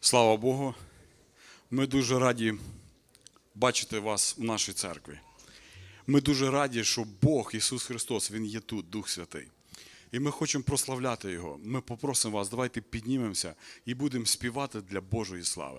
Слава Богу, ми дуже раді бачити вас у нашій церкві. Ми дуже раді, що Бог, Ісус Христос, Він є тут, Дух Святий. І ми хочемо прославляти Його. Ми попросимо вас, давайте піднімемося і будемо співати для Божої слави.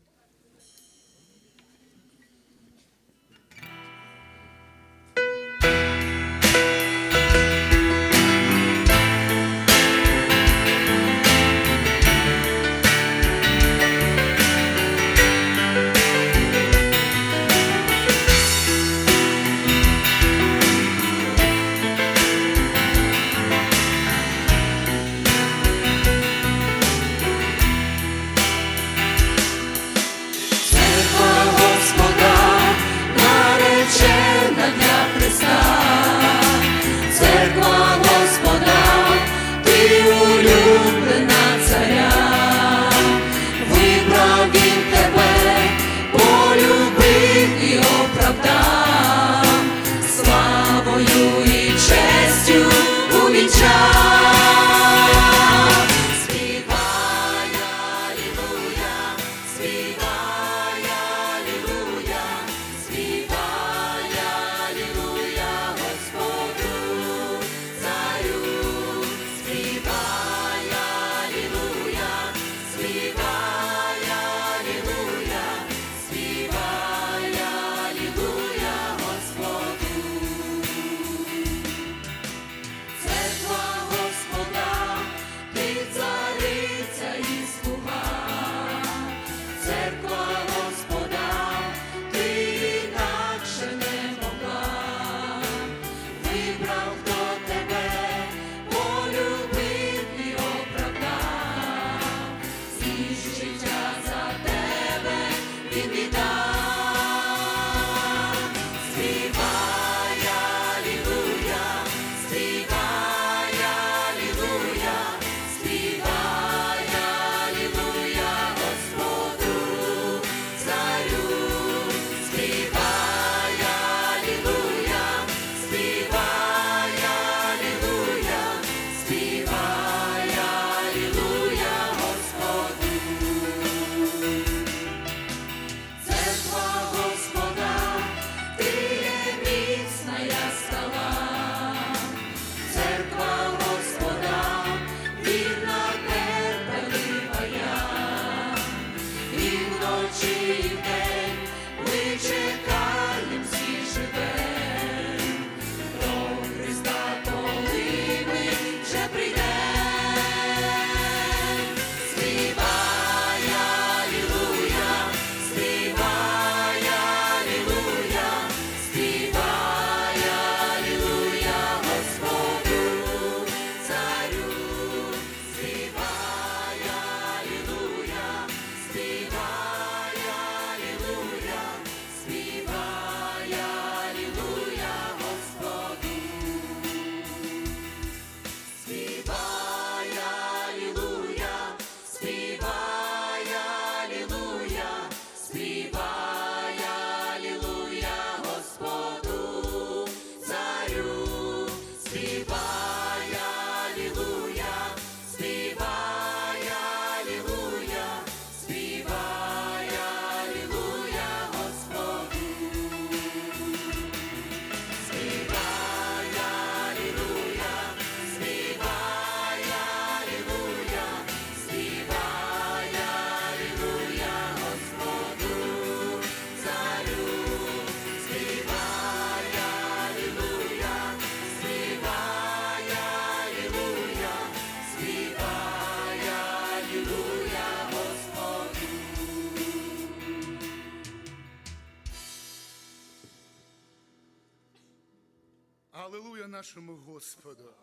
Алілуя нашому Господу.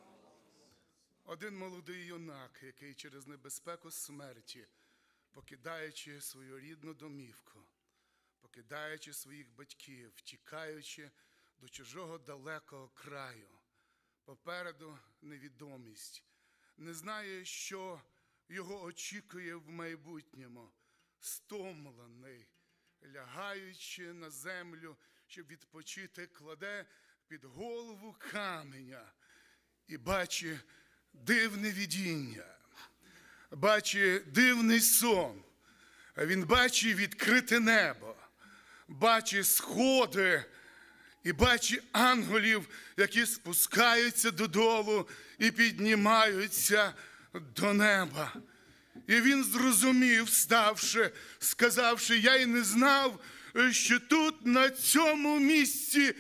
Один молодий юнак, який через небезпеку смерті, покидаючи свою рідну домівку, покидаючи своїх батьків, втікаючи до чужого далекого краю, попереду невідомість, не знає, що його очікує в майбутньому, стомлений, лягаючи на землю, щоб відпочити, кладе під голову каменя і бачить дивне видіння, бачить дивний сон, він бачить відкрите небо, бачить сходи і бачить ангелів, які спускаються додолу і піднімаються до неба. І він зрозумів, вставши, сказавши: я й не знав, що тут, на цьому місці,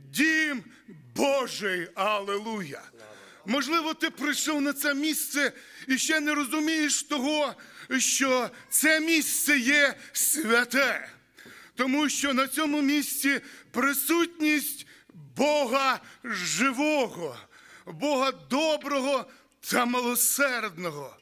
дім Божий. Алілуя! Можливо, ти прийшов на це місце і ще не розумієш того, що це місце є святе. Тому що на цьому місці присутність Бога живого, Бога доброго та милосердного.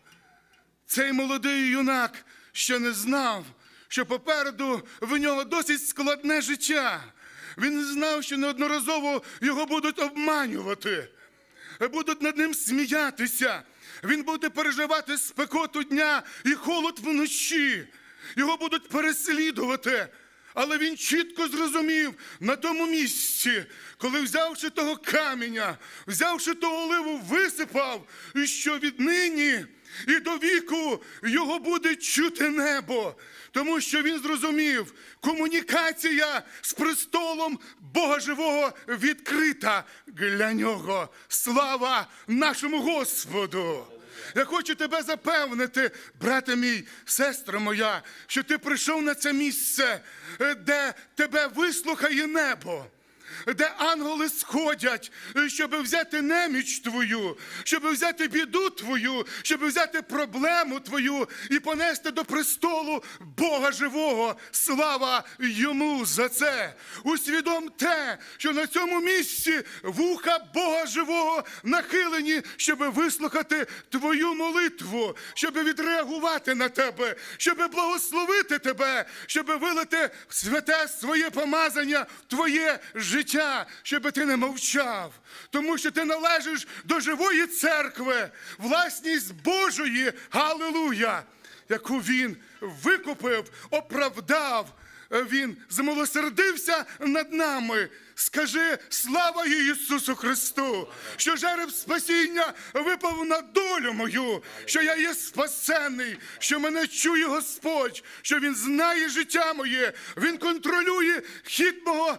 Цей молодий юнак ще не знав, що попереду в нього досить складне життя. Він не знав, що неодноразово його будуть обманювати, будуть над ним сміятися. Він буде переживати спекоту дня і холод вночі. Його будуть переслідувати. Але він чітко зрозумів на тому місці, коли, взявши того каменя, взявши ту оливу, висипав, що віднині і до віку його буде чути небо. Тому що він зрозумів, комунікація з престолом Бога живого відкрита для нього. Слава нашому Господу! Я хочу тебе запевнити, брате мій, сестра моя, що ти прийшов на це місце, де тебе вислухає небо, де ангели сходять, щоб взяти неміч твою, щоб взяти біду твою, щоб взяти проблему твою і понести до престолу Бога живого. Слава йому за це! Усвідом те, що на цьому місці вуха Бога живого нахилені, щоб вислухати твою молитву, щоб відреагувати на тебе, щоб благословити тебе, щоб вилити святе своє помазання в твоє життя, щоб ти не мовчав, тому що ти належиш до живої церкви, власність Божої, алілуя, яку він викупив, оправдав, він змилосердився над нами. Скажи: слава Ісусу Христу, що жереб спасіння випав на долю мою, що я є спасений, що мене чує Господь, що Він знає життя моє, Він контролює хід мого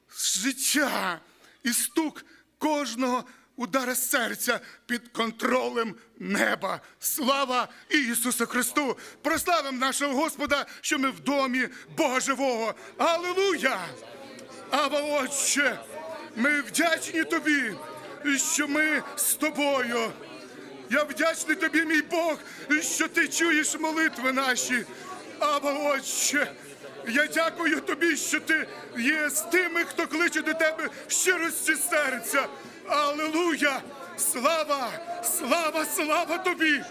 життя і стук кожного удара серця під контролем неба. Слава Ісусу Христу! Прославимо нашого Господа, що ми в домі Бога живого. Алілуя! Ава, Отче, ми вдячні Тобі, що ми з Тобою. Я вдячний Тобі, мій Бог, що Ти чуєш молитви наші. Ава, Отче, я дякую Тобі, що Ти є з тими, хто кличе до Тебе в щирості серця. Алілуя! Слава, слава, слава Тобі!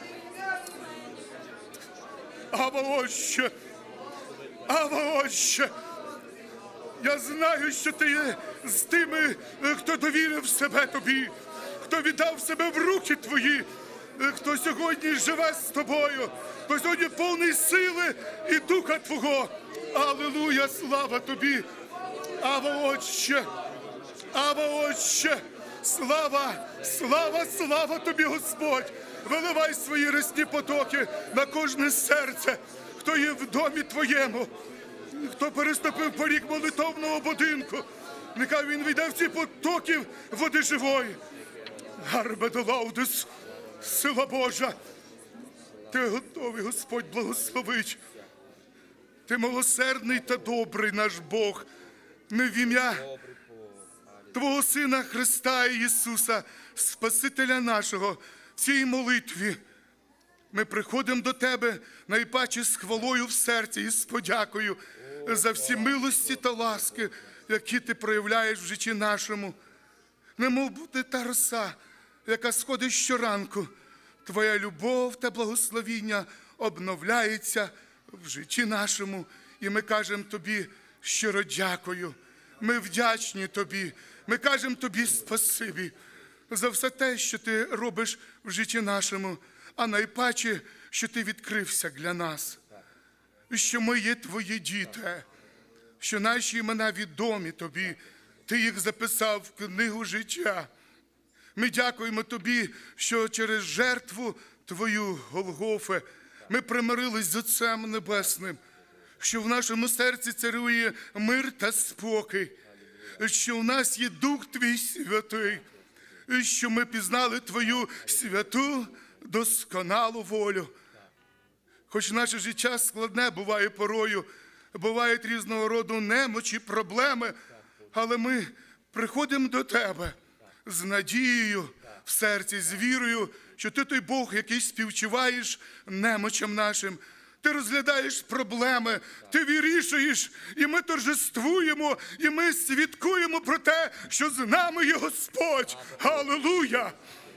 Ава, Отче! Ава, Отче! Я знаю, що Ти є з тими, хто довірив себе Тобі, хто віддав себе в руки Твої, хто сьогодні живе з Тобою, хто сьогодні повний сили і Духа Твого. Алілуя, слава Тобі! Ава, Отче! Ава, Отче! Слава, слава, слава Тобі, Господь! Виливай свої рясні потоки на кожне серце, хто є в домі Твоєму, хто переступив поріг молитовного будинку. Нехай він війде в ці потоки води живої. Гарбе лаудес, сила Божа! Ти готовий, Господь, благословить. Ти милосердний та добрий наш Бог. Ми в ім'я Твого Сина Христа Ісуса, Спасителя нашого, в цій молитві ми приходимо до Тебе найпаче з хвалою в серці і з подякою за всі милості та ласки, які Ти проявляєш в житті нашому. Немов буде та роса, яка сходить щоранку. Твоя любов та благословіння обновляється в житті нашому. І ми кажемо Тобі щиро дякую. Ми вдячні Тобі. Ми кажемо Тобі спасибі за все те, що Ти робиш в житті нашому, а найпаче, що Ти відкрився для нас, що ми є Твої діти, що наші імена відомі Тобі, Ти їх записав в книгу життя. Ми дякуємо Тобі, що через жертву Твою, Голгофе, ми примирились з Отцем Небесним. що в нашому серці царює мир та спокій, що в нас є Дух Твій Святий, що ми пізнали Твою святу, досконалу волю. Хоч наше життя складне буває порою, бувають різного роду немочі, проблеми, але ми приходимо до Тебе з надією в серці, з вірою, що Ти той Бог, який співчуваєш немочам нашим. Ти розглядаєш проблеми, ти вирішуєш, і ми торжествуємо, і ми свідкуємо про те, що з нами є Господь. Алілуя!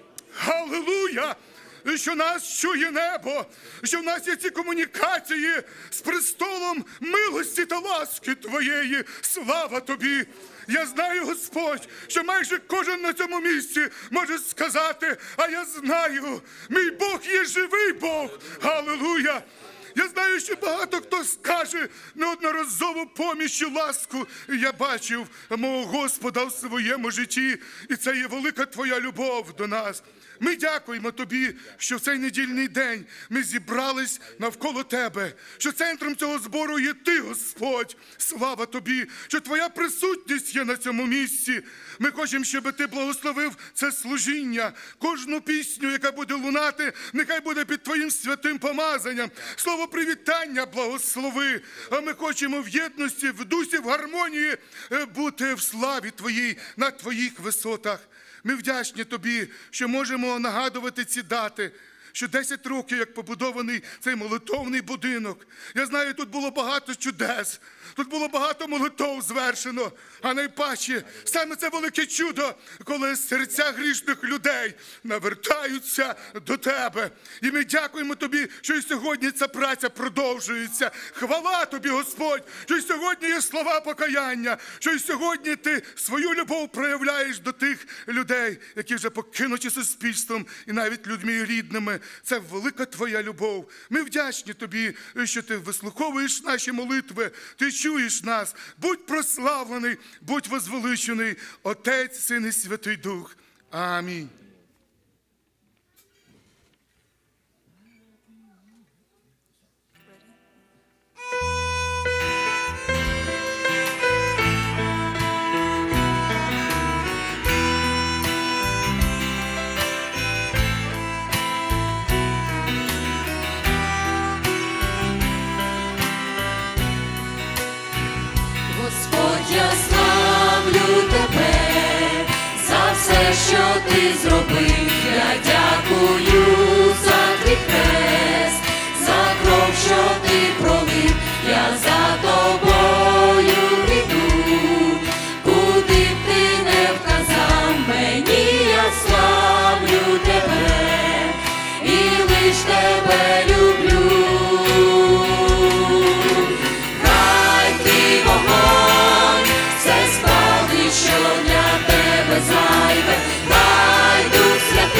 Алілуя! І що нас чує небо, що в нас є ці комунікації з престолом милості та ласки Твоєї. Слава Тобі! Я знаю, Господь, що майже кожен на цьому місці може сказати, а я знаю, мій Бог є живий Бог. Алілуя! Я знаю, що багато хто скаже неодноразову поміч і ласку. Я бачив мого Господа в своєму житті, і це є велика Твоя любов до нас. Ми дякуємо Тобі, що в цей недільний день ми зібрались навколо Тебе, що центром цього збору є Ти, Господь. Слава Тобі, що Твоя присутність є на цьому місці. Ми хочемо, щоб Ти благословив це служіння. Кожну пісню, яка буде лунати, нехай буде під Твоїм святим помазанням. Слово привітання благослови. А ми хочемо в єдності, в дусі, в гармонії бути в славі Твоїй на Твоїх висотах. Ми вдячні Тобі, що можемо нагадувати ці дати, що 10 років, як побудований цей молитовний будинок. Я знаю, тут було багато чудес, тут було багато молитов звершено, а найпаче саме це велике чудо, коли серця грішних людей навертаються до Тебе. І ми дякуємо Тобі, що і сьогодні ця праця продовжується. Хвала Тобі, Господь, що і сьогодні є слова покаяння, що і сьогодні Ти свою любов проявляєш до тих людей, які вже покинуті суспільством і навіть людьми рідними. Це велика Твоя любов. Ми вдячні Тобі, що Ти вислуховуєш наші молитви, Ти чуєш нас. Будь прославлений, будь возвеличений, Отець, Син і Святий Дух. Амінь. Господь, я славлю Тебе за все, що Ти зробив. Я дякую за твій хрест, за кров, що Ти пролив. Я за Тобою йду, куди б Ти не вказав мені, я славлю Тебе і лиш Тебе люблю. Що для Тебе зайве, хай Дух Святий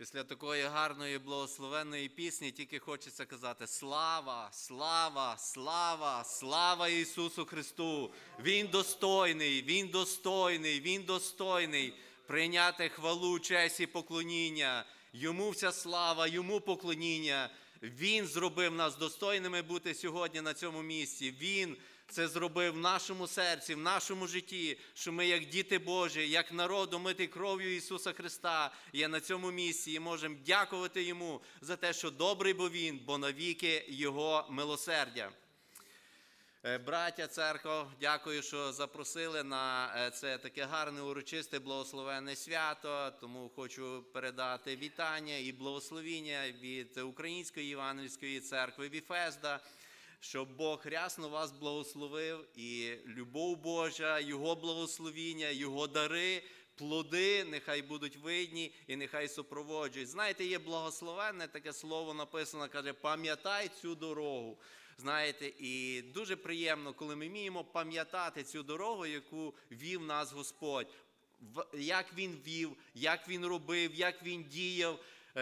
Після такої гарної, благословенної пісні тільки хочеться казати: слава, слава, слава, слава Ісусу Христу! Він достойний, Він достойний, Він достойний прийняти хвалу, честь і поклоніння. Йому вся слава, Йому поклоніння. Він зробив нас достойними бути сьогодні на цьому місці. Він це зробив в нашому серці, в нашому житті, що ми, як діти Божі, як народ, омитий кров'ю Ісуса Христа, є на цьому місці і можемо дякувати Йому за те, що добрий бо Він, бо навіки Його милосердя. Браття, церква, дякую, що запросили на це таке гарне, урочисте, благословенне свято. Тому хочу передати вітання і благословіння від Української Євангельської церкви Віфезда, щоб Бог рясно вас благословив, і любов Божа, Його благословіння, Його дари, плоди нехай будуть видні і нехай супроводжують. Знаєте, є благословенне таке слово написано, каже: пам'ятай цю дорогу. Знаєте, і дуже приємно, коли ми вміємо пам'ятати цю дорогу, яку вів нас Господь. Як Він вів, як Він робив, як Він діяв.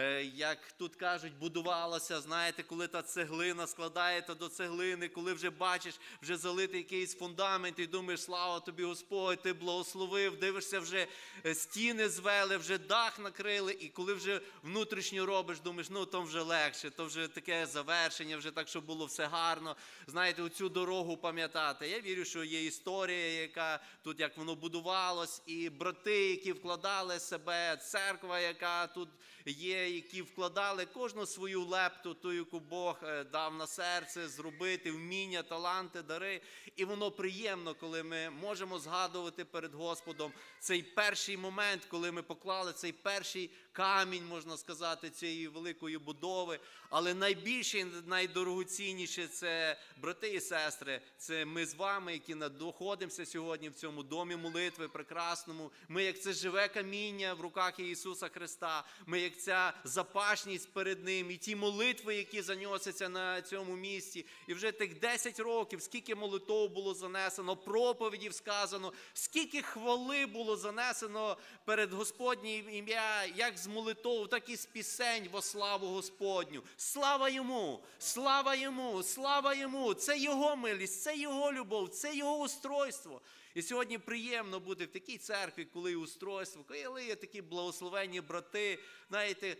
Як тут кажуть, будувалося, знаєте, коли та цеглина складається до цеглини, коли вже бачиш, вже залитий якийсь фундамент, і думаєш: слава тобі, Господь, ти благословив, дивишся, вже стіни звели, вже дах накрили, і коли вже внутрішньо робиш, думаєш: ну, то вже легше, то вже таке завершення, вже так, щоб було все гарно. Знаєте, оцю дорогу пам'ятати. Я вірю, що є історія, яка тут, як воно будувалось, і брати, які вкладали себе, церква, яка тут є, які вкладали кожну свою лепту, ту, яку Бог дав на серце, зробити, вміння, таланти, дари. І воно приємно, коли ми можемо згадувати перед Господом цей перший момент, коли ми поклали цей перший камінь, можна сказати, цієї великої будови. Але найбільше, найдорогоцінніше – це, брати і сестри, це ми з вами, які знаходимося сьогодні в цьому домі молитви прекрасному. Ми, як це живе каміння в руках Ісуса Христа. Ми, як ця запашність перед Ним. І ті молитви, які заносяться на цьому місці. І вже тих 10 років, скільки молитов було занесено, проповідів сказано, скільки хвали було занесено перед Господнє ім'я, як з молитов, так і з пісень во славу Господню. Слава Йому! Слава Йому! Слава Йому! Це Його милість, це Його любов, це Його устройство. І сьогодні приємно бути в такій церкві, коли є устройство, коли є такі благословенні брати. Знаєте,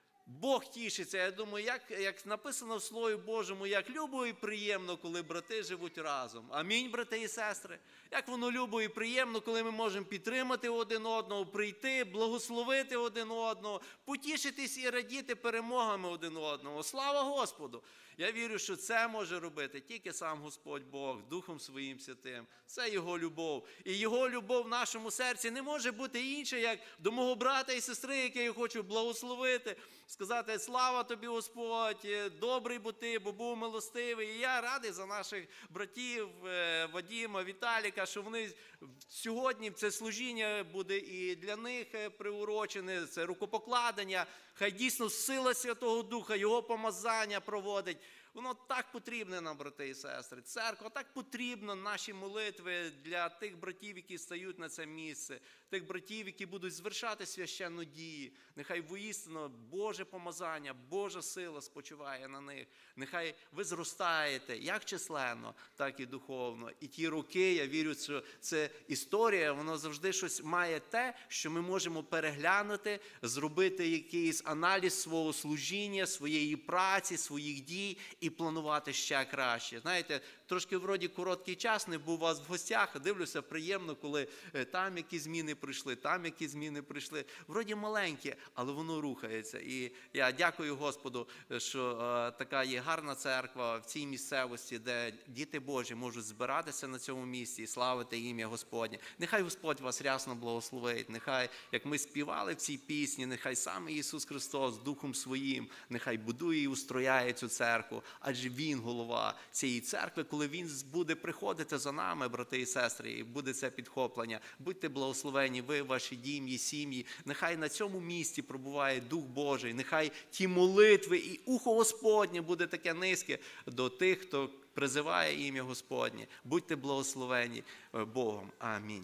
Бог тішиться. Я думаю, як написано в Слові Божому, як любо і приємно, коли брати живуть разом. Амінь, брати і сестри. Як воно любо і приємно, коли ми можемо підтримати один одного, прийти, благословити один одного, потішитись і радіти перемогами один одного. Слава Господу! Я вірю, що це може робити тільки сам Господь Бог, Духом Своїм Святим. Це Його любов. І Його любов в нашому серці не може бути інша, як до мого брата і сестри, яких я хочу благословити, сказати: слава тобі, Господь, добрий бо ти, бо був милостивий. І я радий за наших братів Вадима, Віталіка, що вони сьогодні, це служіння буде і для них приурочене, це рукопокладення. Хай дійсно сила Святого Духа, Його помазання проводить. Воно так потрібне нам, брати і сестри. Церква, так потрібно наші молитви для тих братів, які стають на це місце, тих братів, які будуть звершати священну дії. Нехай воістину Боже помазання, Божа сила спочиває на них. Нехай ви зростаєте як численно, так і духовно. І ті роки, я вірю, що це історія, воно завжди щось має те, що ми можемо переглянути, зробити якийсь аналіз свого служіння, своєї праці, своїх дій і планувати ще краще. Знаєте, трошки вроді короткий час, не був у вас в гостях, дивлюся, приємно, коли там які зміни прийшли, там які зміни прийшли. Вроді маленькі, але воно рухається. І я дякую Господу, що така є гарна церква в цій місцевості, де діти Божі можуть збиратися на цьому місці і славити ім'я Господнє. Нехай Господь вас рясно благословить, нехай, як ми співали в цій пісні, нехай саме Ісус Христос Духом Своїм, нехай будує і устрояє цю церкву, адже Він голова цієї церкви, коли Він буде приходити за нами, брати і сестри, і буде це підхоплення. Будьте благословені, ви, ваші дім'ї, сім'ї. Нехай на цьому місці пробуває Дух Божий, нехай ті молитви і ухо Господнє буде таке низьке до тих, хто призиває ім'я Господнє. Будьте благословені Богом. Амінь.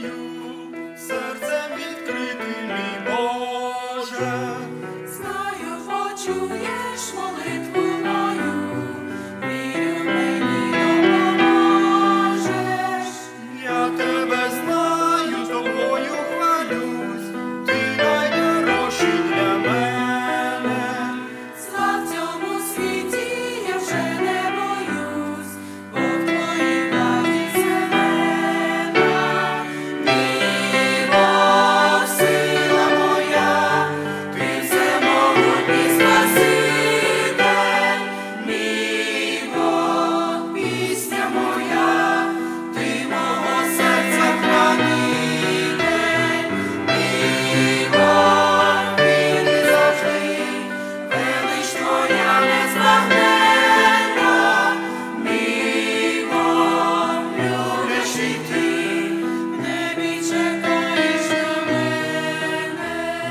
знаю, серцем відкритим, мій Боже. Знаю, почуєш молитву мою, вірю, мені допоможеш. Я тебе знаю, тобою хвалюсь, ти найдорожчий для мене. Зла в цьому світі я вже не боюсь, бо в твоїй владі вселена. Мій Бог, сила моя, ти всемогутній Спаситель. Мій Бог, пісня моя, ти мого серця хранитель. Мій Бог, вірний завжди, велич твоя незбагненна. Мій Бог, люблячий ти, в небі чекаєш на мене.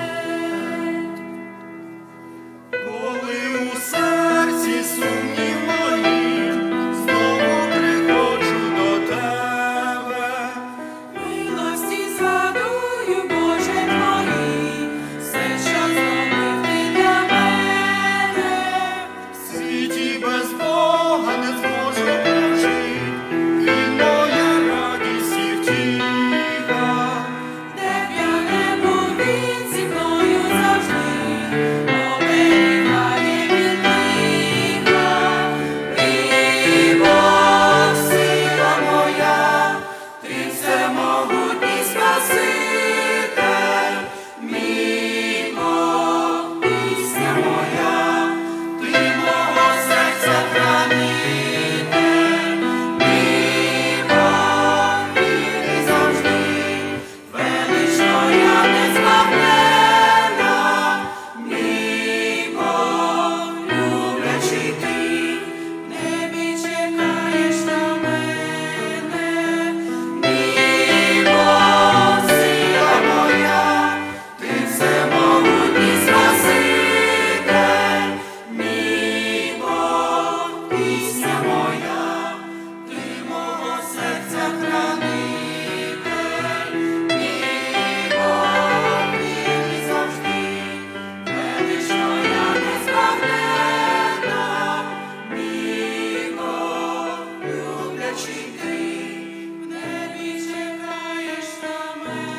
Коли у серці сумнів мої, знову приходжу до тебе. Милості згадую, Боже твої, все, що зробив ти для мене. В світі без Бога не зможу прожити, Він моя радість і втіха. Де б я не був, він зі мною завжди, оберігає від лиха. Мій Бог, сила моя, ти всемогутній Спаситель. Мій Бог, пісня моя, ти мого серця хранитель. Мій Бог, вірний завжди, велич твоя незбагненна. Мій Бог, люблячий ти, в небі чекаєш на мене. Мій Бог, сила моя, ти всемогутній Спаситель. Мій Бог, пісня моя, ти мого серця хранитель. Мій Бог, вірний завжди, велич твоя незбагненна. Мій Бог, люблячий ти, в небі чекаєш на мене.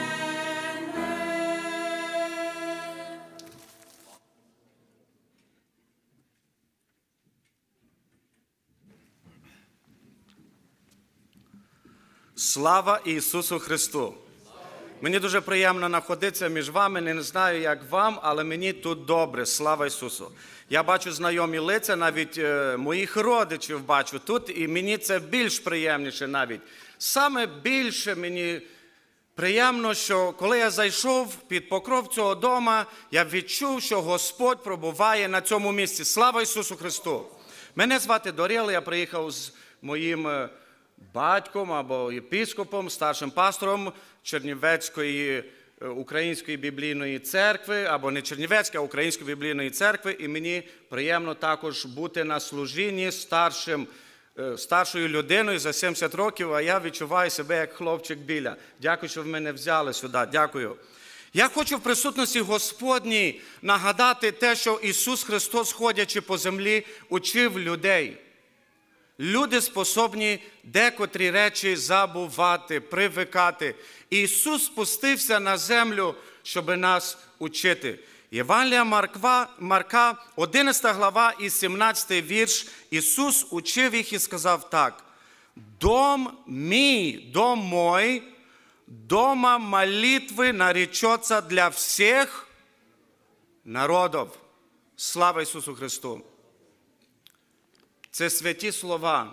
Слава Ісусу Христу! Мені дуже приємно знаходитися між вами. Не знаю, як вам, але мені тут добре. Слава Ісусу! Я бачу знайомі лиця, навіть моїх родичів бачу тут, і мені це більш приємніше навіть. Саме більше мені приємно, що коли я зайшов під покров цього дома, я відчув, що Господь пробуває на цьому місці. Слава Ісусу Христу! Мене звати Доріл, я приїхав з моїм батьком або єпископом, старшим пастором Чернівецької Української біблійної церкви, або не Чернівецької, а Української біблійної церкви, і мені приємно також бути на служінні старшою людиною за 70 років, а я відчуваю себе як хлопчик біля. Дякую, що ви мене взяли сюди. Дякую. Я хочу в присутності Господній нагадати те, що Ісус Христос, ходячи по землі, учив людей. Люди способні декотрі речі забувати, привикати. Ісус спустився на землю, щоб нас учити. Євангелія Марка, 11 глава і 17 вірш. Ісус учив їх і сказав так. «Дом мій, дом мой, дома молитвы наречется для всех народов». Слава Ісусу Христу! Це святі слова.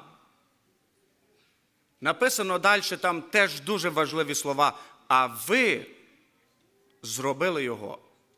Написано далі, там теж дуже важливі слова. А ви зробили його.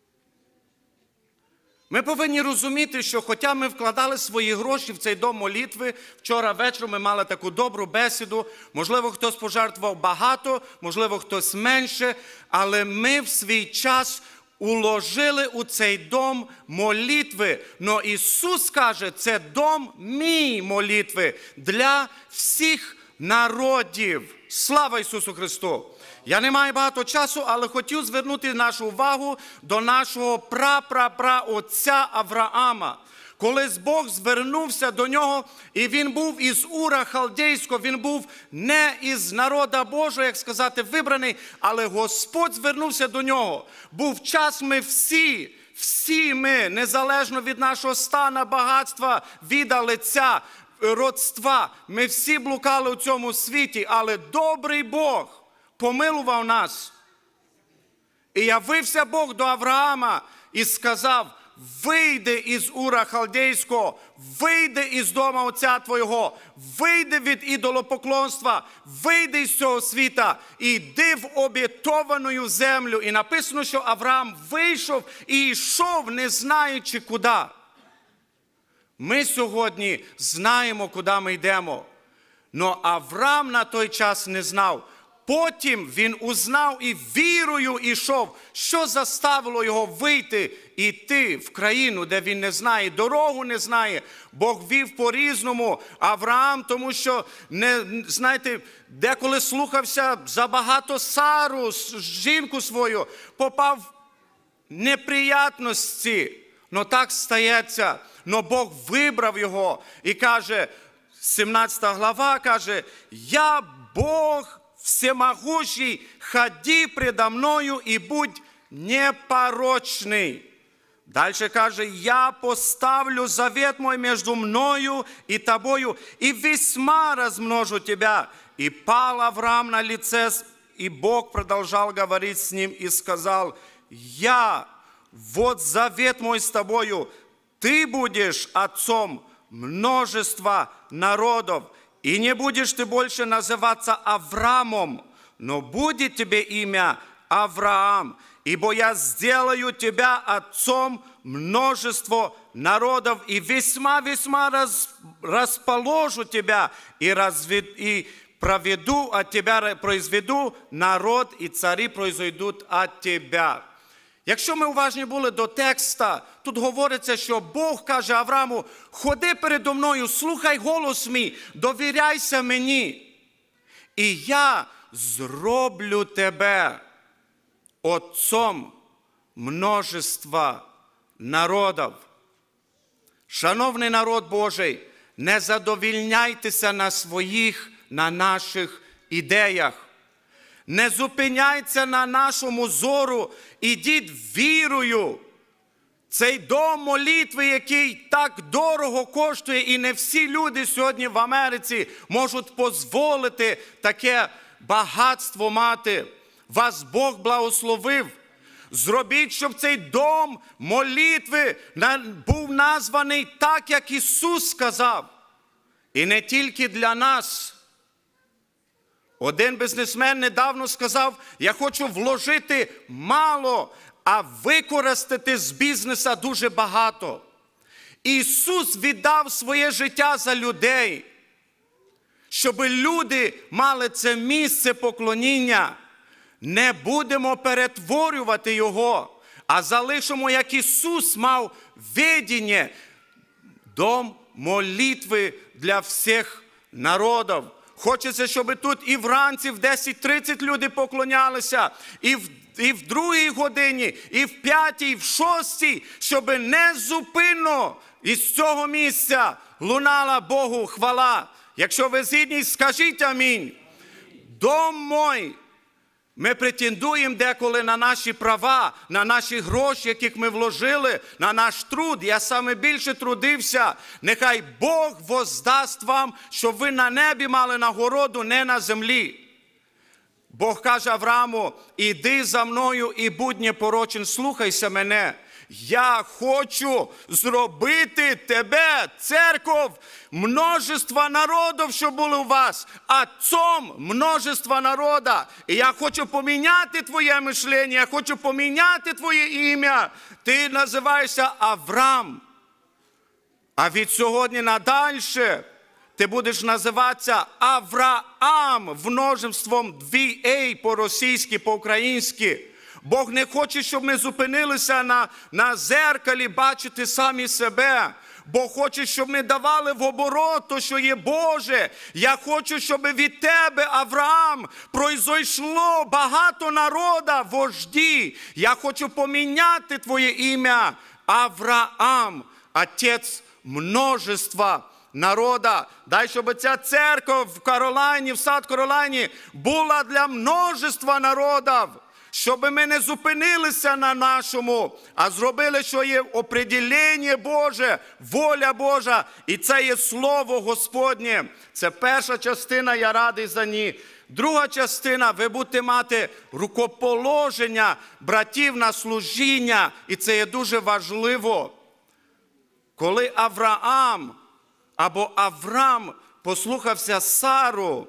Ми повинні розуміти, що хоча ми вкладали свої гроші в цей дом молитви, вчора ввечері ми мали таку добру бесіду, можливо, хтось пожертвував багато, можливо, хтось менше, але ми в свій час уложили у цей дом молитви. Но Ісус каже, це дом мій молитви для всіх народів. Слава Ісусу Христу! Я не маю багато часу, але хотів звернути нашу увагу до нашого пра-пра-пра-отця Авраама. Колись Бог звернувся до нього, і він був із Ура Халдейського, він був не із народа Божого, як сказати, вибраний, але Господь звернувся до нього. Був час, ми всі ми, незалежно від нашого стану, багатства, віда, лиця, родства, ми всі блукали у цьому світі, але добрий Бог помилував нас. І явився Бог до Авраама і сказав: вийди із Ура Халдейського, вийди із дому отця твого, вийди від ідолопоклонства, вийди із цього світа, і йди в обітовану землю. І написано, що Авраам вийшов і йшов, не знаючи куди. Ми сьогодні знаємо, куди ми йдемо. Но Авраам на той час не знав. Потім він узнав і вірою йшов. Що заставило його вийти і йти в країну, де він не знає, дорогу не знає. Бог вів по-різному Авраам, тому що, знаєте, деколи слухався забагато Сару, жінку свою, попав в неприятності. Но так стається. Но Бог вибрав його і каже, 17 глава каже: «Я Бог всемогущий, ходи предо мною и будь непорочный». Дальше каже: «Я поставлю завет мой между мною и тобою, и весьма размножу тебя». И пал Авраам на лице, и Бог продолжал говорить с ним и сказал: «Я, вот завет мой с тобою, ты будешь отцом множества народов, и не будешь ты больше называться Авраамом, но будет тебе имя Авраам, ибо я сделаю тебя отцом множества народов, и весьма-весьма расположу тебя, и проведу от тебя, произведу народ, и цари произойдут от тебя». Якщо ми уважні були до текста, тут говориться, що Бог каже Аврааму: «Ходи передо мною, слухай голос мій, довіряйся мені, і я зроблю тебе отцом множества народів». Шановний народ Божий, не задовільняйтеся на наших ідеях. Не зупиняйся на нашому зору, ідіть вірою. Цей дом молитви, який так дорого коштує, і не всі люди сьогодні в Америці можуть дозволити таке багатство мати. Вас Бог благословив. Зробіть, щоб цей дом молитви був названий так, як Ісус сказав. І не тільки для нас. Один бізнесмен недавно сказав: «Я хочу вложити мало, а використати з бізнесу дуже багато». Ісус віддав своє життя за людей, щоб люди мали це місце поклоніння. Не будемо перетворювати його, а залишимо, як Ісус мав видіння, дом молитви для всіх народів. Хочеться, щоб тут і вранці в 10:30 люди поклонялися, і в 2 годині, і в 5, і в 6, щоб незупинно із цього місця лунала Богу хвала. Якщо ви згідні, скажіть амінь. Дом мой. Ми претендуємо деколи на наші права, на наші гроші, яких ми вложили, на наш труд. Я саме більше трудився. Нехай Бог воздасть вам, щоб ви на небі мали нагороду, не на землі. Бог каже Аврааму: «Іди за мною і будь непорочен, слухайся мене. Я хочу зробити тебе, церков, множество народів, що були у вас, отцом множества народа. І я хочу поміняти твоє мишлення, я хочу поміняти твоє ім'я. Ти називаєшся Авраам. А від сьогодні надальше ти будеш називатися Авраам, множеством 2 по-російськи, по-українськи. Бог не хоче, щоб ми зупинилися на зеркалі, бачити самі себе. Бог хоче, щоб ми давали в оборот то, що є Боже. Я хочу, щоб від тебе, Авраам, пройшло багато народа, вожді. Я хочу поміняти твоє ім'я Авраам, отець множества народа. Дай, щоб ця церква в Каролайні, в Саут-Каролайні була для множества народів. Щоб ми не зупинилися на нашому, а зробили, що є определення Боже, воля Божа. І це є Слово Господнє. Це перша частина, я радий за ній. Друга частина, ви будете мати рукоположення братів на служіння. І це є дуже важливо. Коли Авраам або Авраам послухався Сару,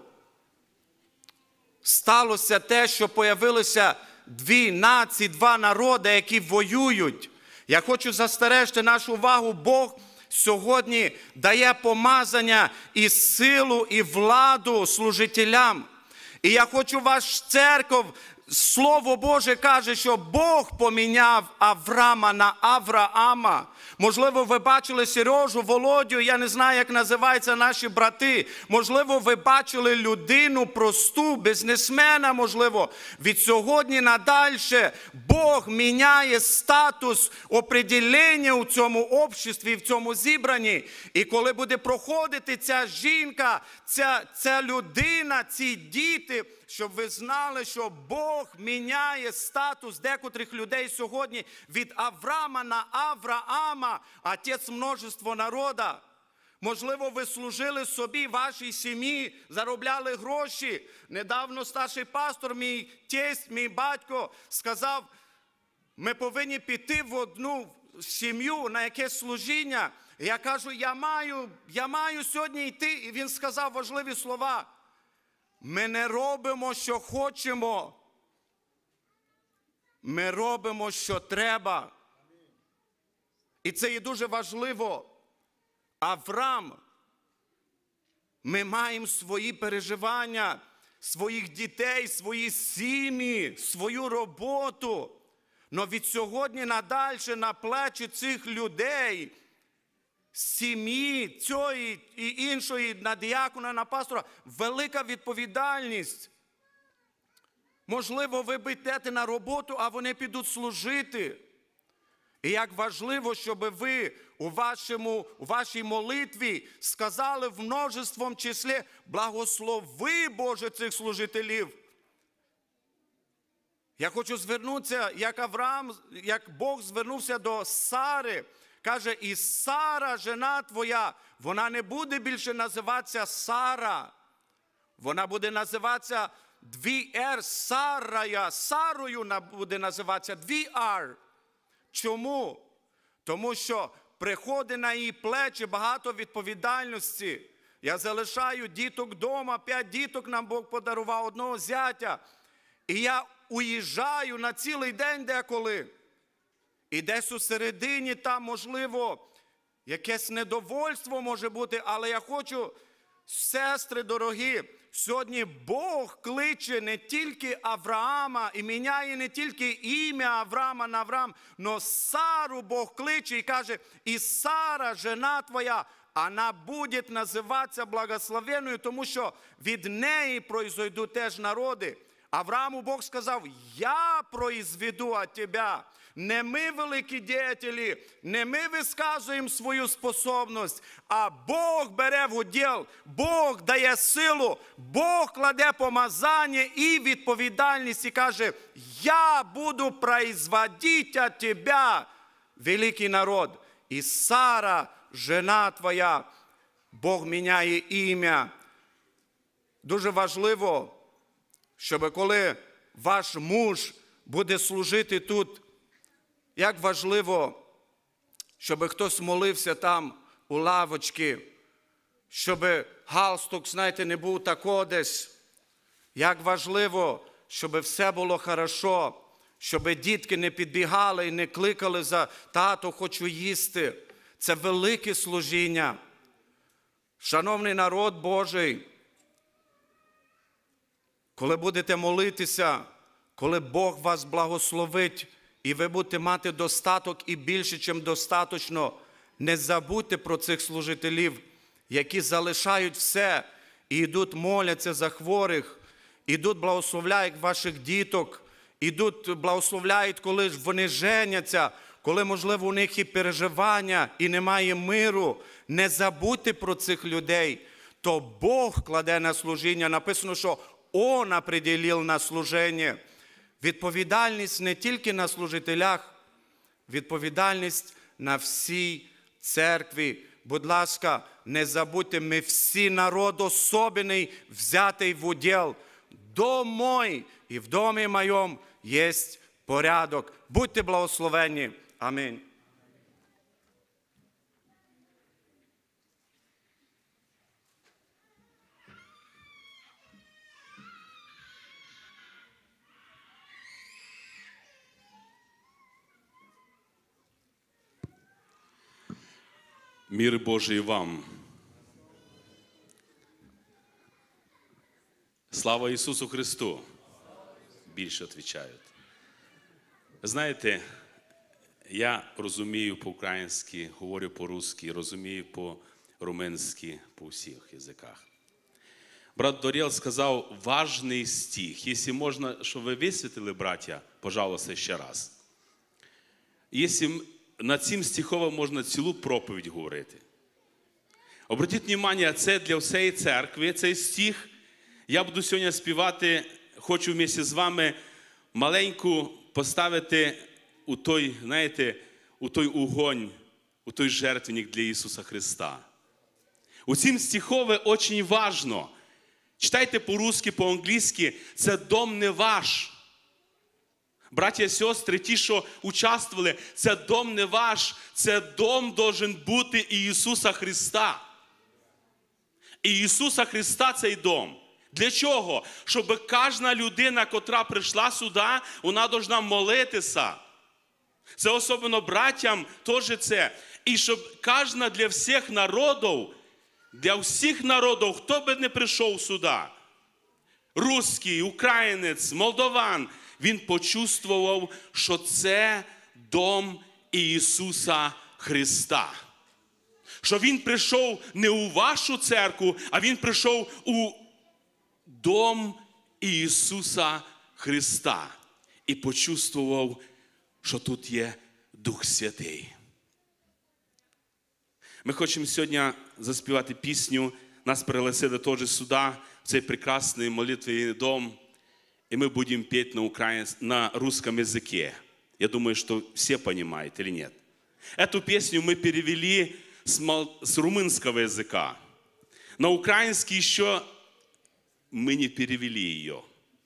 сталося те, що появилося дві нації, два народи, які воюють. Я хочу застережити нашу увагу. Бог сьогодні дає помазання і силу, і владу служителям. І я хочу ваш церков, Слово Боже каже, що Бог поміняв Авраама на Авраама. Можливо, ви бачили Сережу, Володю, я не знаю, як називаються наші брати. Можливо, ви бачили людину просту, бізнесмена, можливо. Від сьогодні надальше Бог міняє статус определення у цьому обществі, в цьому зібранні. І коли буде проходити ця жінка, ця людина, ці діти, щоб ви знали, що Бог міняє статус декотрих людей сьогодні від Авраама на Авраама, отець множества народа. Можливо, ви служили собі, вашій сім'ї, заробляли гроші. Недавно старший пастор, мій тесть, мій батько, сказав, ми повинні піти в одну сім'ю на якесь служіння. Я кажу, я маю сьогодні йти. І він сказав важливі слова. Ми не робимо, що хочемо. Ми робимо, що треба. І це є дуже важливо. Авраам, ми маємо свої переживання, своїх дітей, свої сім'ї, свою роботу. Но від сьогодні надальше на плечі цих людей, сім'ї, цієї і іншої, на діякона, на пастора, велика відповідальність. Можливо, ви йдете на роботу, а вони підуть служити. І як важливо, щоб ви у вашій молитві сказали в множеством числі «Благослови, Боже, цих служителів». Я хочу звернутися, як Бог звернувся до Сари, каже, і Сара, жена твоя, вона не буде більше називатися Сара. Вона буде називатися 2R, Сарая, Сарою буде називатися 2R. Чому? Тому що приходить на її плечі багато відповідальності. Я залишаю діток вдома, 5 діток нам Бог подарував, одного зятя. І я уїжджаю на цілий день деколи. І десь у середині там, можливо, якесь недовольство може бути, але я хочу, сестри дорогі, сьогодні Бог кличе не тільки Авраама і міняє не тільки ім'я Авраама на Авраам, но Сару Бог кличе і каже, і Сара, жена твоя, вона буде називатися благословенною, тому що від неї произойдуть теж народи. Аврааму Бог сказав, я произведу от тебе. Не ми великі діятелі, не ми висказуємо свою способність, а Бог бере в уділ, Бог дає силу, Бог кладе помазання і відповідальність і каже, я буду производити от тебе, великий народ. І Сара, жена твоя, Бог міняє ім'я. Дуже важливо, щоб коли ваш муж буде служити тут, як важливо, щоб хтось молився там у лавочці, щоб галстук, знаєте, не був тако десь. Як важливо, щоб все було хорошо, щоб дітки не підбігали і не кликали за «тато, хочу їсти». Це велике служіння. Шановний народ Божий, коли будете молитися, коли Бог вас благословить, і ви будете мати достаток і більше, чим достатньо, Не забудьте про цих служителів, які залишають все і йдуть моляться за хворих, ідуть благословляють ваших діток, ідуть благословляють, коли вони женяться, коли, можливо, у них і переживання, і немає миру. Не забудьте про цих людей. То Бог кладе на служіння. Написано, що Он определив на служіння. Відповідальність не тільки на служителях, відповідальність на всій церкві. Будь ласка, не забудьте, ми всі народ особенний, взятий в уділ. Дом мой і в домі моєму є порядок. Будьте благословенні. Амінь. Мир Божий вам. Слава Ісусу Христу. Більше відповідають. Знаєте, я розумію по-українськи, говорю по-русски, розумію по-румунськи, по всіх язиках. Брат Доріл сказав важний стих. Якщо можна, щоб ви висвітлили, браття, пожалуйста, ще раз. Якщо над цим стихом можна цілу проповідь говорити. Обратіть увагу, це для всієї церкви, цей стих. Я буду сьогодні співати, хочу вместе з вами маленьку поставити у той, знаєте, у той огонь, у той жертвенник для Ісуса Христа. У цим стихове дуже важливо. Читайте по-русски, по-англійськи, це дом не ваш. Браття і сестри, ті, що участвували, це дом не ваш, це дом должен бути Ісуса Христа. І Ісуса Христа цей дом. Для чого? Щоб кожна людина, котра прийшла сюди, вона повинна молитися. Це особливо братям теж це. І щоб кожна для всіх народів, хто би не прийшов сюди, русський, українець, молдован, він почувствував, що це дом Ісуса Христа. Що він прийшов не у вашу церкву, а він прийшов у дом Ісуса Христа. І почувствував, що тут є Дух Святий. Ми хочемо сьогодні заспівати пісню. Нас пригласили теж сюди, в цей прекрасний молитвенний дом. И мы будем петь на русском языке. Я думаю, что все понимают или нет. Эту песню мы перевели с румынского языка. На украинский еще мы не перевели ее.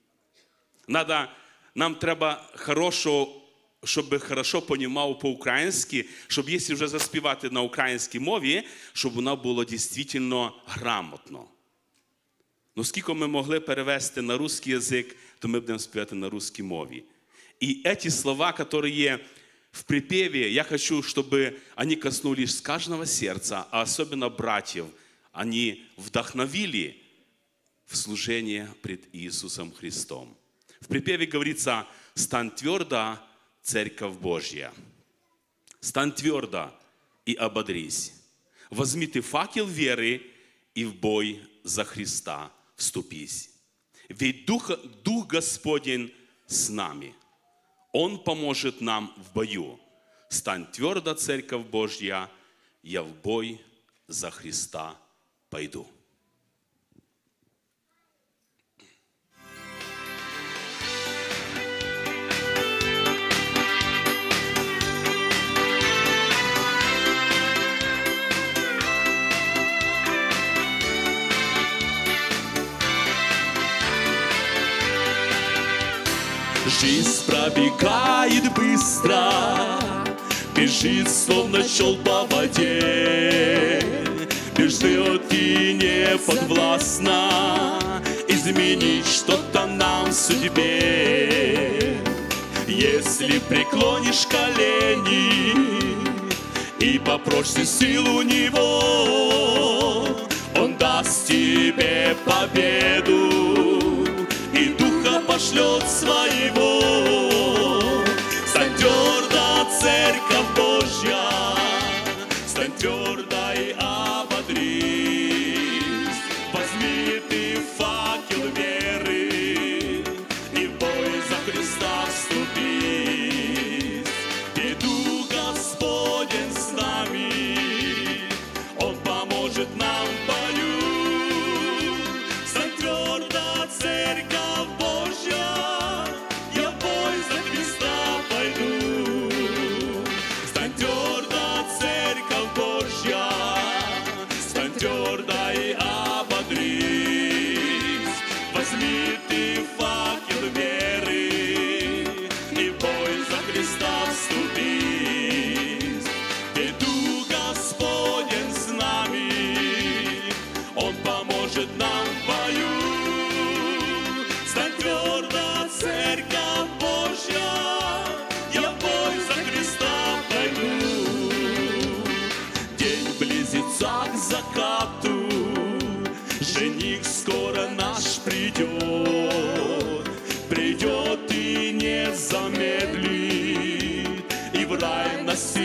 Нам треба щоб хорошо понимав по-українськи, щоб якщо вже заспівати на українській мові, щоб вона була дійсно грамотно. Ну, скільки ми могли перевести на русский язик, то ми будемо співати на русской мові. І ці слова, які є в припеве, я хочу, чтобы они коснулись каждого сердца, а особенно братьев, они вдохновили в служение пред Иисусом Христом. В припеве говорится: «Стань твердо, Церковь Божья, стань твердо и ободрись. Возьми ты факел веры и в бой за Христа вступись. Ведь Дух Господень с нами. Он поможет нам в бою. Стань твердо, Церковь Божья, я в бой за Христа пойду». Жизнь пробегает быстро, бежит, словно чел по воде. Бежит и не подвластно изменить что-то нам в судьбе. Если преклонишь колени и попросишь силу у Него, Он даст тебе победу и Духа пошлет своего. Стань твердо, Церковь Божья, стань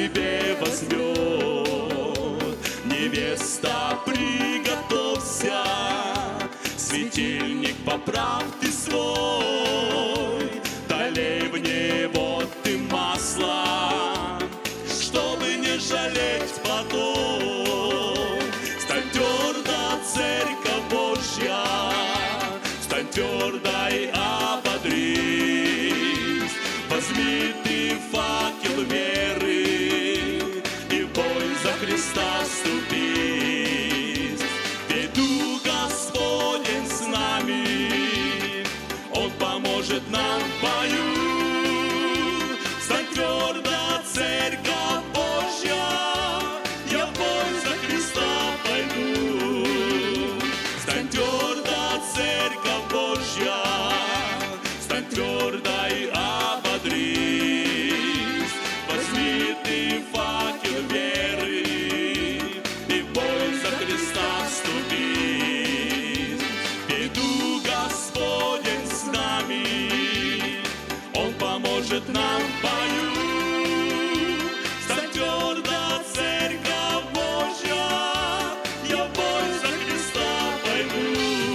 себе возьмет. Невеста, приготовься, светильник поправь ты свой, долей в него ты масло, чтобы не жалеть потом. Стань твердо, Церковь Божья, стань твердо и ободрись. Возьми ты факел веры и в бой за Христа вступись. Ведь Дух Господень с нами, Он поможет нам в бою. Стань твердо, Церковь Божья, я в бой за Христа пойду. Стань твердо, Церковь Божья, стань твердо и ободрись. Возьми ты факел веры и в бой за Христа вступись. Ведь Дух Господень с нами, Он поможет нам в бою. Стань твердо, Церковь Божья, я в бой за Христа пойду.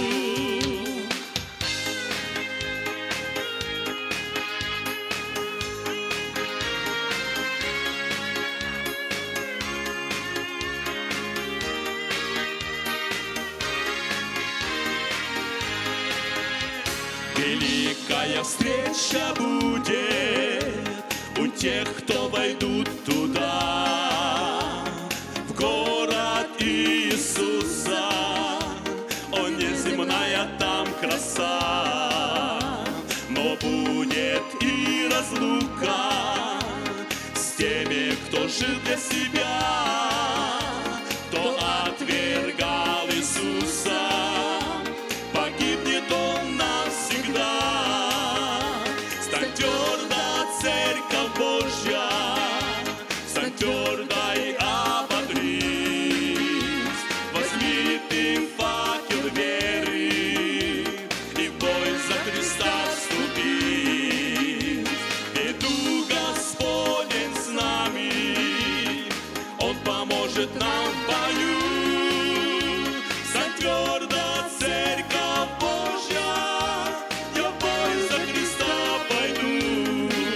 Великая встреча будет у тех, кто войдут туда, в город Иисуса. О, неземная там краса, но будет и разлука с теми, кто жил для себя, кто отвергал Иисуса. Погибнет он навсегда. Стань твердо, Церковь Божья, стань твердо и ободрись. Возьми ты факел веры и в бой за Христа вступи. Ведь Дух Господень с нами, Он поможет нам в бою. Стань твердо, Церковь Божья, я в бой за Христа пойду.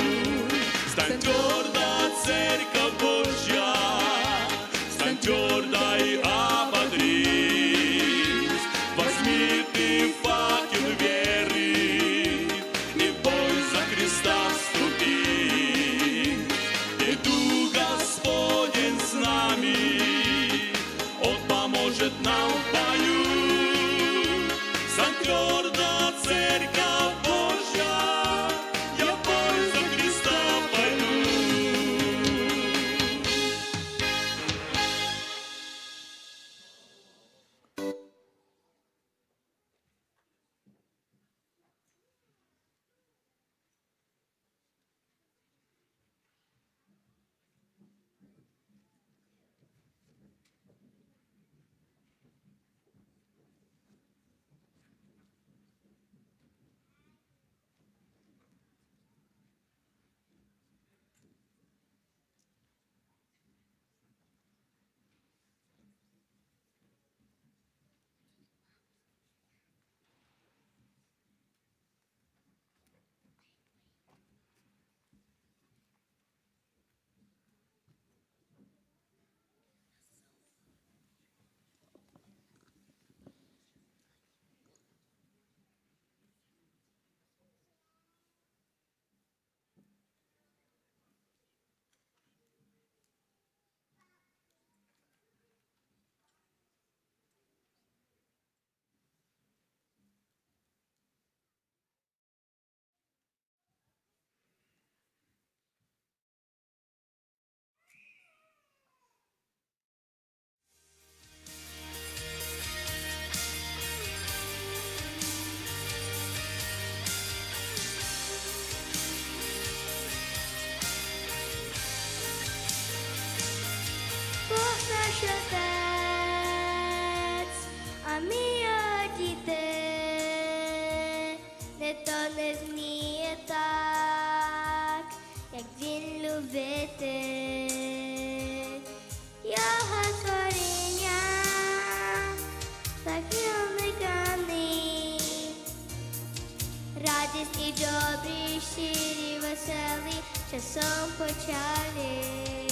добрі, щирі, веселі, часом почалі.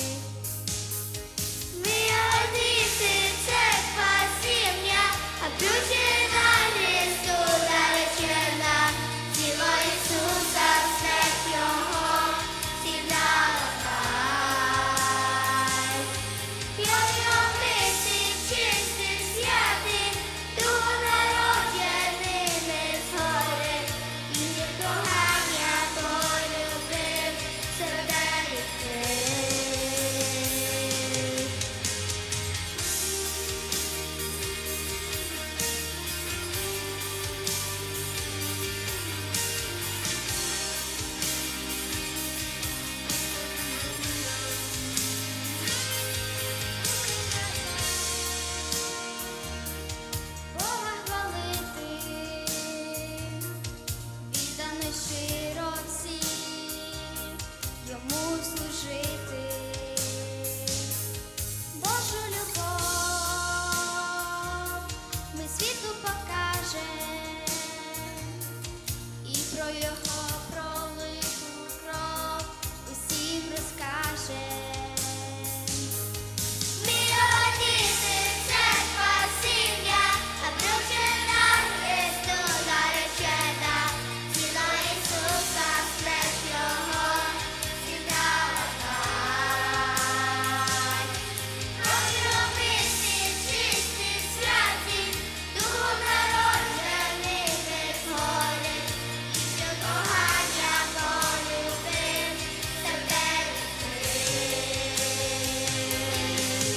Ми його діти, церква, сім'я, обручена Христу наречена, тіло Ісуса, смерть Його, з'єднала хай. Його мити, чистий, святий, Дух народжений не згори, і кохання полюбив, себе відкрив. Бога хвалити, віддано щиро всім, йому служити, Божу любов ми світу покажем, і про його пролиту кров усім розкажем. Ми його діти, церква, сім'я, обручена Христу наречена, тіло Ісуса, смерть Його, з'єднала хай. Кров'ю миті, чисті, святі, Дух народжений не згори, і що кохання полюбив, себе відкрив.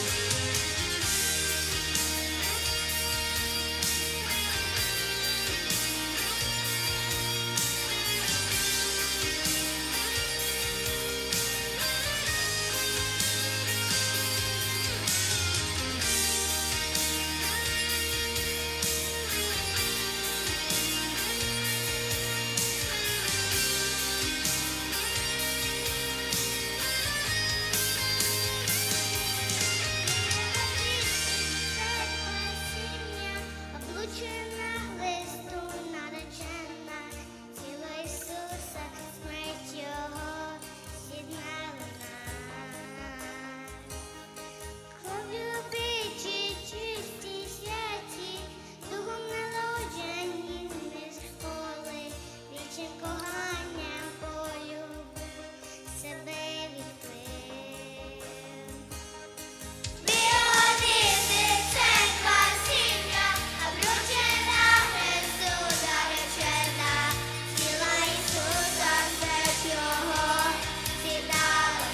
Облучена Христу наречена, тіло Ісуса, смерть Його, з'єднала нас. Кров'ю биті, чисті, святі, Духом народжені не зголи, вічним коханням полюбив, себе відкрив. Ми його діти, церква, сім'я, обручена Христу наречена, тіло Ісуса, смерть Його, з'єднала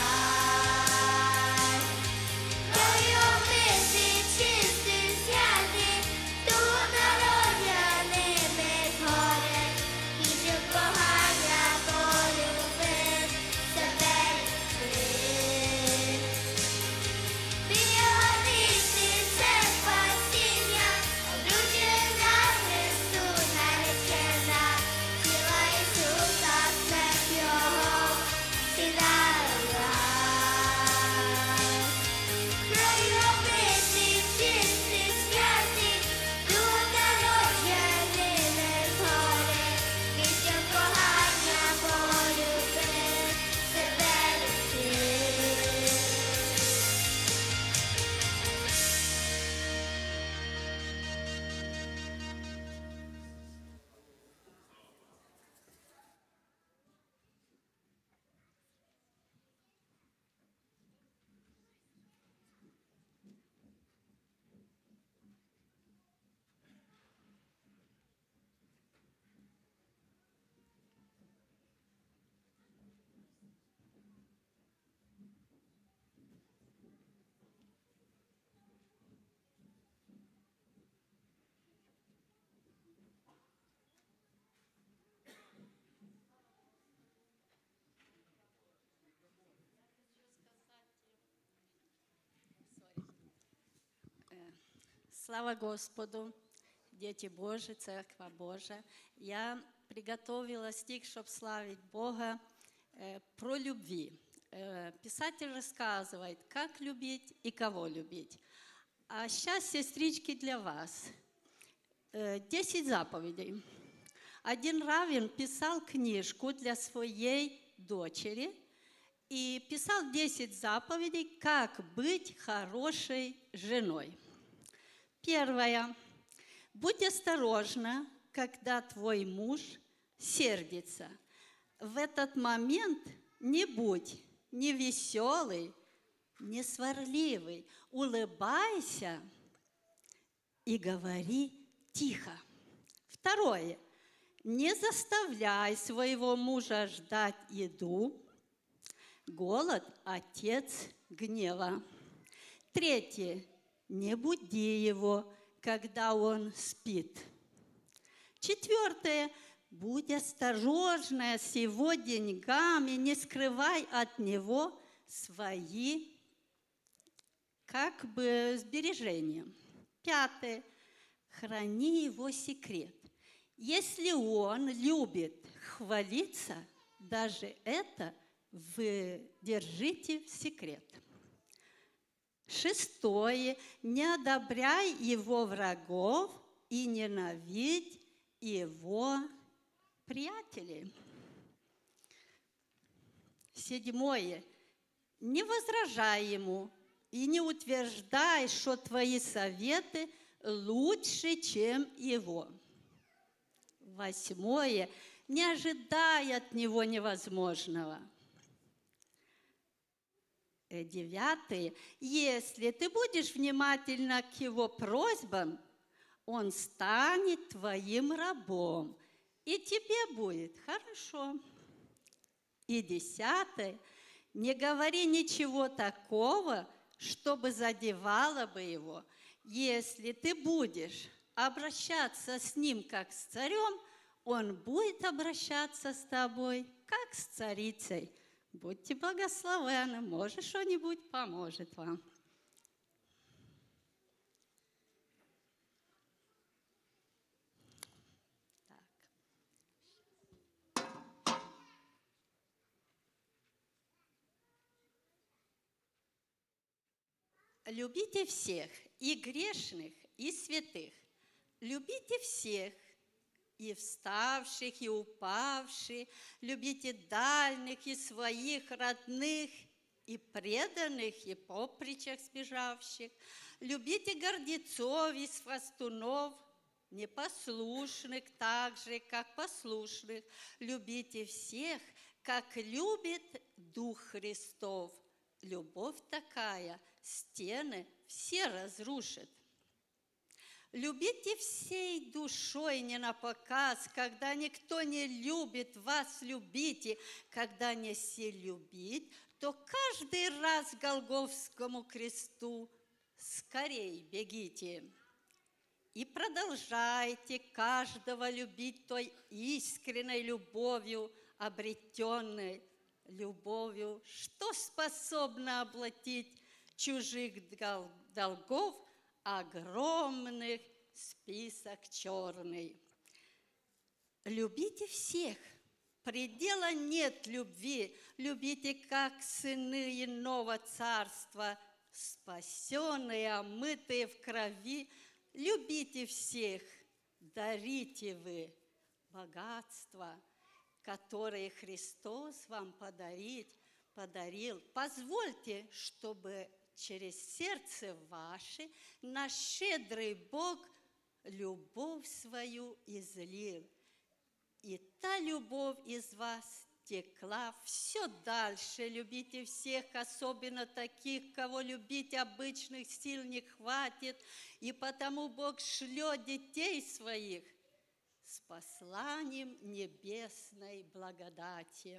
хай. Кров'ю миті, чистий, святий, Дух народжений не згори, і що кохання полюбив, себе відкрив. Ми його діти, церква, сім'я, обручена Христу наречена, тіло Ісуса, смерть Його, з'єднала хай. Кров'ю миті, чистий, святий, Дух народжений не згори, і що кохання полюбив, себе відкрив. Слава Господу, дети Божьи, Церква Божия. Я приготовила стих, чтобы славить Бога про любви. Писатель рассказывает, как любить и кого любить. А сейчас, сестрички, для вас 10 заповедей. Один раввин писал книжку для своей дочери и писал 10 заповедей, как быть хорошей женой. Первое. Будь осторожна, когда твой муж сердится. В этот момент не будь ни веселый, ни сварливый. Улыбайся и говори тихо. Второе. Не заставляй своего мужа ждать еду. Голод – отец гнева. Третье. Не буди его, когда он спит. Четвертое. Будь осторожна с его деньгами, не скрывай от него свои сбережения. Пятое. Храни его секрет. Если он любит хвалиться, даже это вы держите в секрет. Шестое. Не одобряй его врагов и ненавидь его приятелей. Седьмое. Не возражай ему и не утверждай, что твои советы лучше, чем его. Восьмое. Не ожидай от него невозможного. Девятое. Если ты будешь внимательна к его просьбам, он станет твоим рабом, и тебе будет хорошо. И десятое. Не говори ничего такого, чтобы задевало бы его. Если ты будешь обращаться с ним как с царем, он будет обращаться с тобой как с царицей. Будьте благословенны, может, что-нибудь поможет вам. Любите всех, и грешных, и святых. Любите всех, и вставших, и упавших. Любите дальних, и своих родных, и преданных, и попричах сбежавших. Любите гордецов и свастунов, непослушных так же, как послушных. Любите всех, как любит Дух Христов. Любовь такая стены все разрушит. Любите всей душой не напоказ, когда никто не любит, вас любите. Когда не все любить, то каждый раз к Голгофскому кресту скорей бегите. И продолжайте каждого любить той искренней любовью, обретенной любовью, что способно оплатить чужих долгов огромных список черный. Любите всех, предела нет любви, любите как сыны иного царства, спасенные, омытые в крови. Любите всех, дарите вы богатства, которые Христос вам подарил. Позвольте, чтобы через сердце ваше наш щедрый Бог любовь свою излил. И та любовь из вас текла все дальше. Любите всех, особенно таких, кого любить обычных сил не хватит. И потому Бог шлет детей своих с посланием небесной благодати.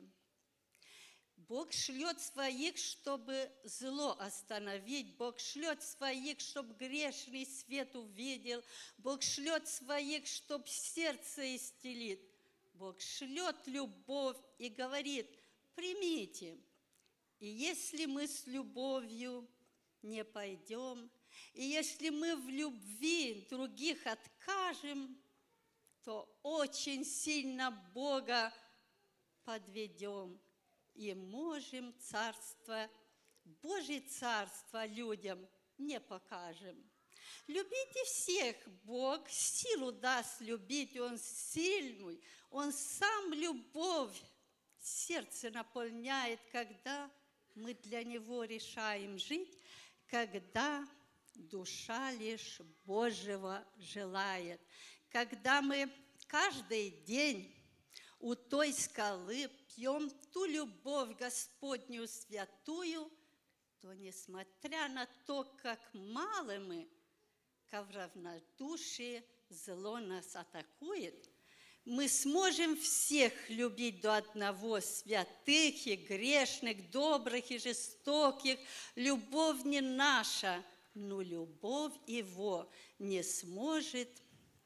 Бог шлет своих, чтобы зло остановить. Бог шлет своих, чтобы грешный свет увидел. Бог шлет своих, чтобы сердце исцелит. Бог шлет любовь и говорит: примите. И если мы с любовью не пойдем, и если мы в любви других откажем, то очень сильно Бога подведем. И можем Божье царство людям не покажем. Любите всех, Бог силу даст любить, Он сильный, Он сам любовь, сердце наполняет, когда мы для Него решаем жить, когда душа лишь Божьего желает, когда мы каждый день у той скалы пьем ту любовь Господню святую, то, несмотря на то, как мало мы, как в равнодушии зло нас атакует, мы сможем всех любить до одного, святых и грешных, добрых и жестоких. Любовь не наша, но любовь Его не смотрит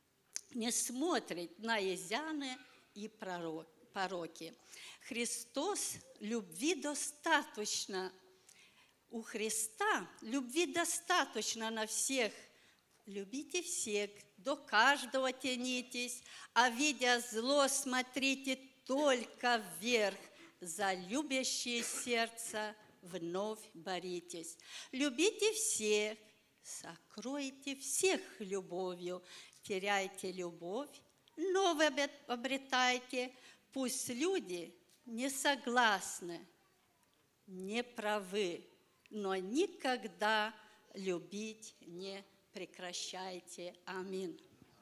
на изъяны и пороки. Христос любви достаточно. У Христа любви достаточно на всех. Любите всех, до каждого тянитесь, а видя зло, смотрите только вверх. За любящее сердце вновь боритесь. Любите всех, сокройте всех любовью. Теряйте любовь, новое обретайте. Пусть люди не согласны, не правы, но никогда любить не прекращайте. Аминь.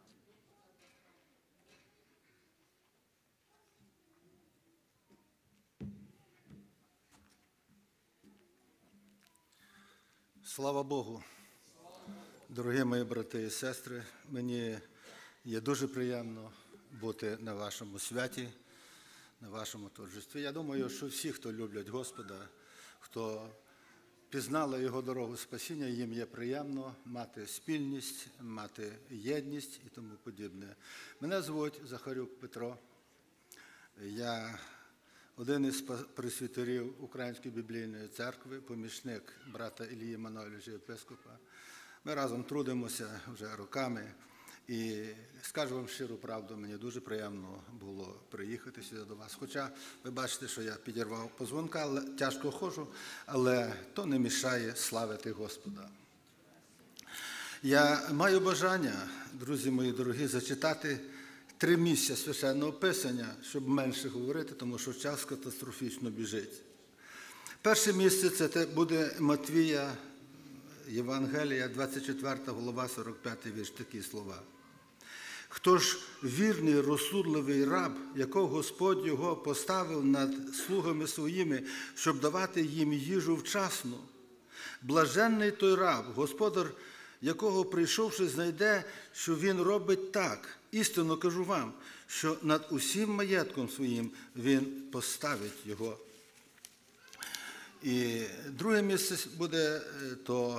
Слава Богу! Дорогі мої брати і сестри, мені є дуже приємно бути на вашому святі, на вашому торжестві. Я думаю, що всі, хто люблять Господа, хто пізнали Його дорогу спасіння, їм є приємно мати спільність, мати єдність і тому подібне. Мене звуть Захарюк Петро. Я один із пресвітерів Української біблійної церкви, помічник брата Ілії Манойовича єпископа. Ми разом трудимося вже роками. І скажу вам щиру правду, мені дуже приємно було приїхати сюди до вас. Хоча ви бачите, що я підірвав позвонка, тяжко ходжу, але то не мішає славити Господа. Я маю бажання, друзі мої дорогі, зачитати 3 місця Священного Писання, щоб менше говорити, тому що час катастрофічно біжить. Перше місце – це буде Матвія, Євангелія, 24 глава, 45 вірш, такі слова. «Хто ж вірний, розсудливий раб, якого Господь його поставив над слугами своїми, щоб давати їм їжу вчасно? Блаженний той раб, господар, якого, прийшовши, знайде, що він робить так. Істинно кажу вам, що над усім маєтком своїм він поставить його». І друге місце буде то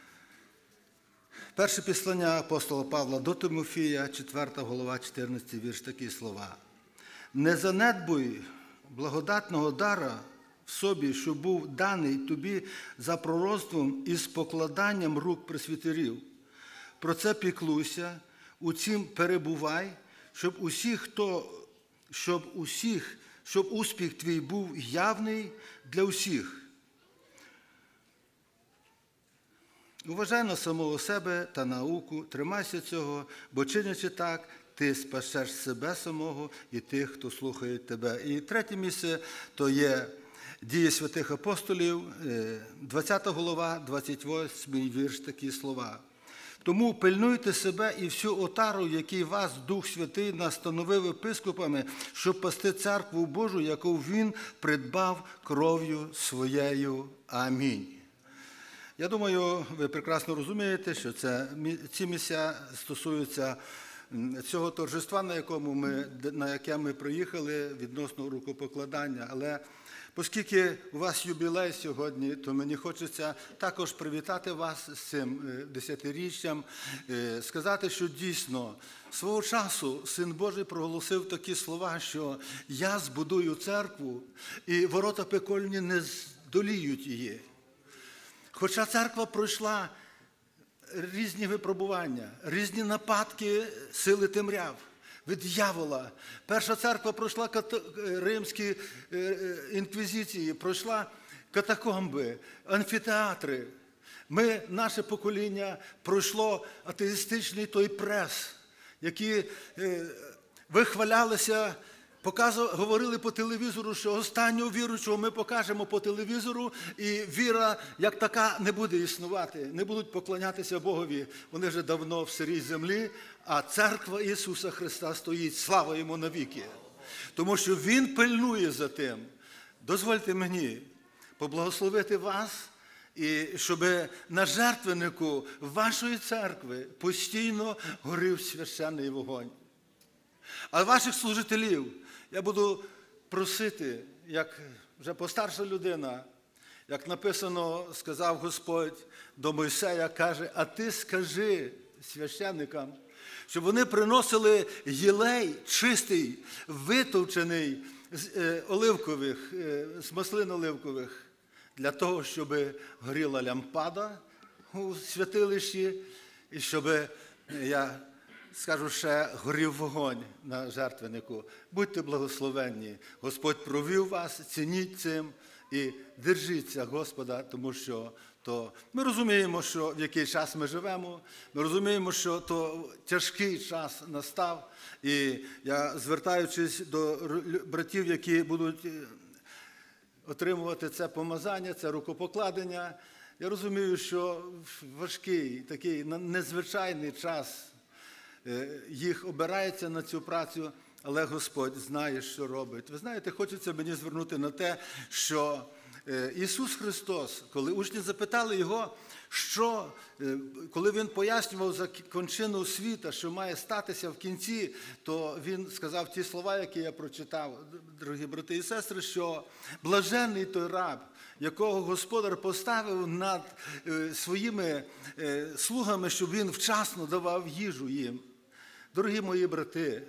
перше післання апостола Павла до Тимофія, 4 глава, 14 вірш, такі слова. «Не занедбуй благодатного дара в собі, що був даний тобі за пророцтвом і з покладанням рук пресвітерів. Про це піклуйся, у цім перебувай, щоб успіх твій був явний для усіх. Уважай на самого себе та науку, тримайся цього, бо чинячи так, ти спасеш себе самого і тих, хто слухає тебе». І третє місце – то є Дії святих апостолів, 20 глава, 28 вірш, такі слова. «Тому пильнуйте себе і всю отару, який вас Дух Святий настановив епископами, щоб пасти церкву Божу, яку Він придбав кров'ю своєю. Амінь». Я думаю, ви прекрасно розумієте, що ці місця стосуються цього торжества, на яке ми приїхали відносно рукопокладання. Але оскільки у вас юбілей сьогодні, то мені хочеться також привітати вас з цим 10-річчям, сказати, що дійсно свого часу Син Божий проголосив такі слова, що «Я збудую церкву, і ворота пекельні не здоліють її». Хоча церква пройшла різні випробування, різні нападки сили темряв від диявола. Перша церква пройшла римські інквізиції, пройшла катакомби, амфітеатри. Наше покоління пройшло атеїстичний той прес, які вихвалялися, говорили по телевізору, що останнього віруючого ми покажемо по телевізору, і віра як така не буде існувати, не будуть поклонятися Богові. Вони вже давно в сирій землі, а церква Ісуса Христа стоїть, слава Йому навіки. Тому що Він пильнує за тим. Дозвольте мені поблагословити вас, і щоб на жертвеннику вашої церкви постійно горів священний вогонь. А ваших служителів я буду просити, як вже постарша людина, як написано, сказав Господь до Мойсея, каже, а ти скажи священникам, щоб вони приносили єлей чистий, витовчений з оливкових, з маслин оливкових, для того, щоб горіла лямпада у святилищі, і щоб, я скажу ще, горів вогонь на жертвеннику. Будьте благословенні. Господь провів вас, цініть цим і держіться Господа, тому що ми розуміємо, що в який час ми живемо, ми розуміємо, що то тяжкий час настав. І я, звертаючись до братів, які будуть отримувати це помазання, це рукопокладення, я розумію, що важкий, такий незвичайний час їх обирається на цю працю, але Господь знає, що робить. Ви знаєте, хочеться мені звернути на те, що Ісус Христос, коли учні запитали Його, коли Він пояснював за кончину світа, що має статися в кінці, то Він сказав ті слова, які я прочитав, дорогі брати і сестри, що блаженний той раб, якого Господар поставив над своїми слугами, щоб він вчасно давав їжу їм. Дорогі мої брати,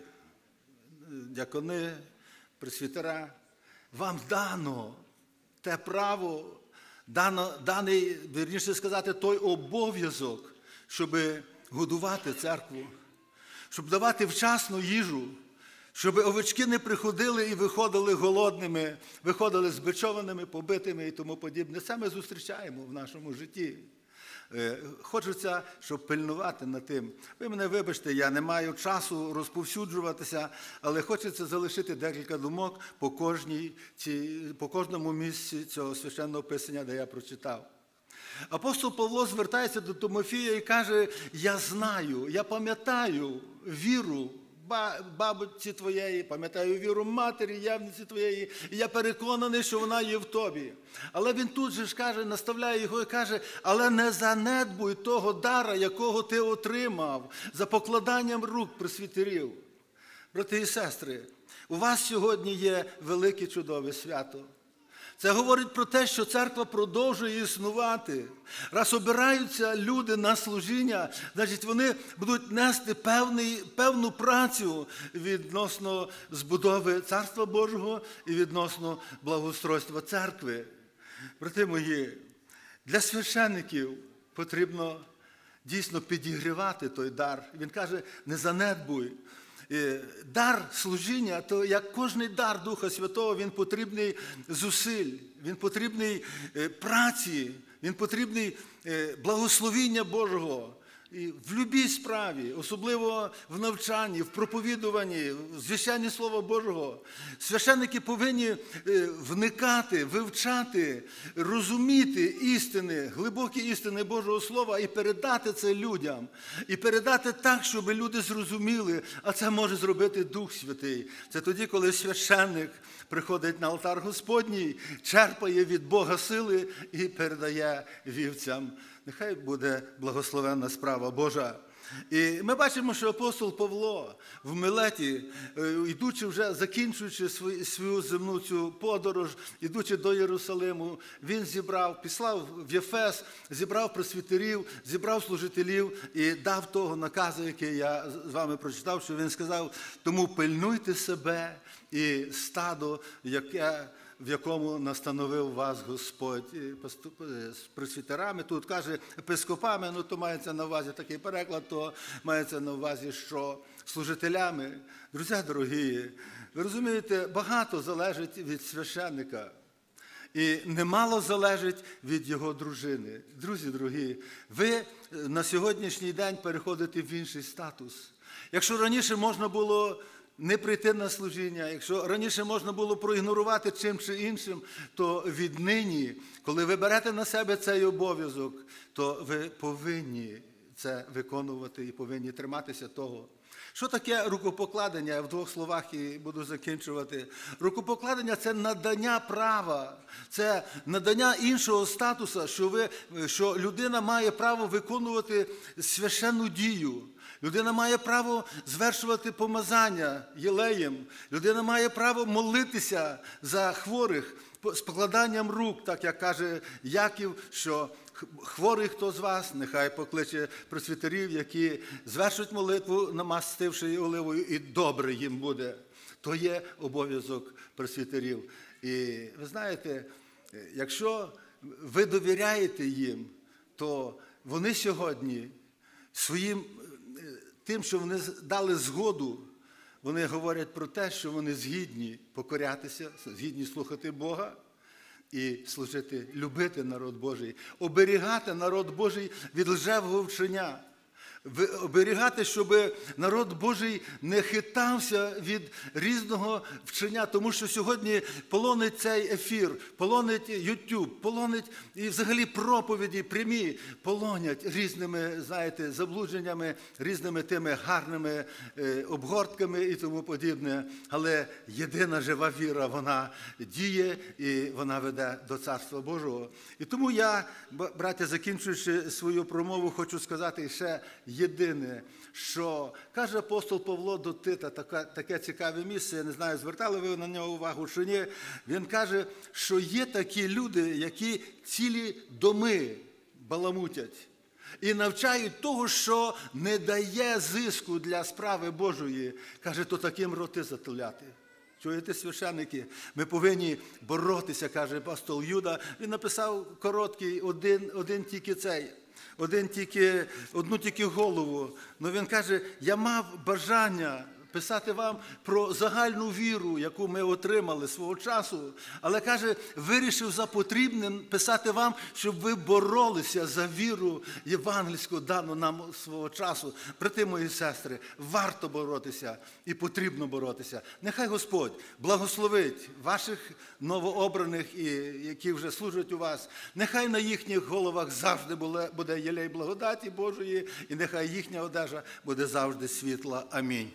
дякони, пресвітера, вам дано те право, даний, вірніше сказати, той обов'язок, щоб годувати церкву, щоб давати вчасну їжу, щоб овечки не приходили і виходили голодними, виходили збичованими, побитими і тому подібне. Це ми зустрічаємо в нашому житті. Хочеться, щоб пильнувати над тим. Ви мене вибачте, я не маю часу розповсюджуватися, але хочеться залишити декілька думок по кожному місці цього священного писання, де я прочитав. Апостол Павло звертається до Тимофія і каже, я знаю, я пам'ятаю віру бабці твоєї, пам'ятаю віру матері, явниці твоєї, і я переконаний, що вона є в тобі. Але він тут же ж каже, наставляє його і каже, але не занедбуй того дара, якого ти отримав за покладанням рук пресвітерів. Брати і сестри, у вас сьогодні є велике чудове свято. Це говорить про те, що церква продовжує існувати. Раз обираються люди на служіння, значить вони будуть нести певну працю відносно збудови Царства Божого і відносно благоустройства церкви. Брати мої, для священників потрібно дійсно підігрівати той дар. Він каже, не занедбуй. Дар служіння, то як кожний дар Духа Святого, він потрібний зусиль, він потрібний праці, він потрібний благословіння Божого. І в будь-якій справі, особливо в навчанні, в проповідуванні, в звіщанні Слова Божого, священники повинні вникати, вивчати, розуміти істини, глибокі істини Божого Слова і передати це людям. І передати так, щоб люди зрозуміли, а це може зробити Дух Святий. Це тоді, коли священник приходить на алтар Господній, черпає від Бога сили і передає вівцям. Нехай буде благословенна справа Божа. І ми бачимо, що апостол Павло в Милеті, йдучи вже, закінчуючи свою земну цю подорож, йдучи до Єрусалиму, він післав в Єфес, зібрав пресвітерів, зібрав служителів і дав того наказу, який я з вами прочитав, що він сказав, тому пильнуйте себе і стадо, в якому настановив вас Господь. З пресвітерами, тут каже епископами, то мається на увазі такий переклад, то мається на увазі, що служителями. Друзі дорогі, ви розумієте, багато залежить від священника. І немало залежить від його дружини. Друзі дорогі, ви на сьогоднішній день переходите в інший статус. Якщо раніше можна було не прийти на служіння, якщо раніше можна було проігнорувати чим чи іншим, то віднині, коли ви берете на себе цей обов'язок, то ви повинні це виконувати і повинні триматися того. Що таке рукопокладення? Я в двох словах і буду закінчувати. Рукопокладення – це надання права, це надання іншого статусу, що людина має право виконувати священну дію. Людина має право звершувати помазання єлеєм. Людина має право молитися за хворих з покладанням рук, так як каже Яків, що хворий хто з вас, нехай покличе пресвітерів, які звершують молитву, намастивши її оливою, і добре їм буде. То є обов'язок пресвітерів. І ви знаєте, якщо ви довіряєте їм, то вони сьогодні своїм тим, що вони дали згоду, вони говорять про те, що вони згідні покорятися, згідні слухати Бога і служити, любити народ Божий, оберігати народ Божий від лжевого вчення, оберігати, щоб народ Божий не хитався від різного вчення, тому що сьогодні полонить цей ефір, полонить YouTube, полонить і взагалі проповіді прямі, полонять різними, знаєте, заблудженнями, різними тими гарними обгортками і тому подібне. Але єдина жива віра, вона діє і вона веде до Царства Божого. І тому я, браття, закінчуючи свою промову, хочу сказати ще єдине, що каже апостол Павло до Тита, таке цікаве місце, я не знаю, звертали ви на нього увагу чи ні, він каже, що є такі люди, які цілі доми баламутять і навчають того, що не дає зиску для справи Божої. Каже, то таким роти затуляти. Чуєте, священники? Ми повинні боротися, каже апостол Юда. Він написав короткий, одну тільки голову. Но він каже, я мав бажання писати вам про загальну віру, яку ми отримали свого часу. Але, каже, вирішив за потрібним писати вам, щоб ви боролися за віру євангельську, дану нам свого часу. Брати мої сестри, варто боротися і потрібно боротися. Нехай Господь благословить ваших новообраних, які вже служать у вас. Нехай на їхніх головах завжди буде єлей благодаті Божої, і нехай їхня одежа буде завжди світла. Амінь.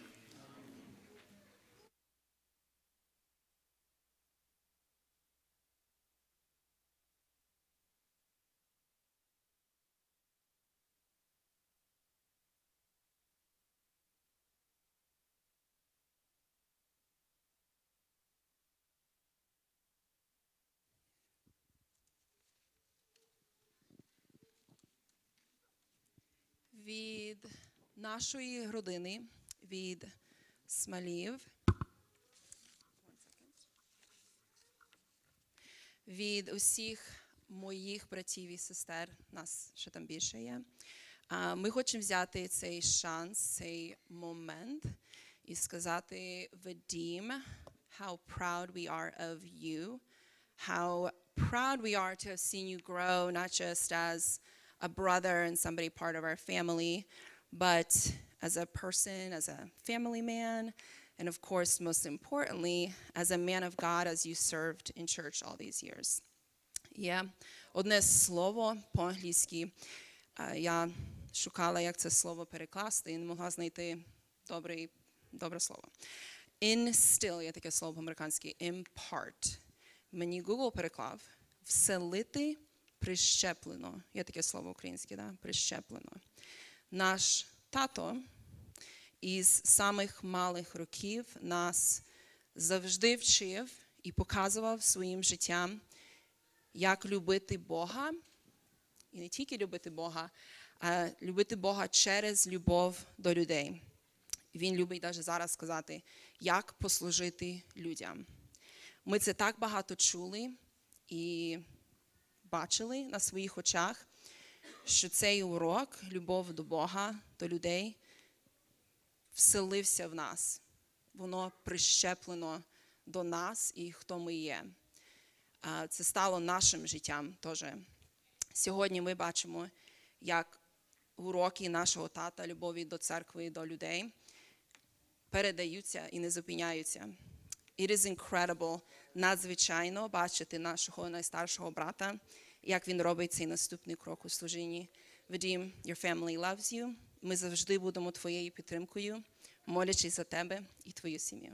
Від нашої родини, від Смалів, від усіх моїх братів і сестер, нас ще там більше є, ми хочемо взяти цей шанс, цей момент і сказати Вадим, how proud we are of you, how proud we are to have seen you grow, not just as a brother and somebody part of our family, but as a person, as a family man, and of course, most importantly, as a man of God, as you served in church all these years. Є одне слово по-англійськи. Я шукала, як це слово перекласти, і не могла знайти добре слово. Instill, є таке слово по-американськи, impart. Мені Google переклав, вселити прищеплено. Є таке слово українське, да? Прищеплено. Наш тато із самих малих років нас завжди вчив і показував своїм життям, як любити Бога. І не тільки любити Бога, а любити Бога через любов до людей. Він любить навіть зараз сказати, як послужити людям. Ми це так багато чули і бачили на своїх очах, що цей урок, любов до Бога, до людей, вселився в нас. Воно прищеплено до нас і хто ми є. це стало нашим життям теж. Сьогодні ми бачимо, як уроки нашого тата, любові до церкви і до людей передаються і не зупиняються. It is incredible, надзвичайно бачити нашого найстаршого брата, як він робить цей наступний крок у служінні. Вадим, your family loves you. Ми завжди будемо твоєю підтримкою, молячись за тебе і твою сім'ю.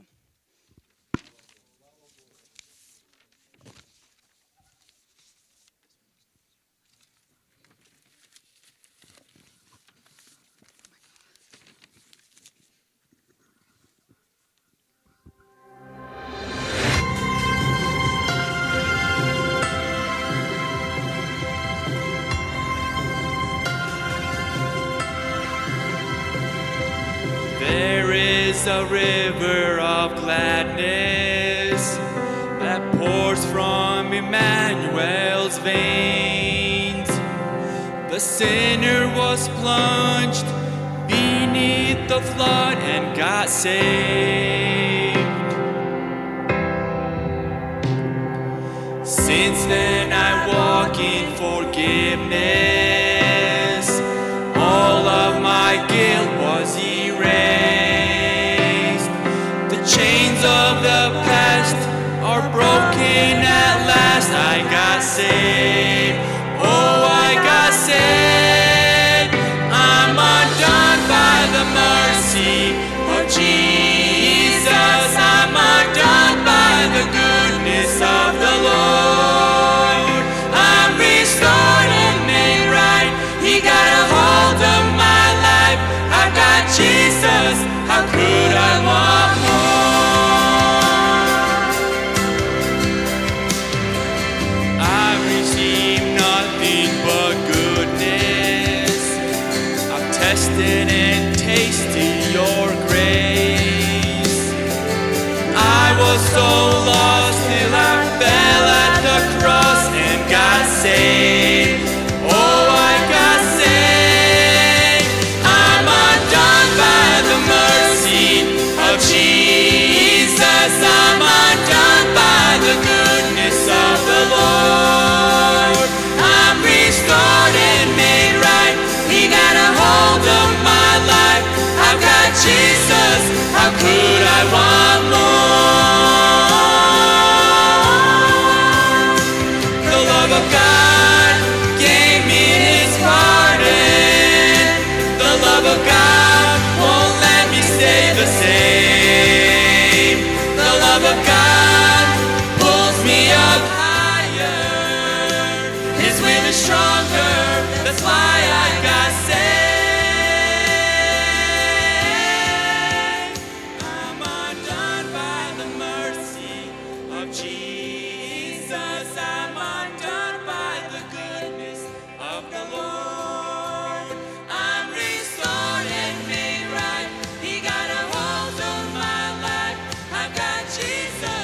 There is a river of gladness that pours from Emmanuel's veins. The sinner was plunged beneath the flood and got saved. Since then I walk in forgiveness. All of my guilt was erased. The chains of the past are broken at last. I got saved. Oh, I got saved. I'm undone by the mercy of Jesus. I'm undone by the goodness of the Lord. I'm restored and made right. He got a hold of my life. I got Jesus. How could I want more? I received nothing but goodness. I've tested and tasted your grace. I was so lost till I fell at the cross and got saved. Oh, I got saved. I'm undone by the mercy of Jesus. I'm undone by the goodness of the Lord. I'm restored and made right. He got a hold of my life. I've got Jesus. How could I want more? The love of God gave me His pardon. The love of God won't let me stay the same. The love of God pulls me up higher. His will is stronger. That's why I got saved. I'm undone by the mercy of Jesus. I'm undone by the goodness of the Lord. I'm restored and made right. He got a hold of my life. I've got Jesus.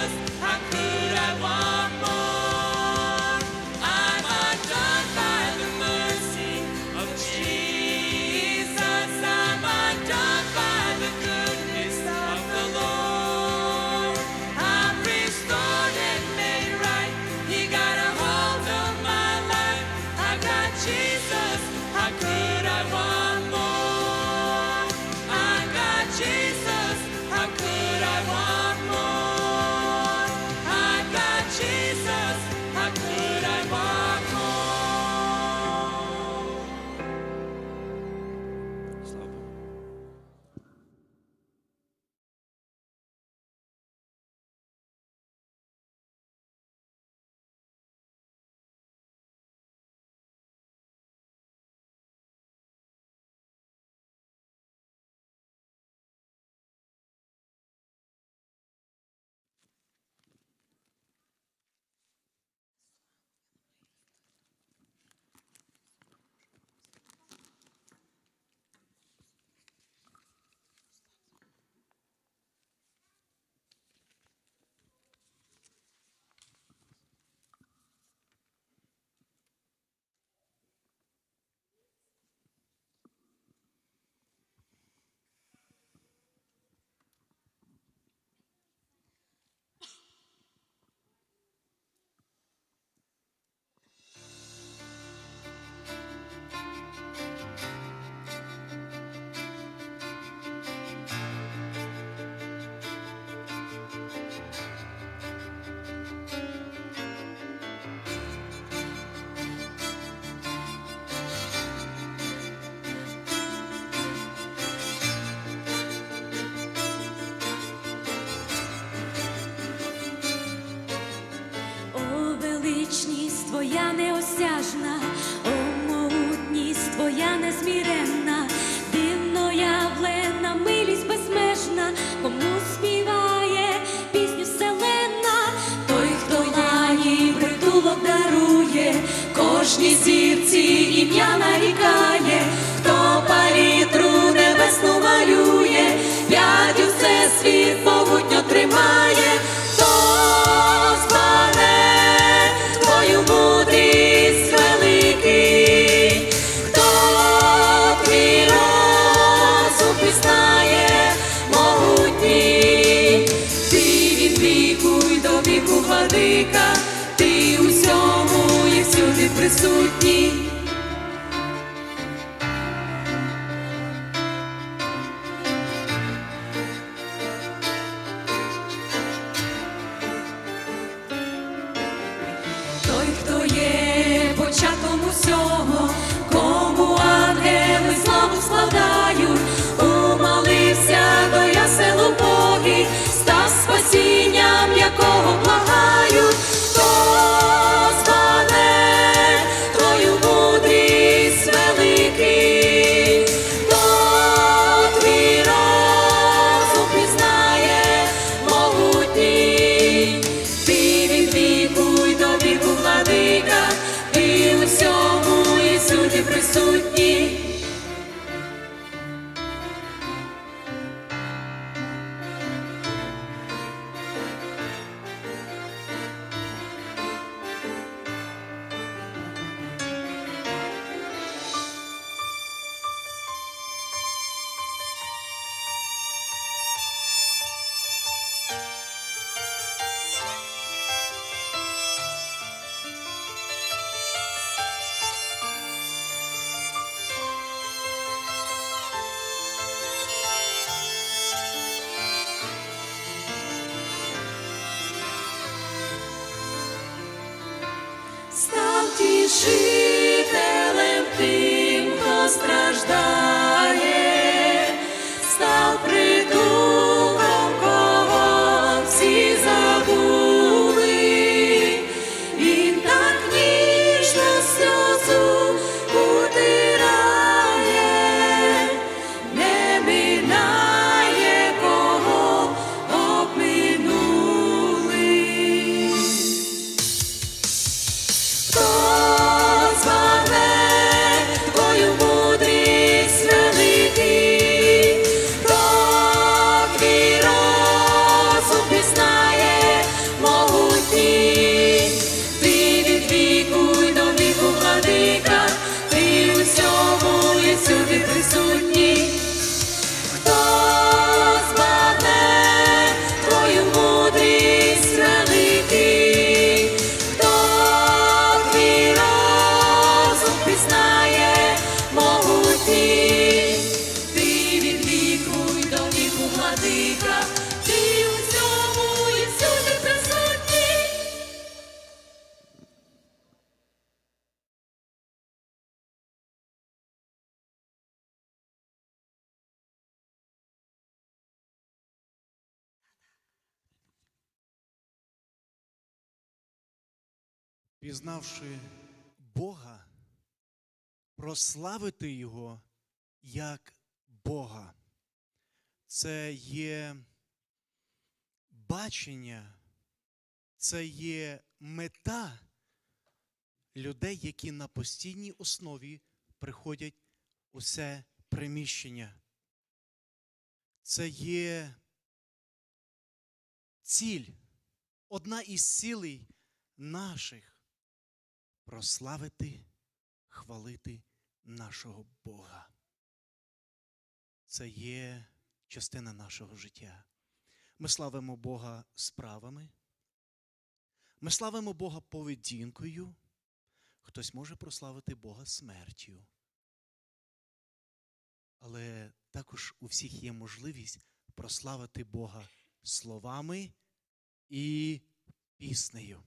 Твоя неосяжна, о, могутність Твоя незміренна, дивно явлена, милість безмежна, кому співає пісню вселенна, той, хто лані притулок дарує, кожній зірці ім'я нарікає, хто палітру небесну малює, п'ятю всесвіт могутньо тримає, хто збагне Твою мудрість великий, хто твій розум пізнає могутній, ти від віку й до віку владика, ти усьому і всюди присутній. Той, хто є початком усього, кому ангели славу складають, умолився до ясел убогих, став спасінням, якого благають, хто збагне Твою мудрість великий, хто твій розум пізнає могутній, ти від віку й до віку владика, ти у всьому і всюди присутній. Став тішителем тим, хто страждає, став притулком, кого всі забули, він так ніжно сльозу утирає, не минає, кого обминули. Хто збагне Твою мудрість великий, хто твій розум пізнає могутній, ти від віку й до віку владика, ти у всьому і всюди присутній. Хто збагне Твою мудрість великий, хто твій розум пізнає могутній, ти від віку й до віку владика, ти у всьому і всюди присутній. Пізнавши Бога, прославити Його як Бога. Це є бачення, це є мета людей, які на постійній основі приходять у це приміщення. Це є ціль, одна із цілей наших прославити, хвалити нашого Бога. Це є частина нашого життя. Ми славимо Бога справами, ми славимо Бога поведінкою, хтось може прославити Бога смертю. Але також у всіх є можливість прославити Бога словами і піснею.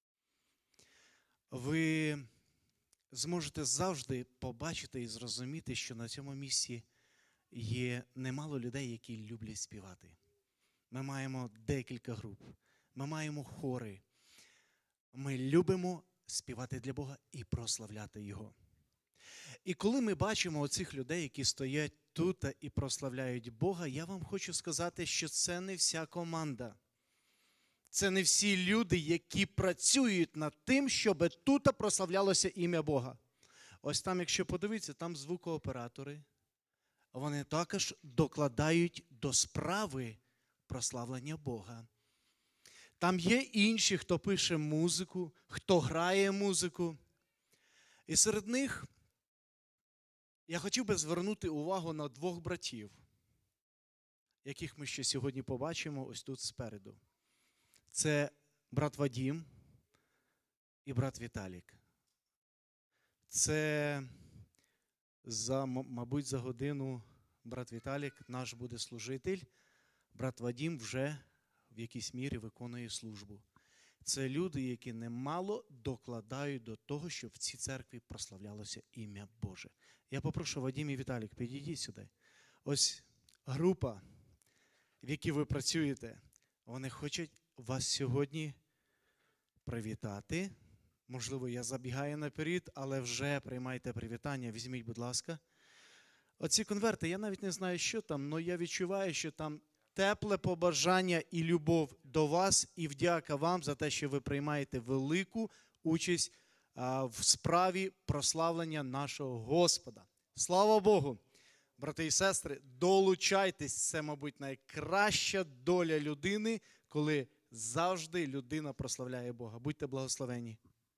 Ви зможете завжди побачити і зрозуміти, що на цьому місці є немало людей, які люблять співати. Ми маємо декілька груп, ми маємо хори. Ми любимо співати для Бога і прославляти Його. І коли ми бачимо оцих людей, які стоять тут і прославляють Бога, я вам хочу сказати, що це не вся команда. Це не всі люди, які працюють над тим, щоб тут прославлялося ім'я Бога. Ось там, якщо подивитися, там звукооператори. Вони також докладають до справи прославлення Бога. Там є інші, хто пише музику, хто грає музику. І серед них я хотів би звернути увагу на двох братів, яких ми ще сьогодні побачимо ось тут спереду. Це брат Вадим і брат Віталік. Це, мабуть, за годину брат Віталік наш буде служитель, брат Вадим вже в якійсь мірі виконує службу. Це люди, які немало докладають до того, щоб в цій церкві прославлялося ім'я Боже. Я попрошу Вадим і Віталік, підійдіть сюди. Ось група, в якій ви працюєте, вони хочуть вас сьогодні привітати. Можливо, я забігаю наперед, але вже приймайте привітання. Візьміть, будь ласка. Оці конверти, я навіть не знаю, що там, але я відчуваю, що там тепле побажання і любов до вас, і вдяка вам за те, що ви приймаєте велику участь в справі прославлення нашого Господа. Слава Богу! Брати і сестри, долучайтесь, це, мабуть, найкраща доля людини, коли завжди людина прославляє Бога. Будьте благословені.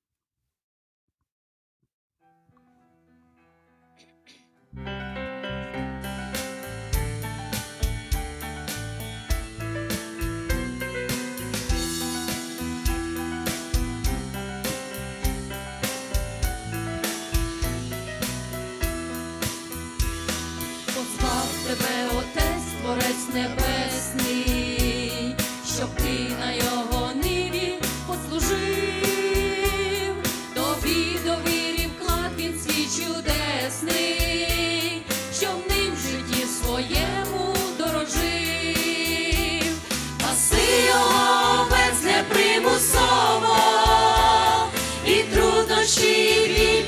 Позвав тебе Отець, Творець Небесний, щоб ти на його ниві послужив, тобі довірив клад він свій чудесний, щоб ним в житті своєму дорожив. Паси його овець непримусово, і труднощі бій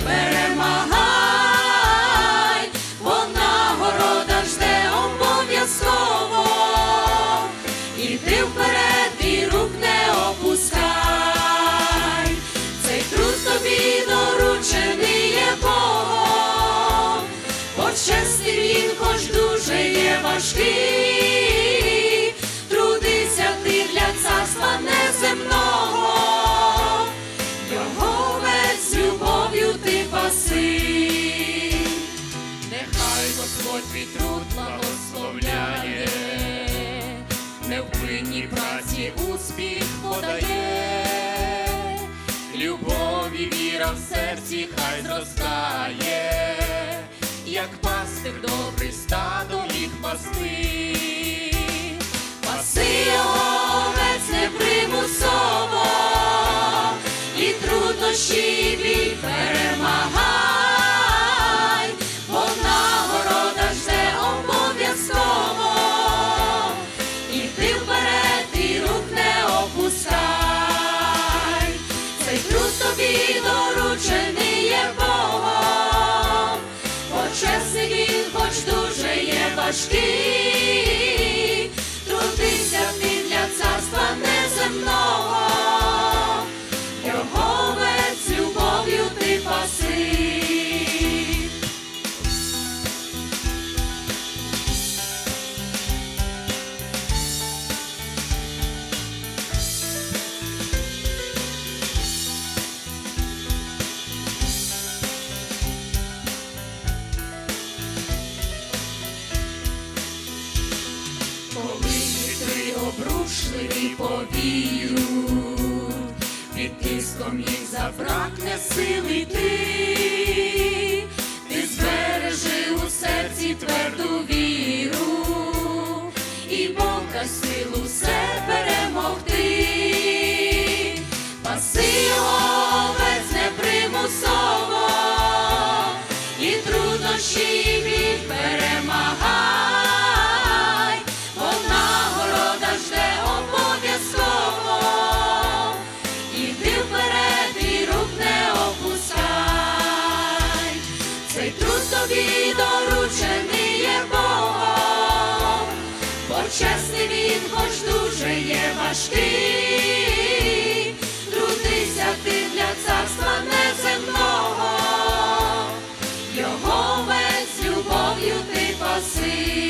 перемагай, бо нагорода жде обов'язково, і ти вперед і рук не опускай. Цей труд тобі доручений є Богом, почесний він, хоч дуже є важкий, трудися ти для царства неземного, його овець з любов'ю ти паси. Нехай Господь твій труд благословляє, невпинній праці успіх подає, любов і віра в серці хай зростає, як пастир добрий стадо їх пасти. Паси його овець непримусово, і труднощі бій перемагай, бо нагорода жде обов'язково, і ти вперед і рук не опускай. Цей труд тобі доручений є Богом, почесний він, хоч дуже є важкий, трудися ти для царства неземного, його овець з любов'ю ти паси. Коли вітри обрушливі повіють, під тиском їх забракне сили йти, ти збережи у серці тверду віру, і Бог дасть силу все перемогти. Паси його овець непримусово, і труднощі бій перемагай, бо нагорода жде обов'язково, і ти вперед і рук не чесний він, хоч дуже є важкий, трудися ти для царства неземного, його овець любов'ю ти паси.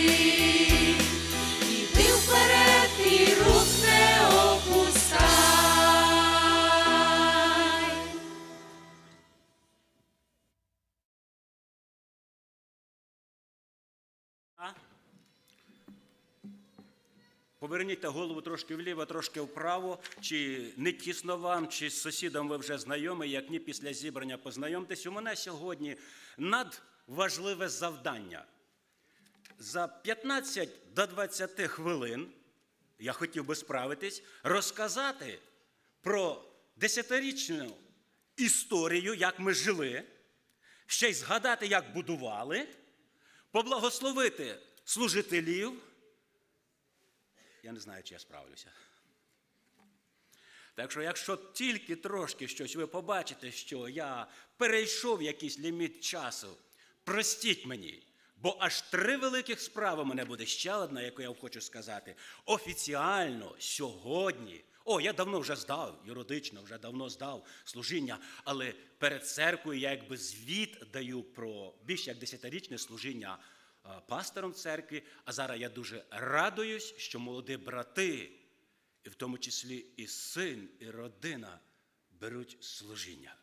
Іди вперед і рук не опускай. Поверніть голову трошки вліво, трошки вправо, чи не тісно вам, чи з сусідом ви вже знайомі, як ні, після зібрання познайомтесь. У мене сьогодні надважливе завдання. За 15 до 20 хвилин, я хотів би справитись, розказати про 10-річну історію, як ми жили, ще й згадати, як будували, поблагословити служителів. Я не знаю, чи я справлюся. Так що, якщо тільки трошки щось ви побачите, що я перейшов якийсь ліміт часу, простіть мені, бо аж 3 великих справи у мене буде. Ще одна, яку я хочу сказати. Офіціально сьогодні, я давно вже здав, юридично вже давно здав служіння, але перед церквою я якби звіт даю про більш як 10-річне служіння пастором церкви, а зараз я дуже радуюсь, що молоді брати, і в тому числі і син, і родина, беруть служіння.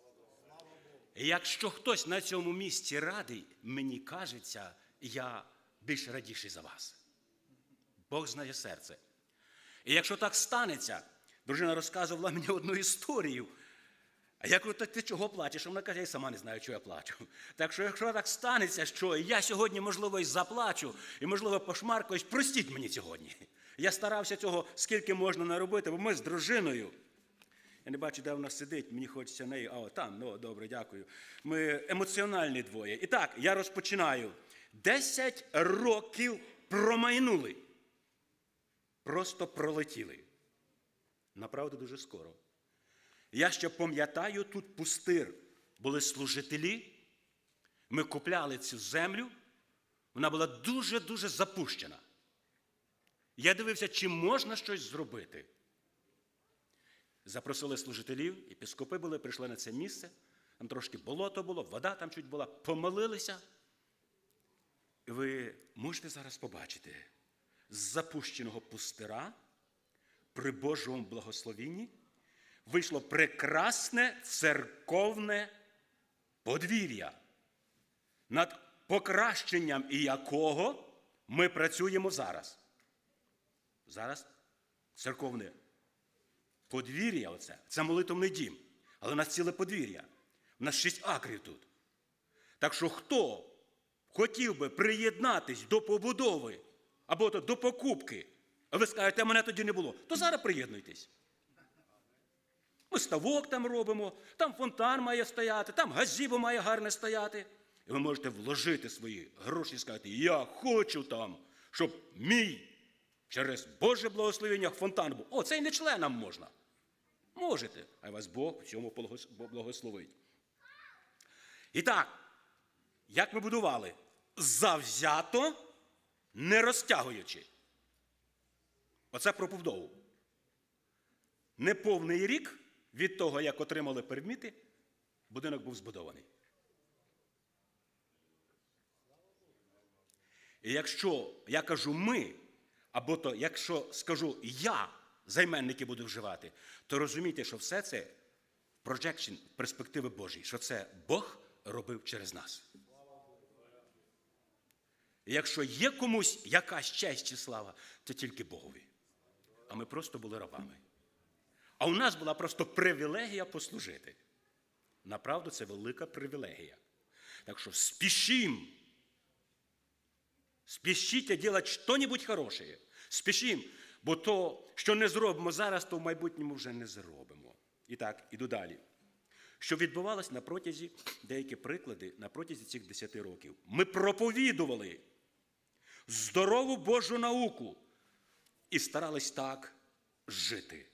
І якщо хтось на цьому місці радий, мені кажеться, я більш радіший за вас. Бог знає серце. І якщо так станеться, дружина розказувала мені одну історію. А я кажу, ти чого плачеш? Вона каже, я сама не знаю, чого я плачу. Так що, якщо так станеться, що я сьогодні, можливо, і заплачу, і, можливо, пошмаркаюсь, простіть мені сьогодні. Я старався цього скільки можна не робити, бо ми з дружиною, я не бачу, де вона сидить, мені хочеться неї, там, добре, дякую. Ми емоціональні двоє. І так, я розпочинаю. 10 років промайнули. Просто пролетіли. Направду, дуже скоро. Я ще пам'ятаю, тут пустир. Були служителі, ми купляли цю землю, вона була дуже-дуже запущена. Я дивився, чи можна щось зробити. Запросили служителів, єпископи були, прийшли на це місце, там трошки болото було, вода там чуть була, помолилися. І ви можете зараз побачити, з запущеного пустира при Божому благословенні вийшло прекрасне церковне подвір'я, над покращенням і якого ми працюємо зараз. Зараз церковне подвір'я оце, це молитовний дім, але у нас ціле подвір'я. У нас 6 акрів тут. Так що хто хотів би приєднатись до побудови або до покупки, а ви скажете, мене тоді не було, то зараз приєднуйтесь. Ми ставок там робимо, там фонтан має стояти, там газібо має гарне стояти. І ви можете вложити свої гроші і сказати, я хочу там, щоб мій через Боже благословення фонтан був. Це і не членам можна. Можете, а вас Бог в цьому благословить. І так, як ми будували? Завзято, не розтягуючи. Оце про побудову. Неповний рік від того, як отримали перміти, будинок був збудований. І якщо я кажу «ми», або то якщо скажу «я», займенники буду вживати, то розумійте, що все це projection перспективи Божої, що це Бог робив через нас. І якщо є комусь якась честь чи слава, то тільки Богові. А ми просто були рабами. А у нас була просто привілегія послужити. Направду, це велика привілегія. Так що спішим. Спішіть робити щось хороше. Спішим. Бо то, що не зробимо зараз, то в майбутньому вже не зробимо. І так, іду далі. Що відбувалося на протязі, деякі приклади, на протязі цих 10 років. Ми проповідували здорову Божу науку і старались так жити.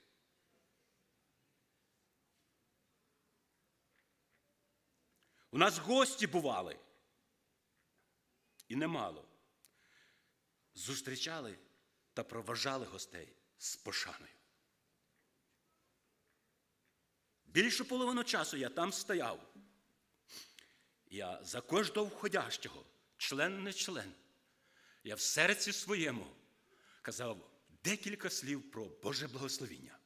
У нас гості бували. І немало. Зустрічали та проважали гостей з пошаною. Більшу половину часу я там стояв. Я за кожного входящого, член не член, я в серці своєму казав декілька слів про Боже благословіння.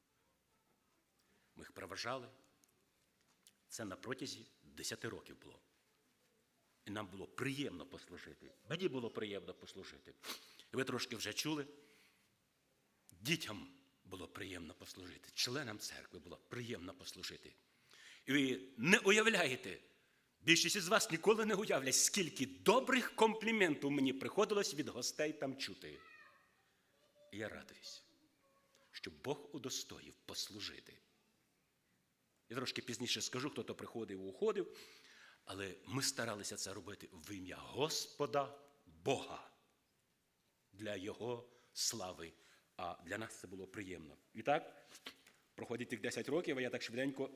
Ми їх проважали. Це на протязі 10 років було. І нам було приємно послужити. Мені було приємно послужити. І ви трошки вже чули. Дітям було приємно послужити. Членам церкви було приємно послужити. І ви не уявляєте, більшість із вас ніколи не уявлять, скільки добрих компліментів мені приходилось від гостей там чути. І я радуюсь, що Бог удостоїв послужити. Я трошки пізніше скажу, хто то приходив і уходив, але ми старалися це робити в ім'я Господа Бога для Його слави. А для нас це було приємно. І так, проходить тих 10 років, а я так швиденько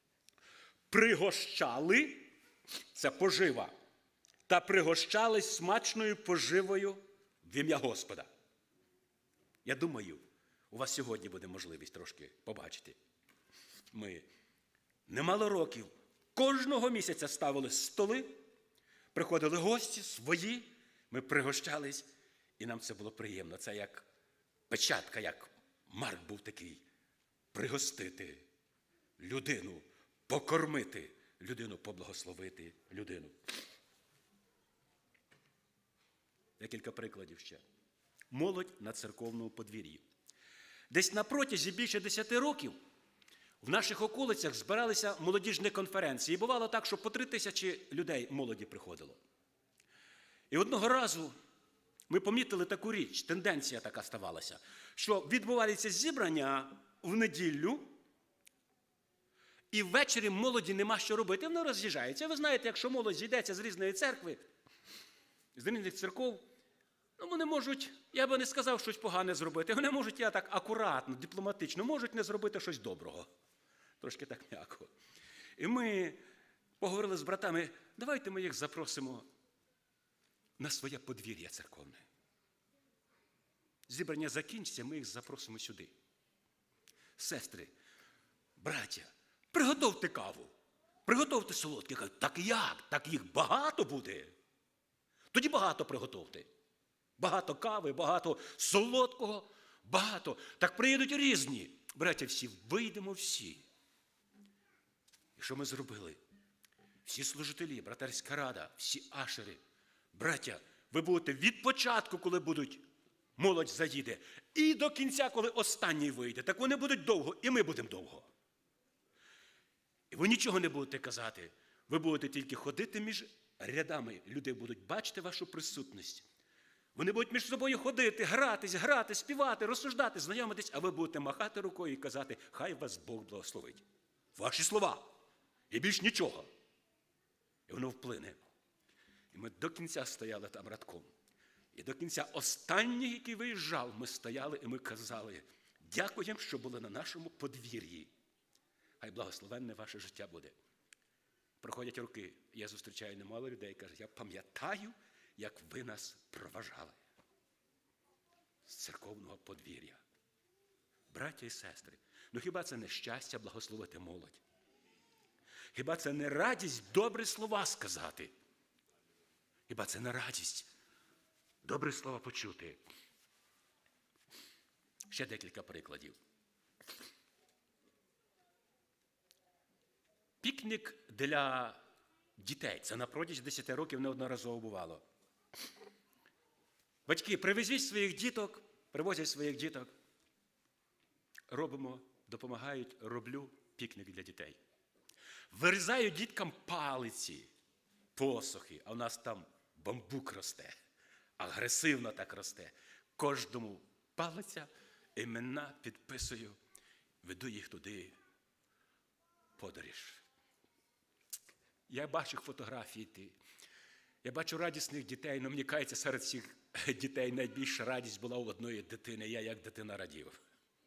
пригощали, це пожива, та пригощались смачною поживою в ім'я Господа. Я думаю, у вас сьогодні буде можливість трошки побачити. Ми немало років кожного місяця ставили столи, приходили гості свої, ми пригощались, і нам це було приємно. Це як печатка, як Марк був такий. Пригостити людину, покормити людину, поблагословити людину. Декілька прикладів ще. Молодь на церковному подвір'ї. Десь на протязі більше 10 років в наших околицях збиралися молодіжні конференції. І бувало так, що по 3000 людей молоді приходило. І одного разу ми помітили таку річ, тенденція така ставалася, що відбувалися зібрання в неділю, і ввечері молоді нема що робити, вони роз'їжджаються. Ви знаєте, якщо молодь зійдеться з різної церкви, з різних церков, ну вони можуть, я би не сказав щось погане зробити, вони можуть, я так акуратно, дипломатично, можуть не зробити щось доброго. Трошки так м'яко. І ми поговорили з братами, давайте ми їх запросимо на своє подвір'я церковне. Зібрання закінчиться, ми їх запросимо сюди. Сестри, браття, приготовте каву, приготовте солодке. Кажуть, так як? Так їх багато буде. Тоді багато приготовте. Багато кави, багато солодкого, багато. Так приїдуть різні. Браття, всі, вийдемо всі. І що ми зробили? Всі служителі, братерська рада, всі ашери. Браття, ви будете від початку, коли будуть молодь заїде, і до кінця, коли останній вийде. Так вони будуть довго, і ми будемо довго. І ви нічого не будете казати. Ви будете тільки ходити між рядами. Люди будуть бачити вашу присутність. Вони будуть між собою ходити, грати, співати, розсуждати, знайомитись, а ви будете махати рукою і казати, хай вас Бог благословить. Ваші слова. І більш нічого. І воно вплине. І ми до кінця стояли там радком. І до кінця останній, який виїжджав, ми стояли і ми казали, дякуємо, що були на нашому подвір'ї. Хай благословенне ваше життя буде. Проходять роки, я зустрічаю немало людей і кажу, я пам'ятаю, як ви нас проважали з церковного подвір'я. Браття і сестри, ну хіба це не щастя благословити молодь? Хіба це не радість добрі слова сказати? Хіба це не радість добрі слова почути? Ще декілька прикладів. Пікнік для дітей. Це на протязі 10 років неодноразово бувало. Батьки, привезіть своїх діток, привозять своїх діток. Робимо, допомагають, роблю пікнік для дітей. Вирізаю діткам палиці, посохи, а у нас там бамбук росте, агресивно так росте. Кожному палиця, імена підписую, веду їх туди, подорож. Я бачу фотографії, я бачу радісних дітей, але мені кажеться, серед всіх дітей найбільша радість була у одної дитини, я як дитина радів.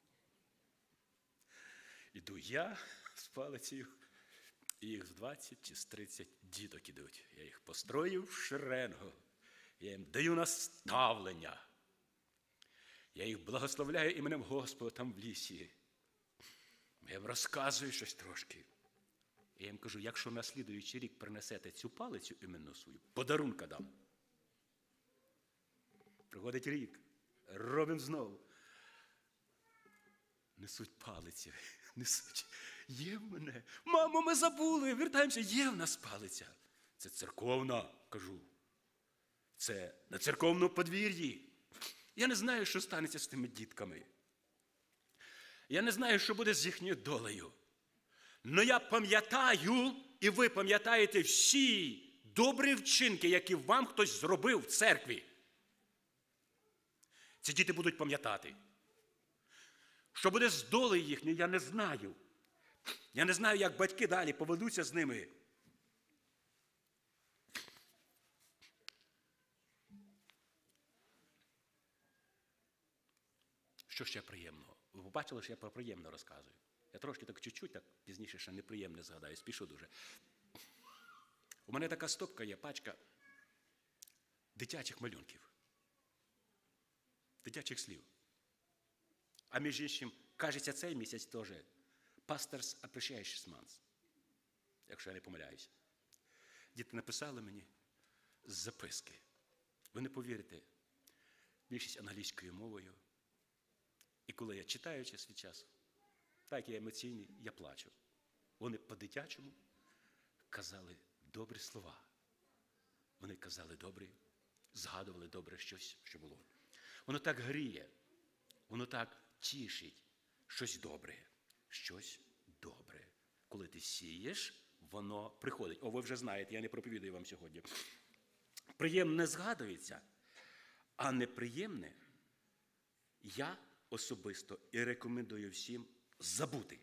Іду я з палицею, і їх з 20 чи з 30 діток ідуть. Я їх построю в шеренгу, я їм даю наставлення. Я їх благословляю іменем Господа там в лісі. Я їм розказую щось трошки. Я їм кажу, якщо на слідуючий рік принесете цю палицю іменну свою, подарунка дам. Проходить рік, робимо знову. Несуть палиці, несуть. Є в мене. Мамо, ми забули, вертаємося, є в нас палиця. Це церковна, кажу. Це на церковному подвір'ї. Я не знаю, що станеться з тими дітками. Я не знаю, що буде з їхньою долею. Но я пам'ятаю, і ви пам'ятаєте всі добрі вчинки, які вам хтось зробив в церкві. Ці діти будуть пам'ятати. Що буде з долею їхньою, я не знаю. Я не знаю, як батьки далі поведуться з ними. Що ще приємного? Ви побачили, що я про приємне розказую. Я трошки так чуть-чуть, так пізніше ще неприємне згадаю, спішу дуже. У мене така стопка є, пачка дитячих малюнків. Дитячих слів. А між іншим, кажеться, цей місяць теж Pastors Appreciation Month, якщо я не помиляюся. Діти написали мені записки. Ви не повірите, більшість англійською мовою. І коли я читаю час від часу, так я емоційний, я плачу. Вони по-дитячому казали добрі слова. Вони казали добрі, згадували добре щось, що було. Воно так гріє, воно так тішить. Щось добре, щось добре. Коли ти сієш, воно приходить. О, ви вже знаєте, я не проповідую вам сьогодні. Приємне згадується, а неприємне я особисто і рекомендую всім забути.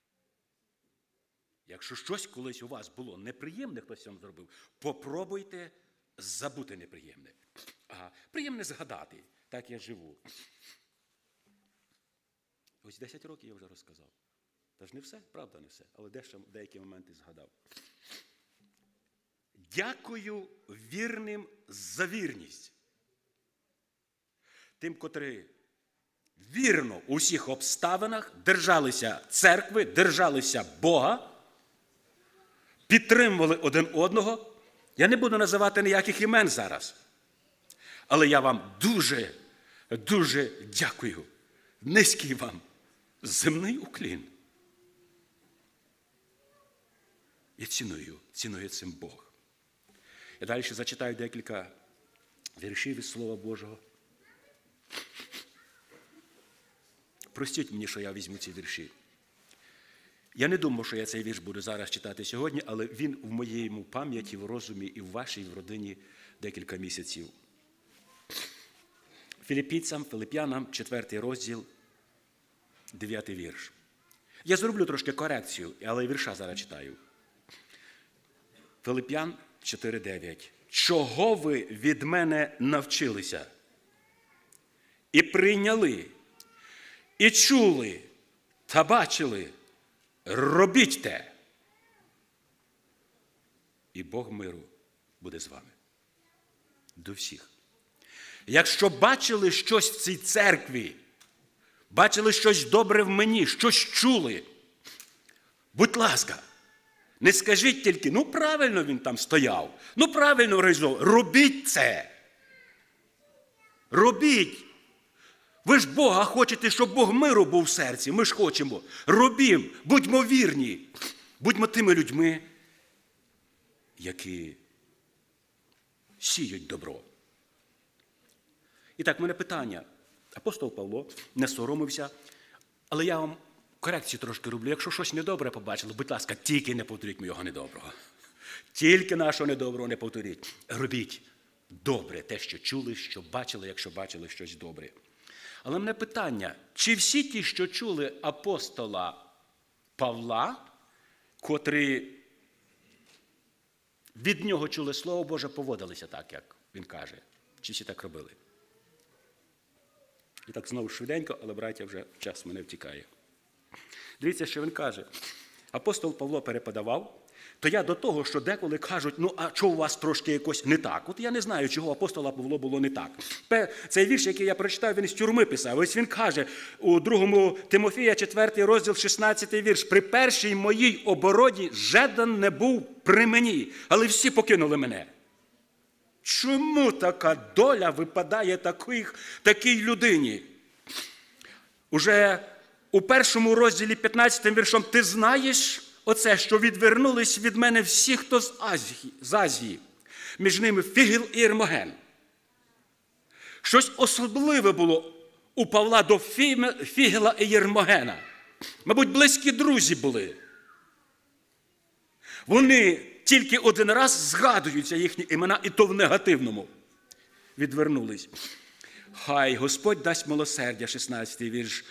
Якщо щось колись у вас було неприємне, хтось вам зробив, попробуйте забути неприємне. А приємне згадати. Так я живу. Ось 10 років я вже розказав. Тож не все, правда не все, але деякі моменти згадав. Дякую вірним за вірність. Тим, котрі вірно у всіх обставинах держалися церкви, держалися Бога, підтримували один одного. Я не буду називати ніяких імен зараз. Але я вам дуже, дуже дякую. Низький вам земний уклін. І цінує цим Бог. Я далі зачитаю декілька віршів із Слова Божого. Простіть мені, що я візьму ці вірші. Я не думав, що я цей вірш буду зараз читати сьогодні, але він в моєму пам'яті, в розумі і в вашій в родині декілька місяців. Филип'янам, 4 розділ, 9 вірш. Я зроблю трошки корекцію, але вірша зараз читаю. Филип'ян 4:9. Чого ви від мене навчилися? І прийняли, і чули, та бачили, робіть те. І Бог миру буде з вами. До всіх. Якщо бачили щось в цій церкві, бачили щось добре в мені, щось чули, будь ласка, не скажіть тільки, ну правильно він там стояв, ну правильно реалізував. Робіть це. Робіть. Ви ж Бога хочете, щоб Бог миру був в серці. Ми ж хочемо. Робім, будьмо вірні. Будьмо тими людьми, які сіють добро. І так, в мене питання. Апостол Павло не соромився, але я вам корекцію трошки роблю. Якщо щось недобре побачили, будь ласка, тільки не повторіть його недоброго. Тільки нашого недоброго не повторіть. Робіть добре те, що чули, що бачили, якщо бачили щось добре. Але в мене питання, чи всі ті, що чули апостола Павла, котрі від нього чули Слово Боже, поводилися так, як він каже? Чи всі так робили? І так знову швиденько, але, браття, вже час мене втікає. Дивіться, що він каже. апостол Павло переподавав, то я до того, що деколи кажуть, ну а чого у вас трошки якось не так? От я не знаю, чого апостола Павло було не так. Цей вірш, який я прочитав, він з тюрми писав. Ось він каже у 2 Тимофія, 4 розділ, 16 вірш. При першій моїй обороні жадан не був при мені, але всі покинули мене. Чому така доля випадає такій людині? Уже у 1 розділі 15 віршом ти знаєш оце, що відвернулись від мене всі, хто з Азії. Між ними Фігел і Єрмоген. Щось особливе було у Павла до Фігела і Єрмогена. Мабуть, близькі друзі були. Вони тільки один раз згадуються їхні імена, і то в негативному. Відвернулись. Хай Господь дасть милосердя, 16-й вірш,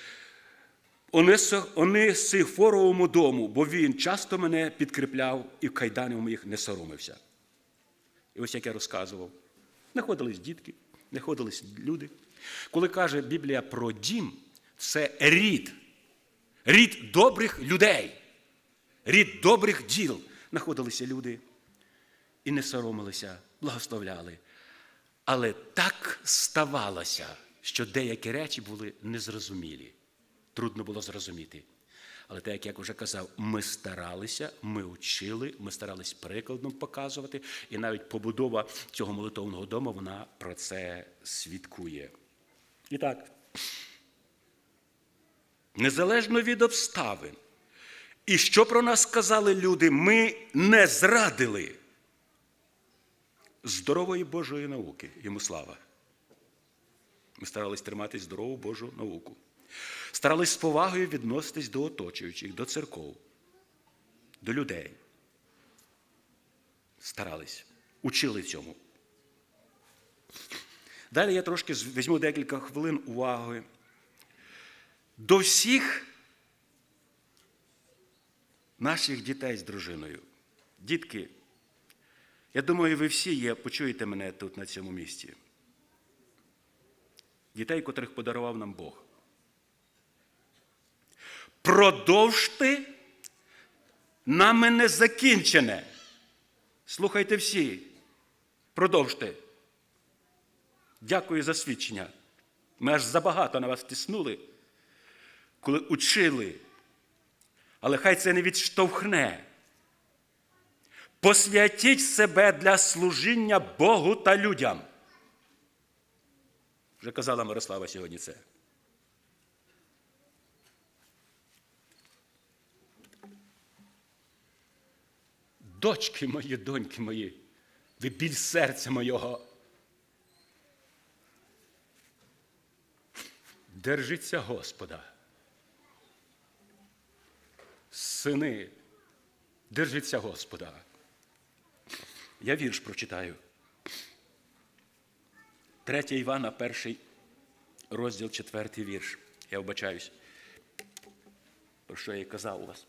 Онисифоровому дому, бо він часто мене підкріпляв і в кайданів моїх не соромився. І ось як я розказував, знаходились дітки, знаходились люди. Коли каже Біблія про дім, це рід добрих людей, рід добрих діл. Знаходилися люди і не соромилися, благословляли. Але так ставалося, що деякі речі були незрозумілі. Трудно було зрозуміти. Але так, як я вже казав, ми старалися, ми учили, ми старалися прикладом показувати. І навіть побудова цього молитовного дому, вона про це свідкує. І так, незалежно від обставин, і що про нас сказали люди, ми не зрадили здорової Божої науки. Йому слава. Ми старались тримати здорову Божу науку. Старались з повагою відноситись до оточуючих, до церков, до людей. Старались. Учили цьому. Далі я трошки візьму декілька хвилин уваги. До всіх наших дітей з дружиною. Дітки, я думаю, ви всі почуєте мене тут, на цьому місці. Дітей, котрих подарував нам Бог. Продовжте нами не закінчене. Слухайте всі. Продовжте. Дякую за свідчення. Ми аж забагато на вас тиснули, коли учили. Але хай це не відштовхне. Посвятіть себе для служіння Богу та людям. Вже казала Мирослава сьогодні це. Дочки мої, доньки мої, ви біль серця мого. Держіться Господа. Сини, держіться Господа. Я вірш прочитаю. 3 Івана, 1 розділ, 4 вірш. Я вибачаюсь, про що я і казав у вас.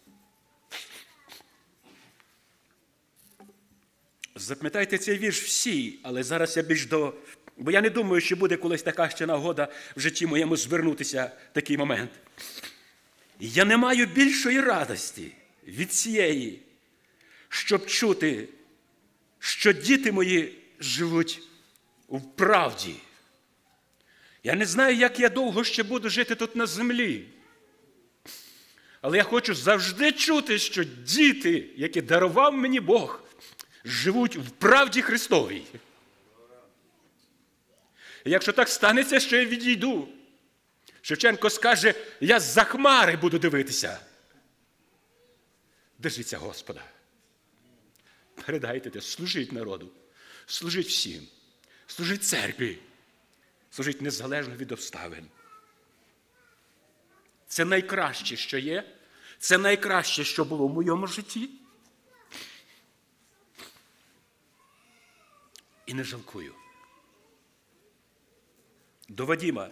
Запам'ятайте цей вірш всі, але зараз я більш до... Бо я не думаю, що буде колись така ще нагода в житті моєму звернутися в такий момент. Я не маю більшої радості від цієї, щоб чути, що діти мої живуть в правді. Я не знаю, як я довго ще буду жити тут на землі. Але я хочу завжди чути, що діти, які дарував мені Бог, живуть в правді Христовій. І якщо так станеться, що я відійду, Шевченко скаже, я з-за хмари буду дивитися. Держіться Господа. Передайте те, служіть народу, служіть всім, служіть церкві, служіть незалежно від обставин. Це найкраще, що є, це найкраще, що було в моєму житті. І не жалкую. До Вадима,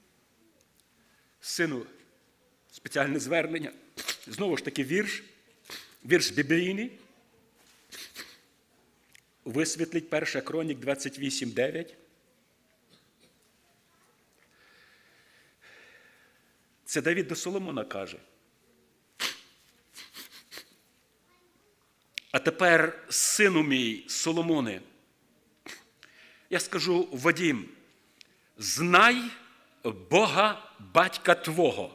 сину, спеціальне звернення. Знову ж таки вірш біблійний. Висвітлить 1 Хронік 28:9. Це Давид до Соломона каже. А тепер, сину мій, Соломоне, я скажу, Вадім, знай Бога батька твого.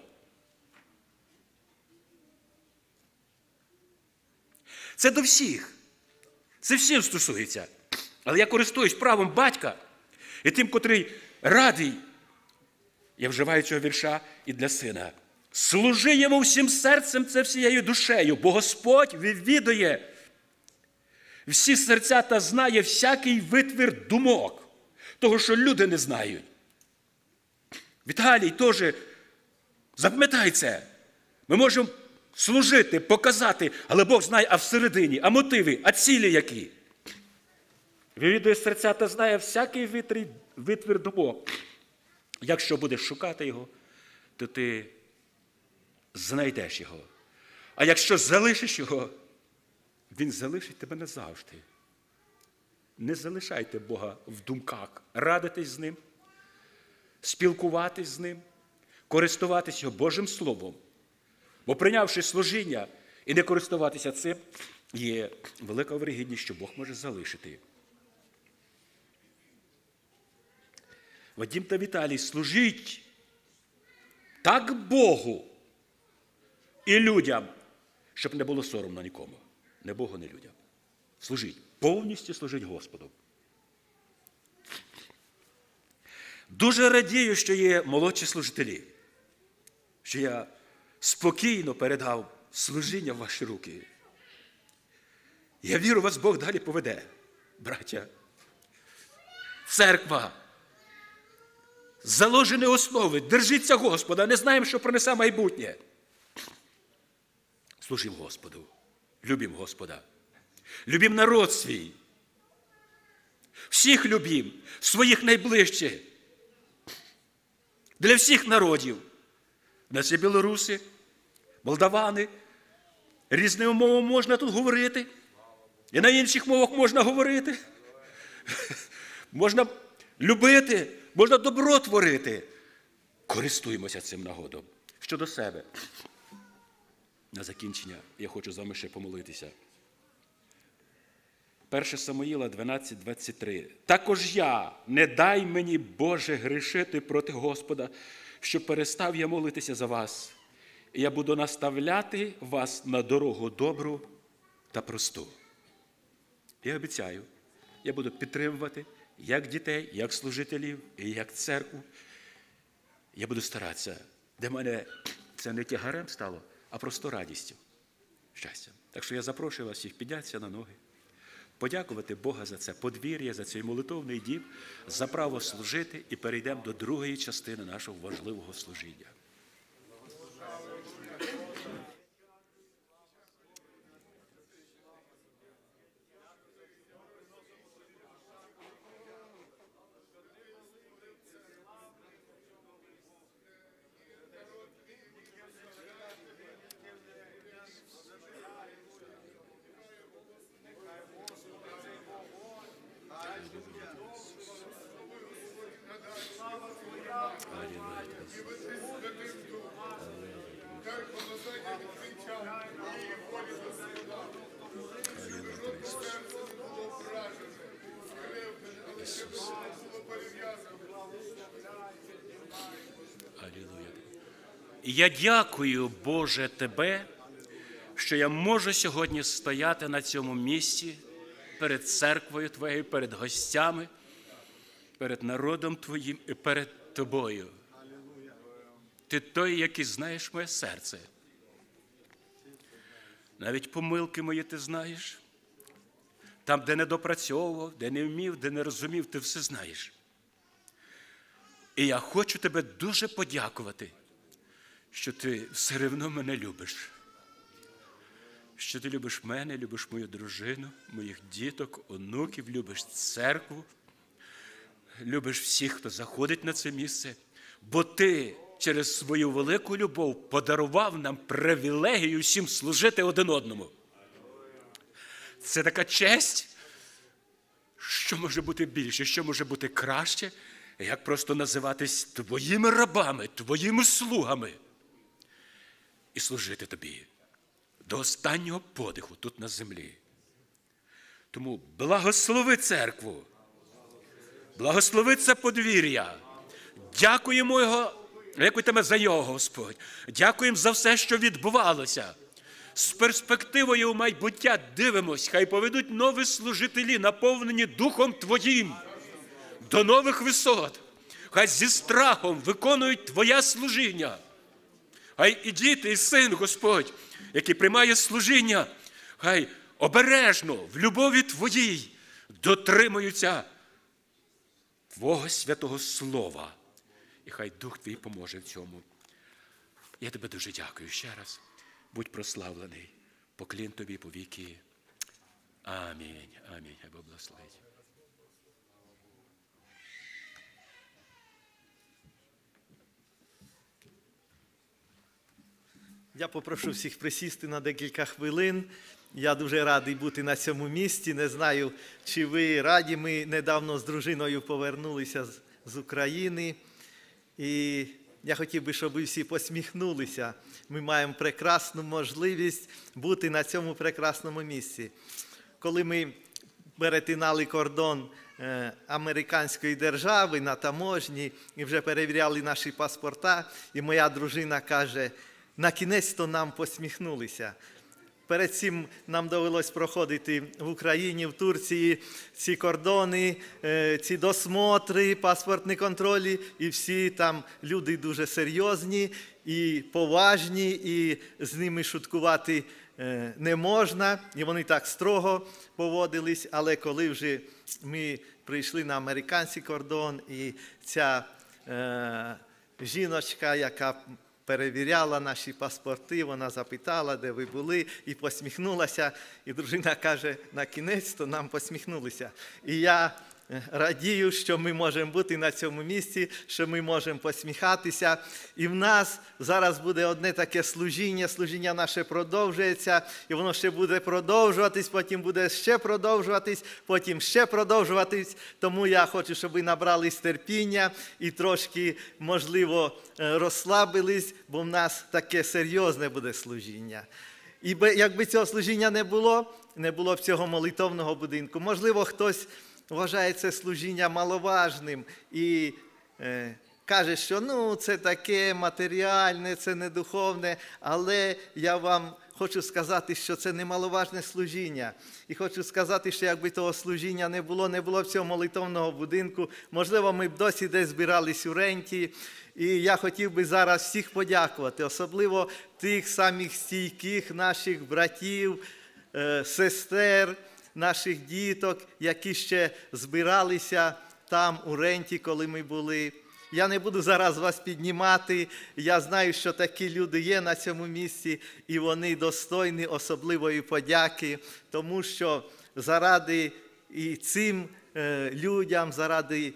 Це до всіх. Це всім стосується. Але я користуюсь правом батька і тим, котрий радий, я вживаю цього вірша і для сина. Служи йому всім серцем, це всією душею, бо Господь відвідує всі серця та знає всякий витвір думок, того, що люди не знають. Віталій теж, запам'ятай це. Ми можемо служити, показати, але Бог знає, а всередині, а мотиви, а цілі які. Відвідує серця та знає всякий витвір думок. Якщо будеш шукати його, то ти знайдеш його. А якщо залишиш його, він залишить тебе назавжди. Не залишайте Бога в думках. Радитись з ним, спілкуватись з ним, користуватись його Божим Словом. Бо прийнявши служіння і не користуватися цим, є велика вирогідність, що Бог може залишити. Вадим та Віталій, служіть так Богу і людям, щоб не було соромно нікому. Не Богу, не людям. Служіть. Повністю служіть Господу. Дуже радію, що є молодші служителі, що я спокійно передав служіння в ваші руки. Я вірю, вас Бог далі поведе, браття. Церква. Заложені основи. Держіться Господа. Не знаємо, що принесе майбутнє. Служим Господу. Любім Господа. Любім народ свій. Всіх любім. Своїх найближчих. Для всіх народів. У нас є білоруси, молдавани. Різними мовами можна тут говорити. І на інших мовах можна говорити. Можна любити, можна добро творити. Користуємося цим нагодом. Щодо себе. На закінчення я хочу з вами ще помолитися. 1 Самуїла 12:23. Також я, не дай мені, Боже, грішити проти Господа, що перестав я молитися за вас. І я буду наставляти вас на дорогу добру та просту. Я обіцяю, я буду підтримувати як дітей, як служителів, і як церкву. Я буду старатися, для мене це не тягарем стало, а просто радістю, щастям. Так що я запрошую вас всіх піднятися на ноги, подякувати Бога за це подвір'я, за цей молитовний дім, за право служити, і перейдемо до другої частини нашого важливого служіння. І я дякую, Боже, Тебе, що я можу сьогодні стояти на цьому місці перед церквою Твоєю, перед гостями, перед народом Твоїм і перед Тобою. Ти той, який знаєш моє серце. Навіть помилки мої ти знаєш. Там, де не допрацьовував, де не вмів, де не розумів, ти все знаєш. І я хочу Тебе дуже подякувати, що ти все одно мене любиш. Що ти любиш мене, любиш мою дружину, моїх діток, онуків, любиш церкву, любиш всіх, хто заходить на це місце, бо ти через свою велику любов подарував нам привілегію всім служити один одному. Це така честь, що може бути більше, що може бути краще, як просто називатись твоїми рабами, твоїми слугами і служити тобі до останнього подиху тут на землі. Тому благослови церкву, благослови це подвір'я. Дякуємо дякуємо за його, Господь. Дякуємо за все, що відбувалося. З перспективою в майбуття дивимось, хай поведуть нові служителі, наповнені Духом Твоїм, до нових висот. Хай зі страхом виконують Твоє служіння. Хай і діти, і син, Господь, який приймає служіння, хай обережно, в любові Твоїй дотримуються Твого святого Слова. І хай Дух Твій поможе в цьому. Я Тебе дуже дякую ще раз. Будь прославлений. Поклін Тобі по віки. Амінь. Амінь. Хай Бог благословить. Я попрошу всіх присісти на декілька хвилин. Я дуже радий бути на цьому місці. Не знаю, чи ви раді. Ми недавно з дружиною повернулися з України. І я хотів би, щоб ви всі посміхнулися. Ми маємо прекрасну можливість бути на цьому прекрасному місці. Коли ми перетинали кордон американської держави на таможні і вже перевіряли наші паспорта, і моя дружина каже, на кінець-то нам посміхнулися. Перед цим нам довелось проходити в Україні, в Турції ці кордони, ці досмотри, паспортні контролі, і всі там люди дуже серйозні і поважні, і з ними шуткувати не можна, і вони так строго поводились, але коли вже ми прийшли на американський кордон, і ця жіночка, яка перевіряла наші паспорти, вона запитала, де ви були, і посміхнулася. І дружина каже, на кінець-то нам посміхнулися. І я радію, що ми можемо бути на цьому місці, що ми можемо посміхатися. І в нас зараз буде одне таке служіння наше продовжується, і воно ще буде продовжуватись, потім буде ще продовжуватись, потім ще продовжуватись. Тому я хочу, щоб ви набрались терпіння і трошки, можливо, розслабились, бо в нас таке серйозне буде служіння. І якби цього служіння не було б цього молитовного будинку. Можливо, хтось вважає це служіння маловажним і каже, що це таке матеріальне, це не духовне, але я вам хочу сказати, що це немаловажне служіння. І хочу сказати, що якби того служіння не було б цього молитовного будинку, можливо, ми б досі десь збирались у ренті. І я хотів би зараз всіх подякувати, особливо тих самих стійких наших братів, сестер, наших діток, які ще збиралися там у ренті, коли ми були. Я не буду зараз вас піднімати, я знаю, що такі люди є на цьому місці, і вони достойні особливої подяки, тому що заради і цим людям, заради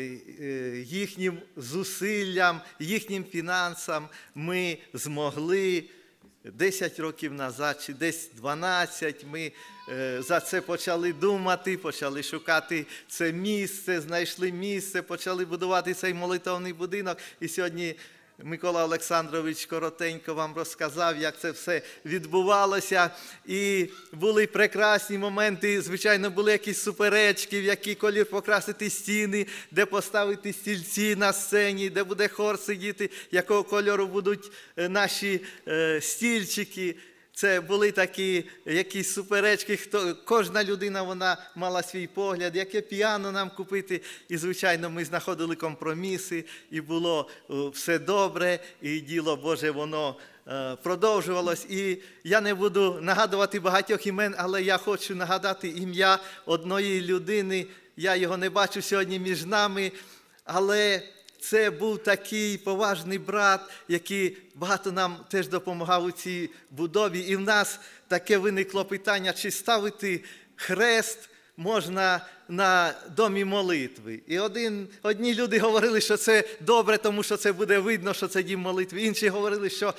їхнім зусиллям, їхнім фінансам ми змогли 10 років назад, чи десь 12, ми за це почали думати, почали шукати це місце, знайшли місце, почали будувати цей молитовний будинок. І сьогодні Микола Олександрович коротенько вам розказав, як це все відбувалося. І були прекрасні моменти, звичайно, були якісь суперечки, в який колір покрасити стіни, де поставити стільці на сцені, де буде хор сидіти, якого кольору будуть наші стільчики. Це були такі якісь суперечки, кожна людина вона мала свій погляд, яке піано нам купити. І, звичайно, ми знаходили компроміси, і було все добре, і діло Боже, воно продовжувалось. І я не буду нагадувати багатьох імен, але я хочу нагадати ім'я одної людини. Я його не бачу сьогодні між нами, але це був такий поважний брат, який багато нам теж допомагав у цій будові. І в нас таке виникло питання, чи ставити хрест можна на домі молитви. І одні люди говорили, що це добре, тому що це буде видно, що це дім молитви. Інші говорили, що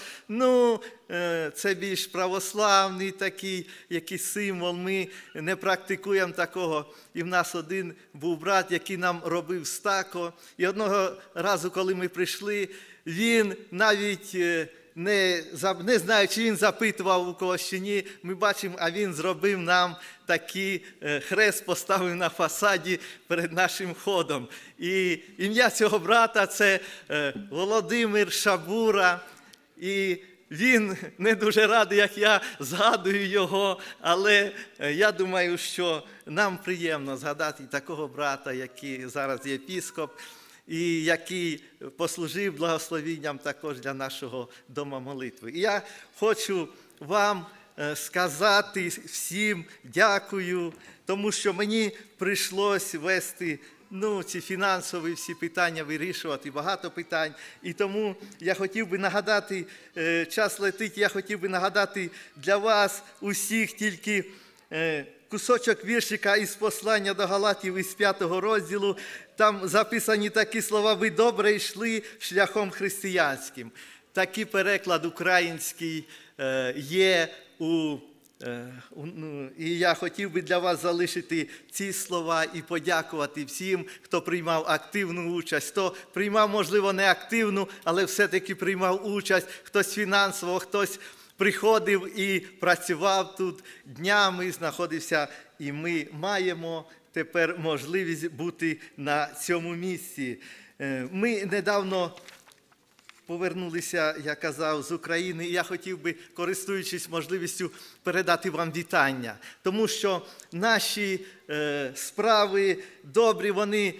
це більш православний такий якийсь символ, ми не практикуємо такого. І в нас один був брат, який нам робив стако. І одного разу, коли ми прийшли, він навіть не знаю, чи він запитував у когось чи ні, ми бачимо, а він зробив нам такий хрест, поставив на фасаді перед нашим входом. І ім'я цього брата – це Володимир Шабура. І він не дуже радий, як я згадую його, але я думаю, що нам приємно згадати такого брата, який зараз є єпископ, і який послужив благословінням також для нашого дома молитви. І я хочу вам сказати всім дякую, тому що мені прийшлось вести ці фінансові всі питання вирішувати, багато питань. І тому я хотів би нагадати, час летить, я хотів би нагадати для вас усіх тільки кусочок віршика із послання до Галатів із 5 розділу. Там записані такі слова: «Ви добре йшли шляхом християнським». Такий переклад український є і я хотів би для вас залишити ці слова і подякувати всім, хто приймав активну участь, хто приймав, можливо, не активну, але все-таки приймав участь, хтось фінансово, хтось приходив і працював тут днями, знаходився, і ми маємо тепер можливість бути на цьому місці. Ми недавно повернулися, я казав, з України, і я хотів би, користуючись можливістю, передати вам вітання. Тому що наші справи добрі,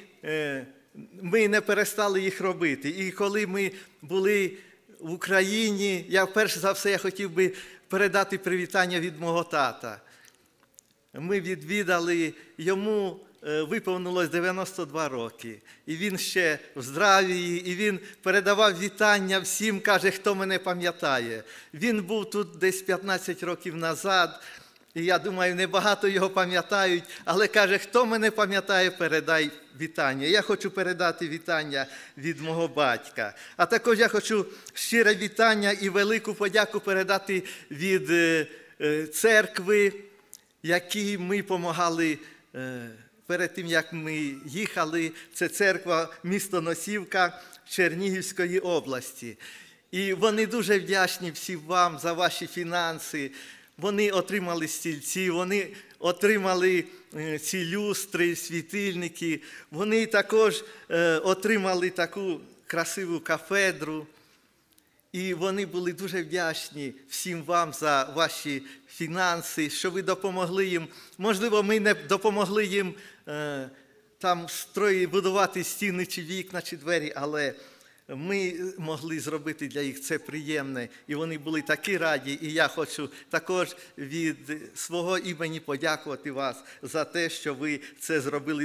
ми не перестали їх робити. І коли ми були в Україні, перш за все, я хотів би передати привітання від мого тата. Ми відвідали, йому виповнилось 92 роки. І він ще в здравії, і він передавав вітання всім, каже, хто мене пам'ятає. Він був тут десь 15 років назад, і я думаю, небагато його пам'ятають, але каже, хто мене пам'ятає, передай вітання. Я хочу передати вітання від мого батька. А також я хочу щире вітання і велику подяку передати від церкви, якій ми допомагали перед тим, як ми їхали. Це церква місто Носівка Чернігівської області. І вони дуже вдячні всім вам за ваші фінанси. Вони отримали стільці, вони отримали ці люстри, світильники. Вони також отримали таку красиву кафедру. І вони були дуже вдячні всім вам за ваші фінанси, що ви допомогли їм. Можливо, ми не допомогли їм там будувати стіни, чи вікна, чи двері, але ми могли зробити для їх це приємне. І вони були такі раді. І я хочу також від свого імені подякувати вас за те, що ви це зробили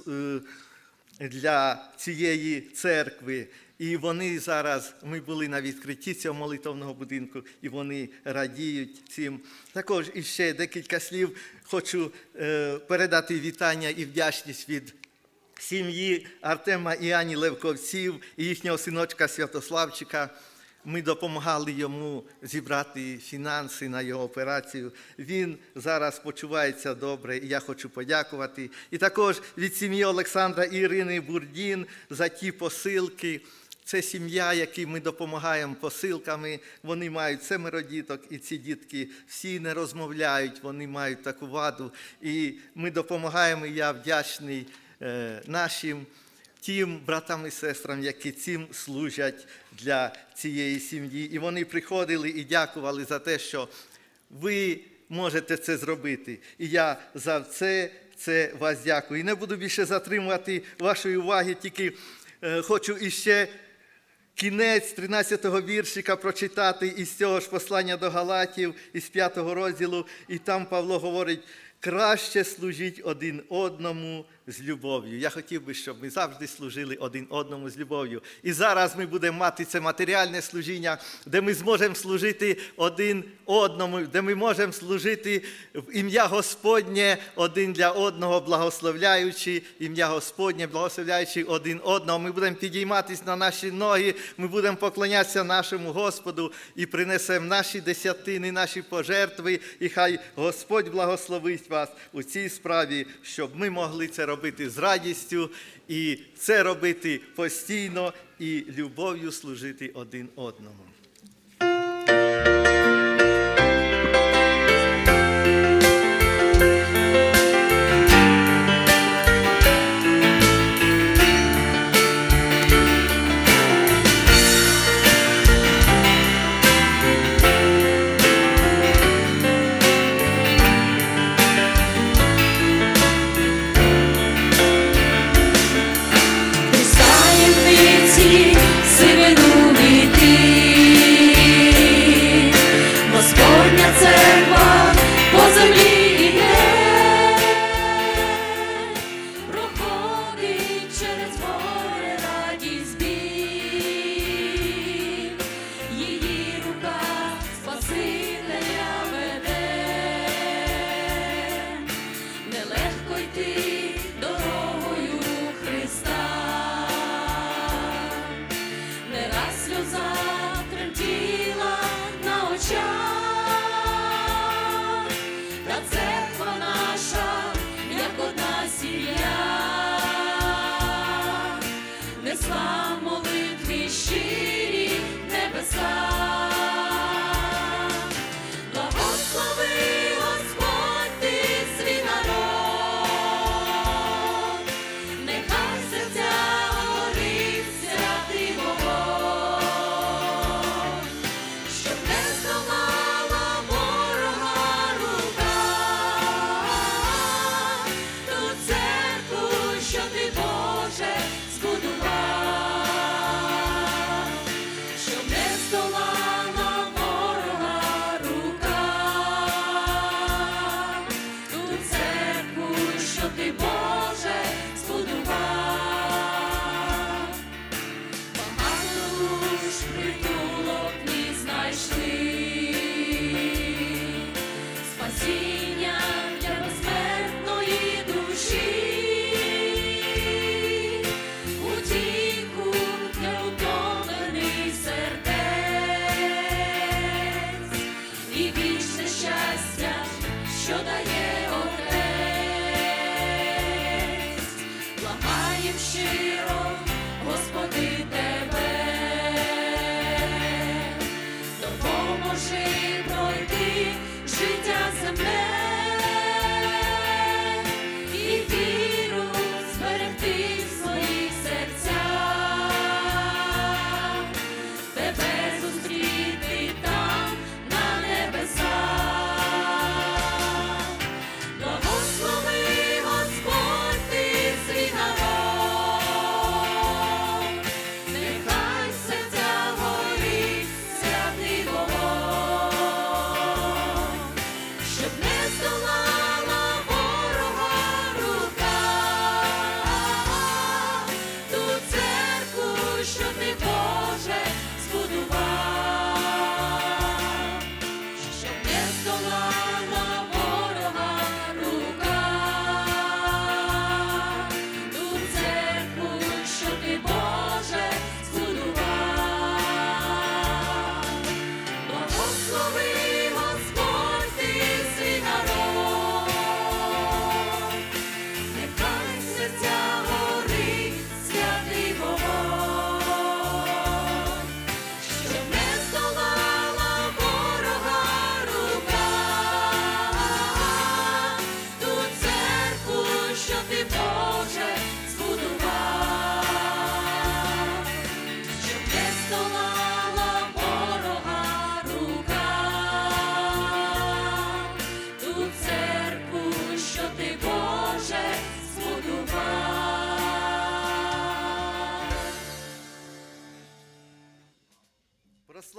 для цієї церкви. І вони зараз, ми були на відкритті цього молитовного будинку, і вони радіють цим. Також іще декілька слів хочу передати вітання і вдячність від сім'ї Артема і Ані Левковців і їхнього синочка Святославчика. Ми допомагали йому зібрати фінанси на його операцію. Він зараз почувається добре, і я хочу подякувати. І також від сім'ї Олександра і Ірини Бурдін за ті посилки. Це сім'я, якій ми допомагаємо посилками. Вони мають 7 діток, і ці дітки всі не розмовляють, вони мають таку ваду. І ми допомагаємо, і я вдячний нашим тим братам і сестрам, які цим служать для цієї сім'ї. І вони приходили і дякували за те, що ви можете це зробити. І я за це вас дякую. І не буду більше затримувати вашої уваги, тільки хочу іще кінець 13-го віршика прочитати із цього ж послання до Галатів, із 5 розділу. І там Павло говорить: краще служіть один одному з любов'ю. Я хотів би, щоб ми завжди служили один одному з любов'ю. І зараз ми будемо мати це матеріальне служіння, де ми зможемо служити один одному, де ми можемо служити в ім'я Господнє один для одного, благословляючи ім'я Господнє, благословляючи один одного. Ми будемо підійматися на наші ноги, ми будемо поклонятися нашому Господу і принесемо наші десятини, наші пожертви. І хай Господь благословить вас у цій справі, щоб ми могли це робити з радістю, і це робити постійно, і любов'ю служити один одному.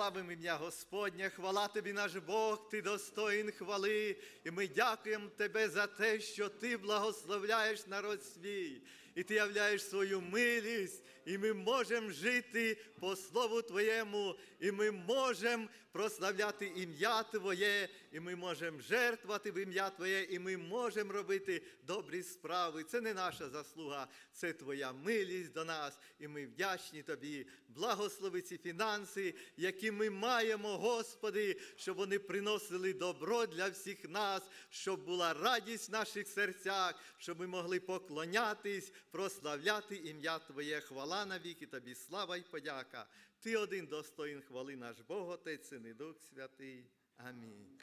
славимо ім'я Господнє, хвала тобі, наш Бог, ти достоїн хвали. І ми дякуємо тебе за те, що ти благословляєш народ свій. І ти являєш свою милість, і ми можемо жити по слову Твоєму, і ми можемо прославляти ім'я Твоє, і ми можемо жертвувати в ім'я Твоє, і ми можемо робити добрі справи. Це не наша заслуга, це Твоя милість до нас, і ми вдячні Тобі. Благослови ці фінанси, які ми маємо, Господи, щоб вони приносили добро для всіх нас, щоб була радість в наших серцях, щоб ми могли поклонятись, прославляти ім'я Твоє. Хвала навіки Тобі, слава й подяка. Ти один достоїн хвали, наш Бог, Отець, Син і Дух Святий. Амінь.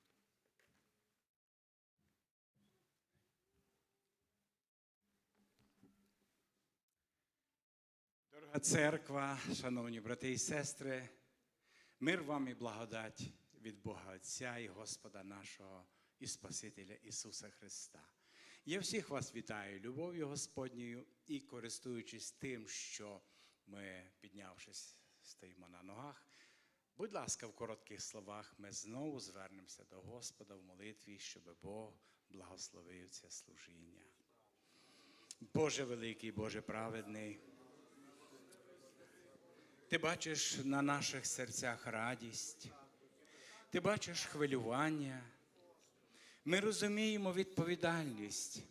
Дорога церква, шановні брати і сестри, мир вам і благодать від Бога Отця і Господа нашого і Спасителя Ісуса Христа. Я всіх вас вітаю любов'ю Господньою і користуючись тим, що ми, піднявшись, стоїмо на ногах, будь ласка, в коротких словах ми знову звернемося до Господа в молитві, щоб Бог благословив це служіння. Боже великий, Боже праведний, Ти бачиш на наших серцях радість, Ти бачиш хвилювання. Ми розуміємо відповідальність,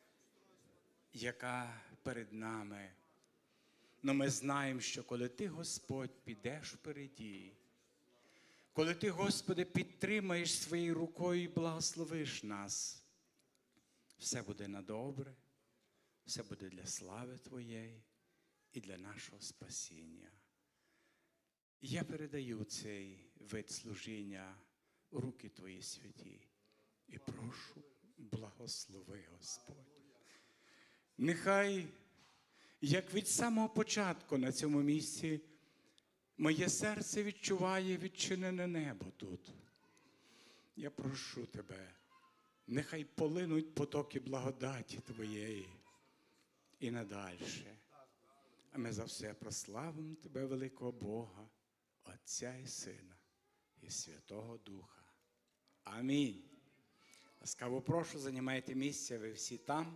яка перед нами. Но ми знаємо, що коли Ти, Господь, підеш впереді, коли Ти, Господи, підтримаєш своєю рукою і благословиш нас, все буде на добре, все буде для слави Твоєї і для нашого спасіння. Я передаю цей вид служіння у руки Твої святі і прошу, благослови, Господь. Нехай, як від самого початку на цьому місці, моє серце відчуває відчинене небо тут. Я прошу Тебе, нехай полинуть потоки благодаті Твоєї і надальше. А ми за все прославимо Тебе, великого Бога, Отця і Сина і Святого Духа. Амінь. Ласкаво прошу, займайте місце, ви всі там.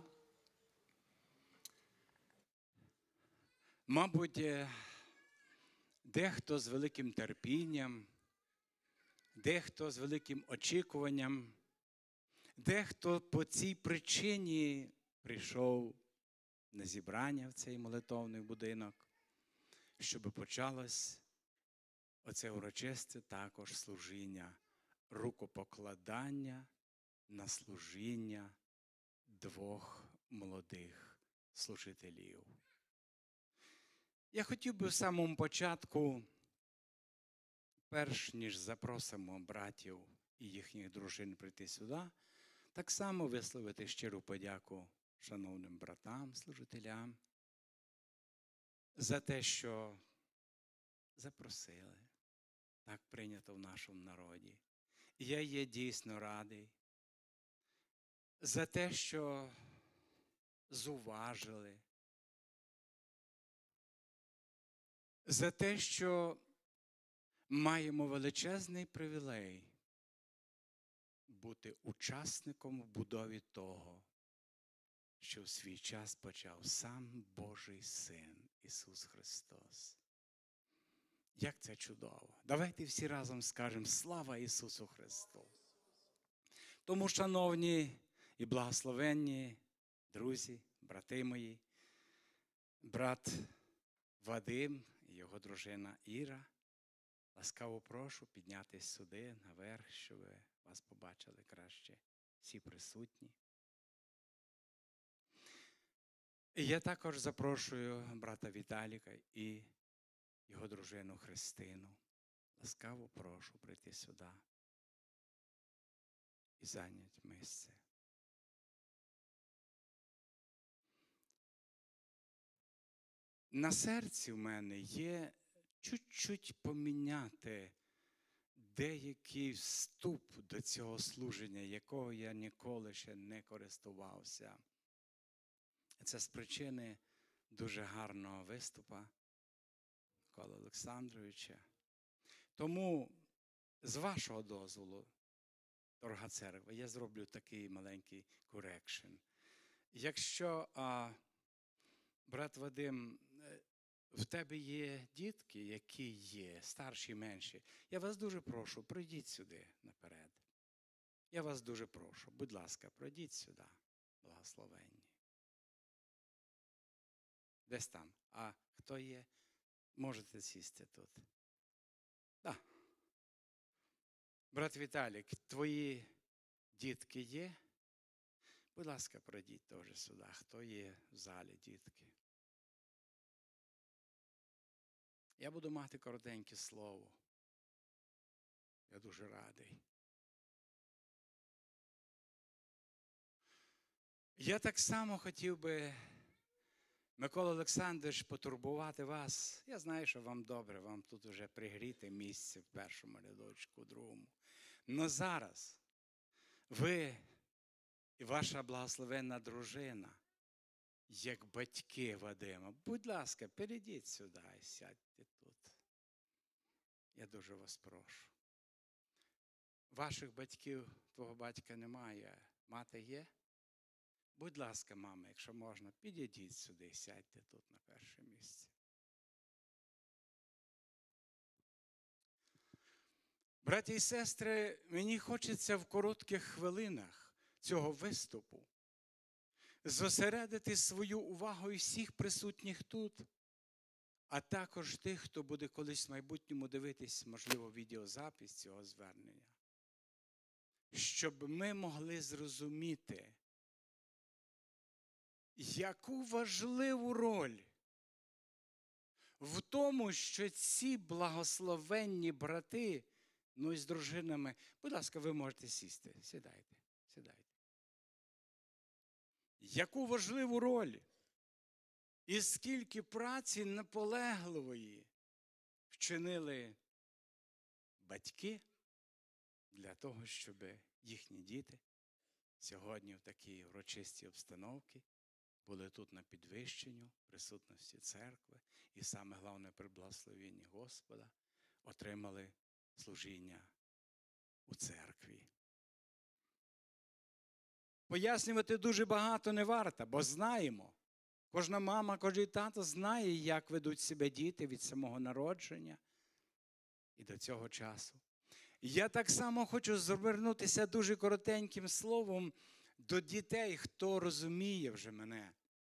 Мабуть, дехто з великим терпінням, дехто з великим очікуванням, дехто по цій причині прийшов на зібрання в цей молитовний будинок, щоб почалось оце урочисте також служіння, рукопокладання на служіння двох молодих служителів. Я хотів би в самому початку, перш ніж запросимо братів і їхніх дружин прийти сюди, так само висловити щиру подяку шановним братам, служителям, за те, що запросили. Так прийнято в нашому народі. І я є дійсно радий за те, що зуважили, за те, що маємо величезний привілей бути учасником в будові того, що в свій час почав сам Божий Син Ісус Христос. Як це чудово! Давайте всі разом скажемо «Слава Ісусу Христу!». Тому, шановні і благословенні друзі, брати мої, брат Вадим і його дружина Іра, ласкаво прошу піднятись сюди, наверх, щоб вас побачили краще всі присутні. І я також запрошую брата Віталіка і його дружину Христину. Ласкаво прошу прийти сюди і зайняти місце. На серці в мене є чуть-чуть поміняти деякий вступ до цього служення, якого я ніколи ще не користувався. Це з причини дуже гарного виступу Миколи Олександровича. Тому, з вашого дозволу, дорога церква, я зроблю такий маленький корекшн. Якщо, брат Вадим, в тебе є дітки, які є, старші, менші, я вас дуже прошу, пройдіть сюди наперед. Я вас дуже прошу, будь ласка, пройдіть сюди, благословенні. Десь там. А хто є? Можете сісти тут. Так. Брат Віталік, твої дітки є? Будь ласка, пройдіть теж сюди. Хто є в залі, дітки? Я буду мати коротеньке слово. Я дуже радий. Я так само хотів би, Микола Олександрович, потурбувати вас. Я знаю, що вам добре, вам тут вже пригріти місце в першому рядочку, в другому. Но зараз ви і ваша благословенна дружина, як батьки Вадима, будь ласка, перейдіть сюди і сядьте тут. Я дуже вас прошу. Ваших батьків, твого батька немає, мати є? Будь ласка, мама, якщо можна, підійдіть сюди і сядьте тут на перше місце. Браті і сестри, мені хочеться в коротких хвилинах цього виступу зосередити свою увагу і всіх присутніх тут, а також тих, хто буде колись в майбутньому дивитись, можливо, відеозапис цього звернення, щоб ми могли зрозуміти, яку важливу роль в тому, що ці благословенні брати, ну і з дружинами, будь ласка, ви можете сісти, сідайте, сідайте. Яку важливу роль і скільки праці наполегливої вчинили батьки для того, щоб їхні діти сьогодні в такій урочистій обстановці були тут на підвищенню присутності церкви і саме головне при благословенні Господа отримали служіння у церкві. Пояснювати дуже багато не варто, бо знаємо. Кожна мама, кожен тато знає, як ведуть себе діти від самого народження і до цього часу. Я так само хочу звернутися дуже коротеньким словом до дітей, хто розуміє вже мене.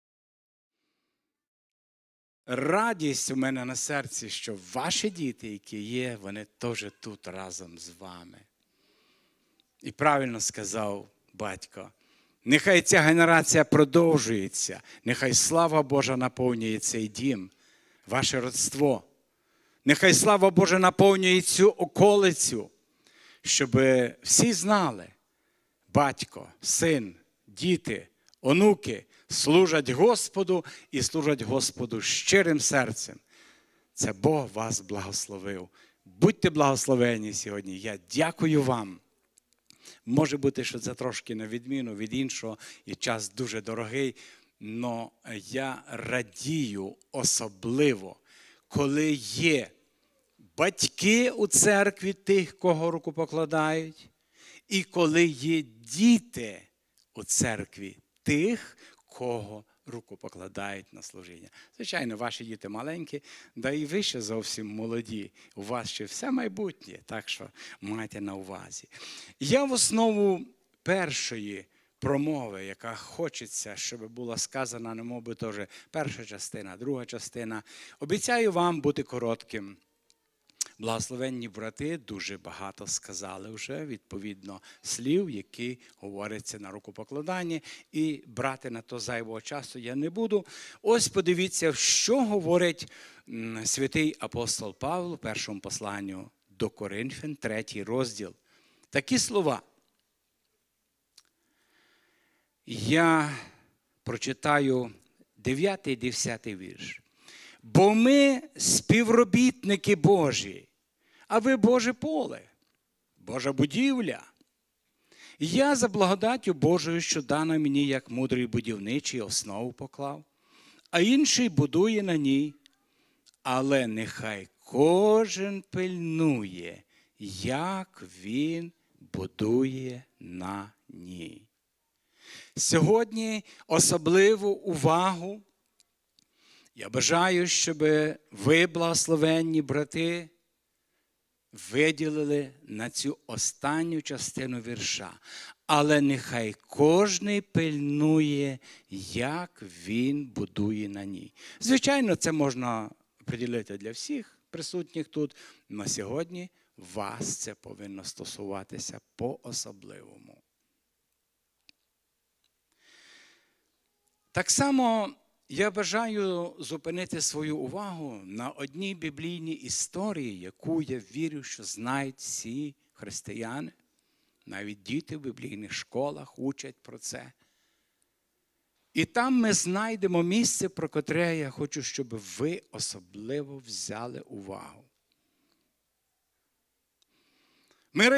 Радість у мене на серці, що ваші діти, які є, вони теж тут разом з вами. І правильно сказав батько, нехай ця генерація продовжується, нехай слава Божа наповнює цей дім, ваше родство. Нехай слава Божа наповнює цю околицю, щоб всі знали, батько, син, діти, онуки служать Господу і служать Господу щирим серцем. Це Бог вас благословив. Будьте благословені сьогодні. Я дякую вам. Може бути, що це трошки на відміну від іншого, і час дуже дорогий, але я радію особливо, коли є батьки у церкві тих, кого руку покладають, і коли є діти у церкві тих, кого руку покладають на служіння. Звичайно, ваші діти маленькі, да і ви ще зовсім молоді. У вас ще все майбутнє, так що майте на увазі. Я в основу першої промови, яка хочеться, щоб була сказана, немов би теж перша частина, друга частина, обіцяю вам бути коротким. Благословенні брати дуже багато сказали вже, відповідно, слів, які говоряться на рукопокладанні, і брати на то зайвого часу я не буду. Ось подивіться, що говорить святий апостол Павло в першому посланню до Коринфян, 3 розділ. Такі слова. Я прочитаю 9 і 10 вірш. Бо ми співробітники Божі, а ви Боже поле, Божа будівля. Я за благодаттю Божою, що дана мені, як мудрий будівничий, основу поклав, а інший будує на ній. Але нехай кожен пильнує, як він будує на ній. Сьогодні особливу увагу я бажаю, щоб ви, благословенні брати, виділили на цю останню частину вірша. Але нехай кожний пильнує, як він будує на ній. Звичайно, це можна приділити для всіх присутніх тут, але сьогодні вас це повинно стосуватися по-особливому. Так само я бажаю зупинити свою увагу на одній біблійній історії, яку я вірю, що знають всі християни. Навіть діти в біблійних школах учать про це. І там ми знайдемо місце, про котре я хочу, щоб ви особливо взяли увагу. Ми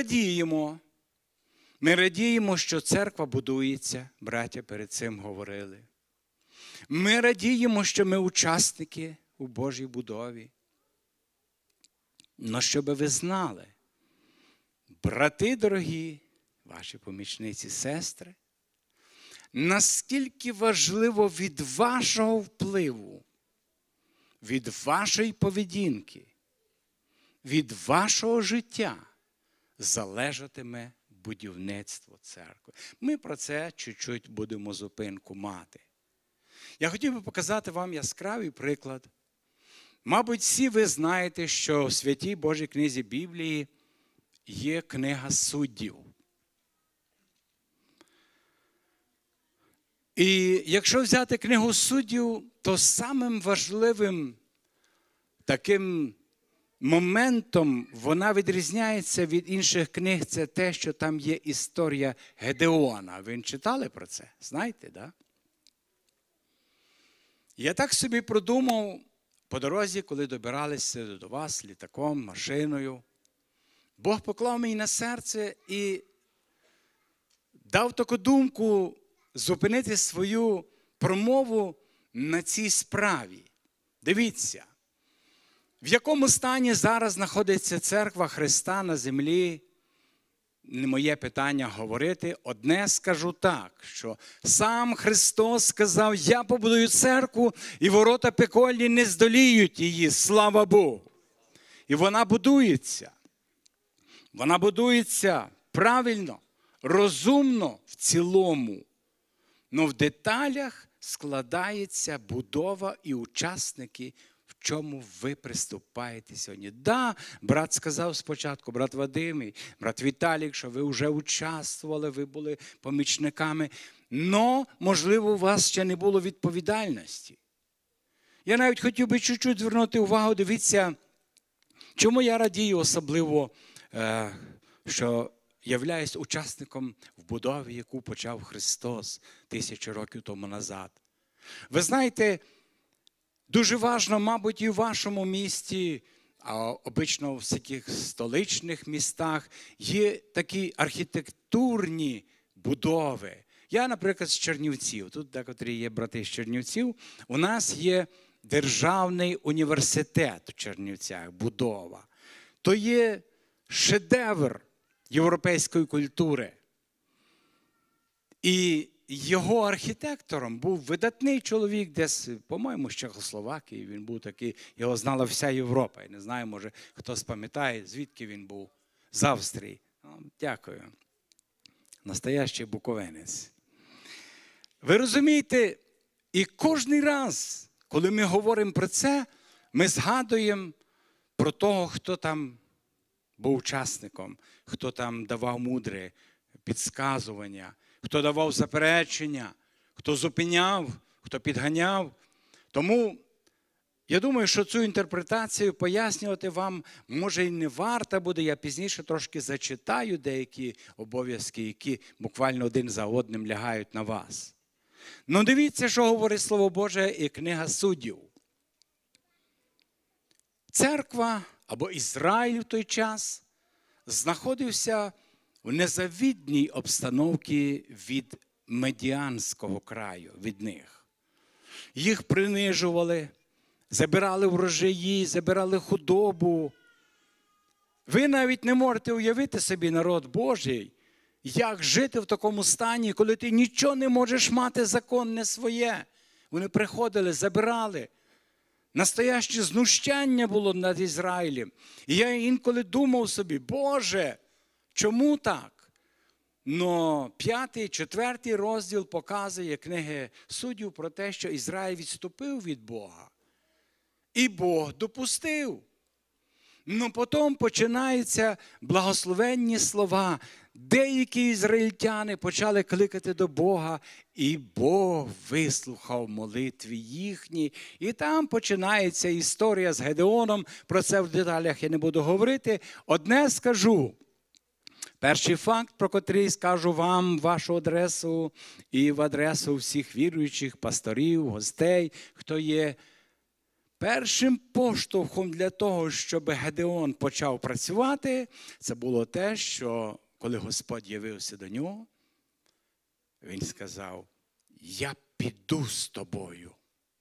радіємо, що церква будується, браття перед цим говорили. Ми радіємо, що ми учасники у Божій будові. Но щоб ви знали, брати дорогі, ваші помічниці, сестри, наскільки важливо від вашого впливу, від вашої поведінки, від вашого життя залежатиме будівництво церкви. Ми про це чуть-чуть будемо зупинку мати. Я хотів би показати вам яскравий приклад. Мабуть, всі ви знаєте, що в Святій Божій книзі Біблії є книга суддів. І якщо взяти книгу суддів, то самим важливим таким моментом вона відрізняється від інших книг, це те, що там є історія Гедеона. Ви читали про це? Знаєте, да? Я так собі продумав по дорозі, коли добиралися до вас літаком, машиною. Бог поклав мені на серце і дав таку думку зупинити свою промову на цій справі. Дивіться, в якому стані зараз знаходиться церква Христа на землі. Не моє питання говорити. Одне скажу так, що сам Христос сказав, я побудую церкву, і ворота пекельні не здоліють її, слава Богу. І вона будується. Вона будується правильно, розумно в цілому. Но в деталях складається будова і учасники, в чому ви приступаєте сьогодні. Да, брат сказав спочатку, брат Вадим і брат Віталік, що ви вже участвували, ви були помічниками, но, можливо, у вас ще не було відповідальності. Я навіть хотів би чуть-чуть звернути увагу, дивіться, чому я радію особливо, що являюсь учасником в будові, яку почав Христос 1000 років тому назад. Ви знаєте, дуже важливо, мабуть, і в вашому місті, а обично в всяких столичних містах, є такі архітектурні будови. Я, наприклад, з Чернівців, тут декотрі є брати з Чернівців, у нас є Державний університет в Чернівцях, будова. То є шедевр європейської культури. І його архітектором був видатний чоловік десь, по-моєму, з Чехословакії. Він був такий, його знала вся Європа. Я не знаю, може, хтось пам'ятає, звідки він був. З Австрії. Дякую. Настоящий буковинець. Ви розумієте, і кожен раз, коли ми говоримо про це, ми згадуємо про того, хто там був учасником, хто там давав мудре підсказування, хто давав заперечення, хто зупиняв, хто підганяв. Тому я думаю, що цю інтерпретацію пояснювати вам, може, і не варто буде. Я пізніше трошки зачитаю деякі обов'язки, які буквально один за одним лягають на вас. Ну дивіться, що говорить Слово Боже і книга Суддів. Церква або Ізраїль в той час знаходився в незавідній обстановці від Медіанського краю, від них. Їх принижували, забирали врожаї, забирали худобу. Ви навіть не можете уявити собі, народ Божий, як жити в такому стані, коли ти нічого не можеш мати законне своє. Вони приходили, забирали. Настояще знущання було над Ізраїлем. І я інколи думав собі, Боже, чому так? Но 5-4 розділ показує книги Суддів про те, що Ізраїль відступив від Бога. І Бог допустив. Но потім починаються благословенні слова. Деякі ізраїльтяни почали кликати до Бога, і Бог вислухав молитви їхні. І там починається історія з Гедеоном. Про це в деталях я не буду говорити. Одне скажу. Перший факт, про котрий скажу вам, вашу адресу і в адресу всіх віруючих, пасторів, гостей, хто є першим поштовхом для того, щоб Гедеон почав працювати, це було те, що коли Господь явився до нього, він сказав, я піду з тобою.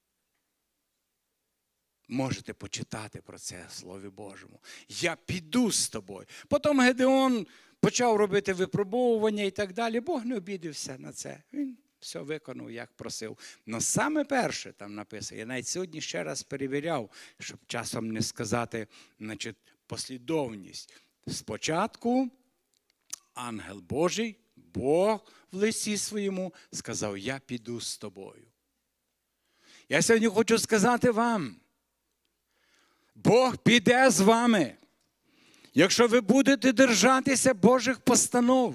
Можете почитати про це в Слові Божому. Я піду з тобою. Потім Гедеон почав робити випробовування і так далі. Бог не обідався на це. Він все виконав, як просив. Но саме перше там написано, я навіть сьогодні ще раз перевіряв, щоб часом не сказати, значить, послідовність. Спочатку ангел Божий, Бог в листі своєму сказав, я піду з тобою. Я сьогодні хочу сказати вам, Бог піде з вами, якщо ви будете держатися Божих постанов.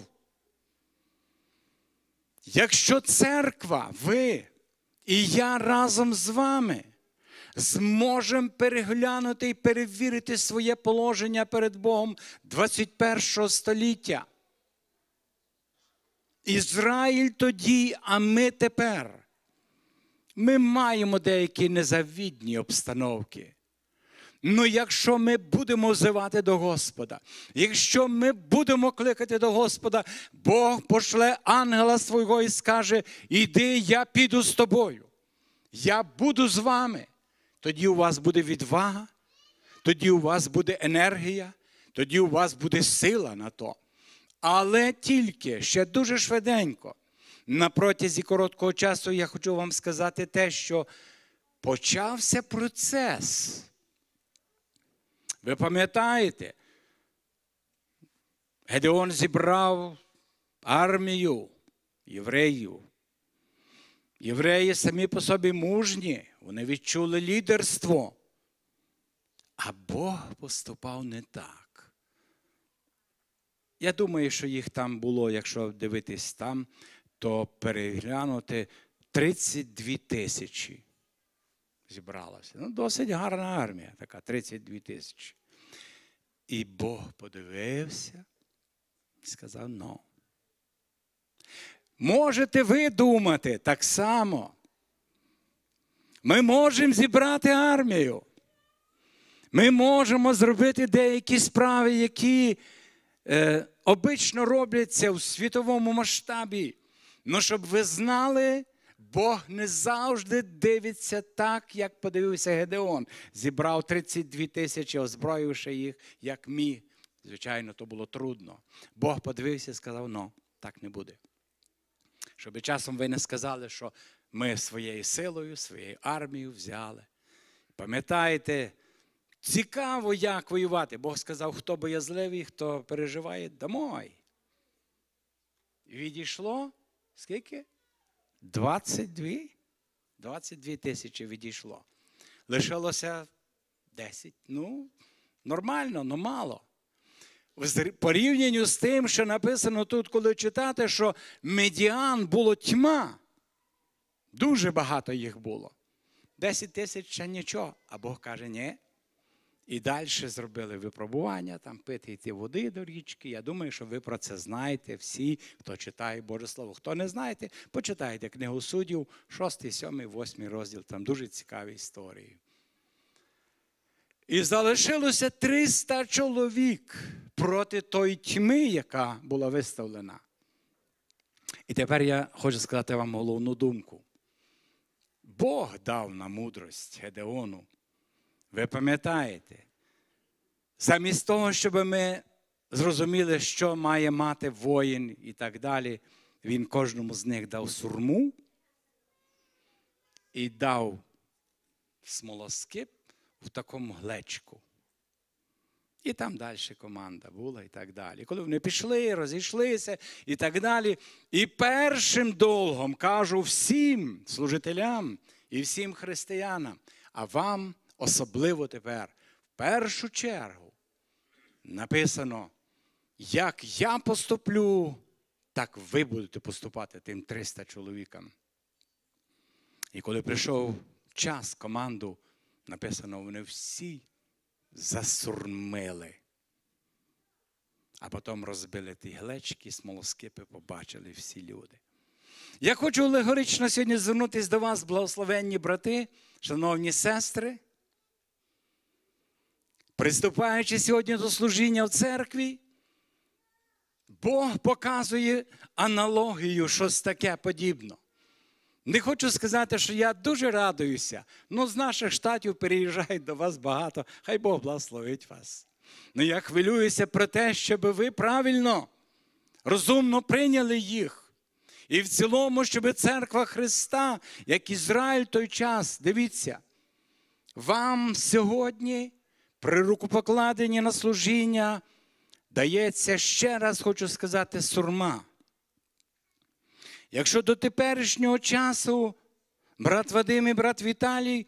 Якщо церква, ви і я разом з вами зможемо переглянути і перевірити своє положення перед Богом 21 століття. Ізраїль тоді, а ми тепер. Ми маємо деякі незавідні обстановки. Ну, якщо ми будемо взивати до Господа, якщо ми будемо кликати до Господа, Бог пошле ангела свого і скаже, іди, я піду з тобою. Я буду з вами. Тоді у вас буде відвага, тоді у вас буде енергія, тоді у вас буде сила на то. Але тільки, ще дуже швиденько, на протязі короткого часу я хочу вам сказати те, що почався процес. Ви пам'ятаєте, Гедеон зібрав армію євреїв. Євреї самі по собі мужні, вони відчули лідерство. А Бог поступав не так. Я думаю, що їх там було, якщо дивитись там, то переглянути 32 тисячі зібралося. Ну, досить гарна армія, така 32 тисячі. І Бог подивився і сказав, ну. Можете ви думати так само. Ми можемо зібрати армію. Ми можемо зробити деякі справи, які обично робляться у світовому масштабі. Но щоб ви знали, Бог не завжди дивиться так, як подивився Гедеон. Зібрав 32 тисячі, озброївши їх, як міг. Звичайно, то було трудно. Бог подивився і сказав, ну, так не буде. Щоб часом ви не сказали, що ми своєю силою, своєю армією взяли. Пам'ятаєте, цікаво, як воювати. Бог сказав, хто боязливий, хто переживає, домой. І відійшло, скільки? 22 тисячі відійшло. Лишилося 10. Ну, нормально, але мало. В порівнянні з тим, що написано тут, коли читати, що Медіан було тьма. Дуже багато їх було. 10 тисяч ще нічого. А Бог каже, ні. І далі зробили випробування, там пити йти води до річки. Я думаю, що ви про це знаєте всі, хто читає Боже Слово. Хто не знаєте, почитайте книгу Суддів, 6, 7, 8 розділ. Там дуже цікаві історії. І залишилося 300 чоловік проти тої тьми, яка була виставлена. І тепер я хочу сказати вам головну думку. Бог дав на мудрость Гедеону Ви пам'ятаєте? Замість того, щоб ми зрозуміли, що має мати воїн і так далі, він кожному з них дав сурму і дав смолоскип в такому глечку. І там далі команда була і так далі. Коли вони пішли, розійшлися і так далі. І першим долгом кажу всім служителям і всім християнам, а вам особливо тепер, в першу чергу, написано, як я поступлю, так ви будете поступати тим 300 чоловікам. І коли прийшов час, команду, написано, вони всі засурмили. А потім розбили ті глечки, смолоскипи, побачили всі люди. Я хочу алегорично сьогодні звернутися до вас, благословенні брати, шановні сестри. Приступаючи сьогодні до служіння в церкві, Бог показує аналогію, щось таке подібне. Не хочу сказати, що я дуже радуюся. З наших штатів переїжджають до вас багато. Хай Бог благословить вас. Я хвилююся про те, щоб ви правильно, розумно прийняли їх. І в цілому, щоб церква Христа, як Ізраїль той час, дивіться, вам сьогодні при рукопокладенні на служіння дається, ще раз хочу сказати, сурма. Якщо до теперішнього часу, брат Вадим і брат Віталій,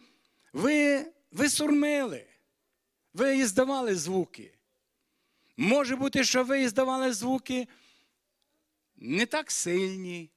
ви сурмили, ви іздавали звуки. Може бути, що ви іздавали звуки не так сильні,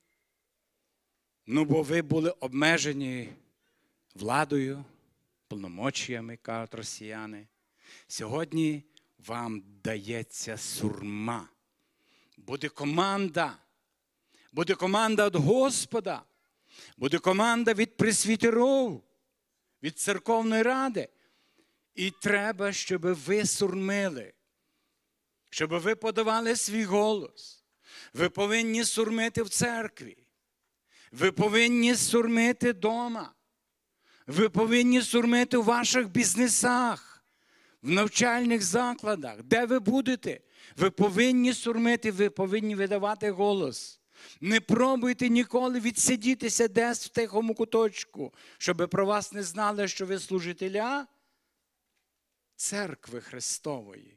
бо ви були обмежені владою, повномочіями, кажуть росіяни. Сьогодні вам дається сурма. Буде команда. Буде команда від Господа. Буде команда від пресвітерів, від церковної ради. І треба, щоб ви сурмили. Щоб ви подавали свій голос. Ви повинні сурмити в церкві. Ви повинні сурмити вдома. Ви повинні сурмити в ваших бізнесах, в навчальних закладах, де ви будете. Ви повинні сурмити, ви повинні видавати голос. Не пробуйте ніколи відсидітися десь в тихому куточку, щоб про вас не знали, що ви служителя церкви Христової.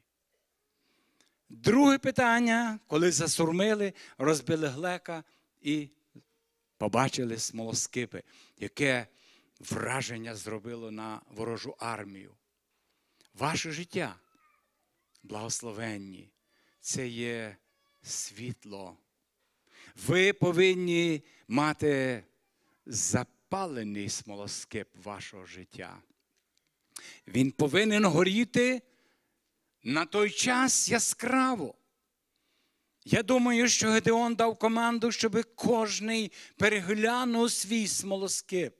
Друге питання, коли засурмили, розбили глека і побачили смолоскипи, яке враження зробило на ворожу армію. Ваше життя, благословенні, це є світло. Ви повинні мати запалений смолоскип вашого життя. Він повинен горіти на той час яскраво. Я думаю, що Гедеон дав команду, щоб кожний переглянув свій смолоскип.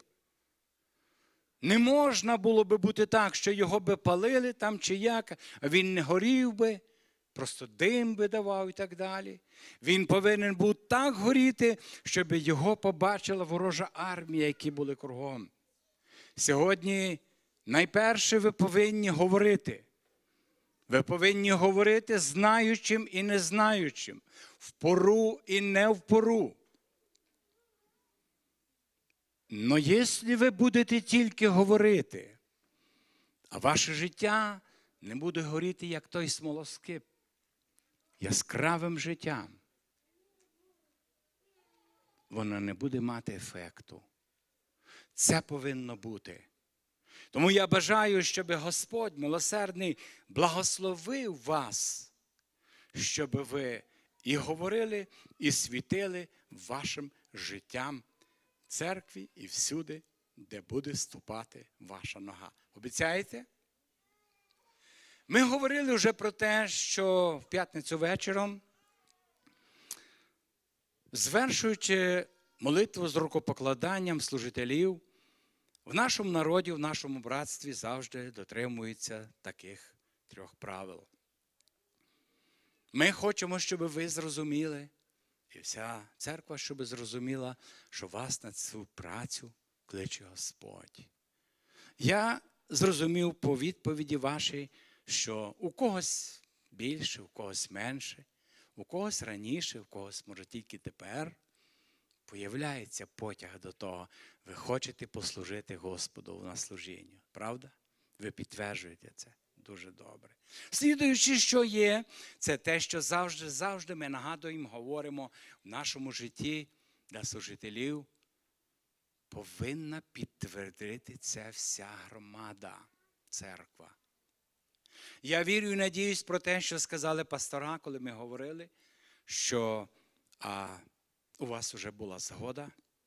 Не можна було би бути так, що його би палили там чи як, а він не горів би, просто дим би давав і так далі. Він повинен був так горіти, щоб його побачила ворожа армія, які були кругом. Сьогодні найперше ви повинні говорити. Ви повинні говорити знаючим і незнаючим, в пору і не в пору. Но якщо ви будете тільки говорити, а ваше життя не буде горіти, як той смолоскип, яскравим життям, воно не буде мати ефекту. Це повинно бути. Тому я бажаю, щоб Господь милосердний благословив вас, щоб ви і говорили, і світили вашим життям в церкві і всюди, де буде ступати ваша нога. Обіцяєте? Ми говорили вже про те, що в п'ятницю вечором, звершуючи молитву з рукопокладанням служителів, в нашому народі, в нашому братстві завжди дотримуються таких 3 правил. Ми хочемо, щоб ви зрозуміли, і вся церква, щоб зрозуміла, що вас на цю працю кличе Господь. Я зрозумів по відповіді вашій, що у когось більше, у когось менше, у когось раніше, у когось, може, тільки тепер появляється потяг до того, ви хочете послужити Господу на служінні. Правда? Ви підтверджуєте це. Дуже добре. Слідуючи, що є, це те, що завжди ми нагадуємо, говоримо в нашому житті для служителів. Повинна підтвердити це вся громада, церква. Я вірю і надіюсь про те, що сказали пастора, коли ми говорили, що у вас вже була згода,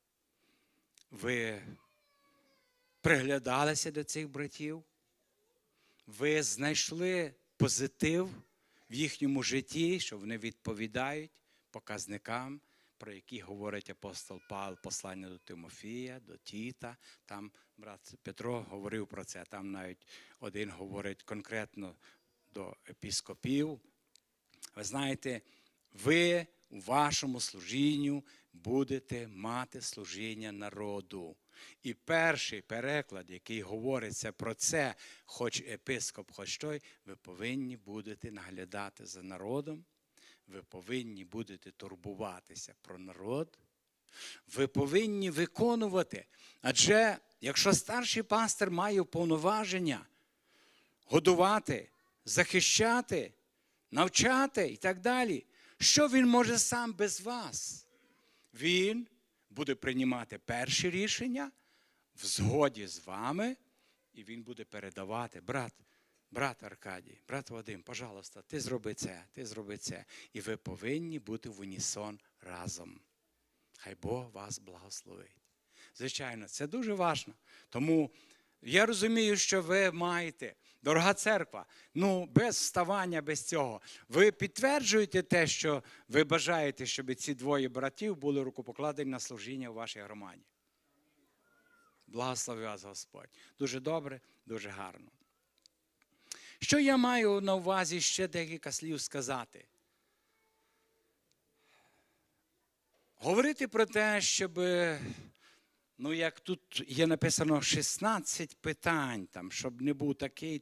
ви приглядалися до цих братів, ви знайшли позитив в їхньому житті, що вони відповідають показникам, про які говорить апостол Павло, послання до Тимофія, до Тіта. Там брат Петро говорив про це, там навіть один говорить конкретно до епіскопів. Ви знаєте, ви у вашому служінню будете мати служіння народу. І перший переклад, який говориться про це, хоч епископ, хоч той, ви повинні будете наглядати за народом, ви повинні будете турбуватися про народ, ви повинні виконувати. Адже якщо старший пастир має повноваження годувати, захищати, навчати і так далі, що він може сам без вас? Він буде приймати перші рішення в згоді з вами, і він буде передавати: брат Аркадій, брат Вадим, пожалуйста, ти зроби це. І ви повинні бути в унісон разом. Хай Бог вас благословить. Звичайно, це дуже важливо. Тому я розумію, що ви маєте, дорога церква, без вставання, без цього. Ви підтверджуєте те, що ви бажаєте, щоб ці двоє братів були рукопокладені на служіння у вашій громаді. Благослови вас Господь. Дуже добре, дуже гарно. Що я маю на увазі ще декілька слів сказати? Говорити про те, щоб, як тут є написано 16 питань, щоб не був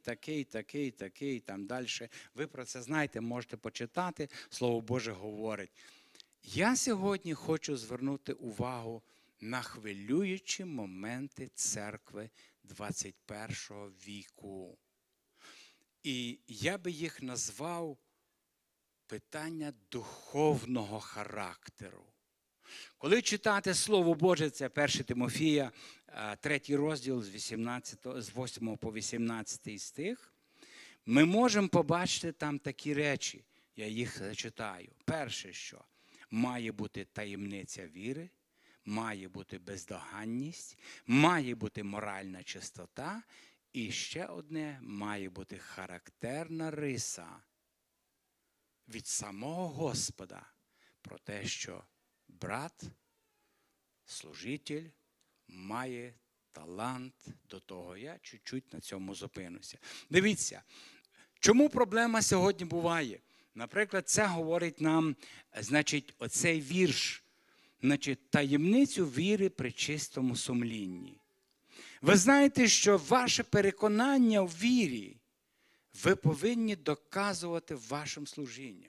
такий, там далі. Ви про це знаєте, можете почитати, Слово Боже говорить. Я сьогодні хочу звернути увагу на хвилюючі моменти церкви 21 віку. І я би їх назвав питання духовного характеру. Коли читати Слово Боже, це 1 Тимофія, 3 розділ з 8 по 18 стих, ми можемо побачити там такі речі. Я їх зачитаю. Перше, що має бути таємниця віри, має бути бездоганність, має бути моральна чистота, і ще одне, має бути характерна риса від самого Господа про те, що брат, служитель має талант до того. Я чуть-чуть на цьому зупинюся. Дивіться, чому проблема сьогодні буває? Наприклад, це говорить нам, оцей вірш, таємницю віри при чистому сумлінні. Ви знаєте, що ваше переконання в вірі ви повинні доказувати в вашому служінні.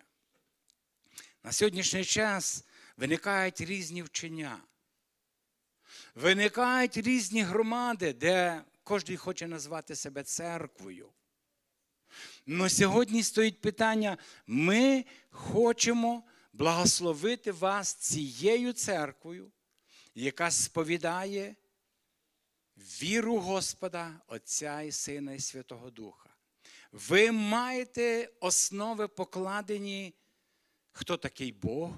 На сьогоднішній час виникають різні вчення. Виникають різні громади, де кожен хоче назвати себе церквою. Но сьогодні стоїть питання: ми хочемо благословити вас цією церквою, яка сповідає віру Господа, Отця і Сина і Святого Духа. Ви маєте основи покладені, хто такий Бог.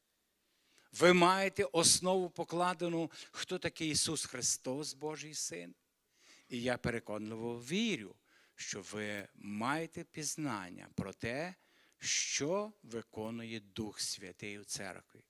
Ви маєте основу покладену, хто такий Ісус Христос, Божий Син. І я переконливо вірю, що ви маєте пізнання про те, що виконує Дух Святий у церкві.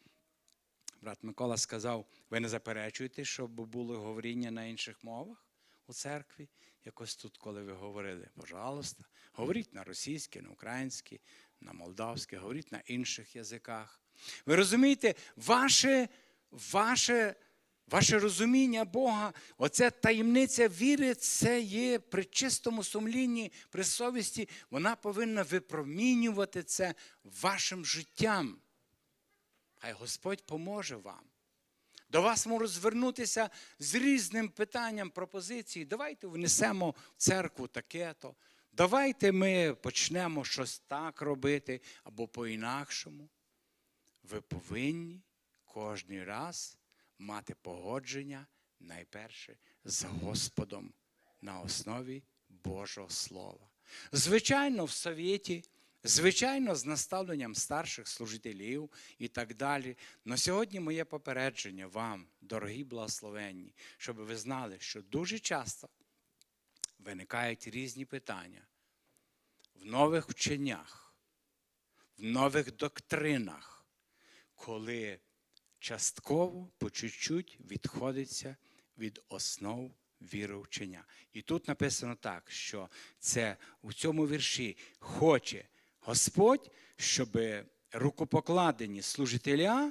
Брат Микола сказав: ви не заперечуєте, щоб було говоріння на інших мовах у церкві? Якось тут, коли ви говорили, пожалуйста, говоріть на російській, на українській, на молдавській, говоріть на інших язиках. Ви розумієте, ваше Ваше розуміння Бога, оця таємниця віри, це є при чистому сумлінні, при совісті, вона повинна випромінювати це вашим життям. Хай Господь поможе вам. До вас можуть звернутися з різним питанням, пропозиції. Давайте внесемо в церкву таке-то. Давайте ми почнемо щось так робити або по-інакшому. Ви повинні кожен раз мати погодження найперше з Господом на основі Божого Слова. Звичайно, в совєті, звичайно, з наставленням старших служителів і так далі. Но сьогодні моє попередження вам, дорогі благословенні, щоб ви знали, що дуже часто виникають різні питання в нових вченнях, в нових доктринах, коли частково, по чуть-чуть відходиться від основ віровчення. І тут написано так, що це у цьому вірші хоче Господь, щоб рукопокладені служителя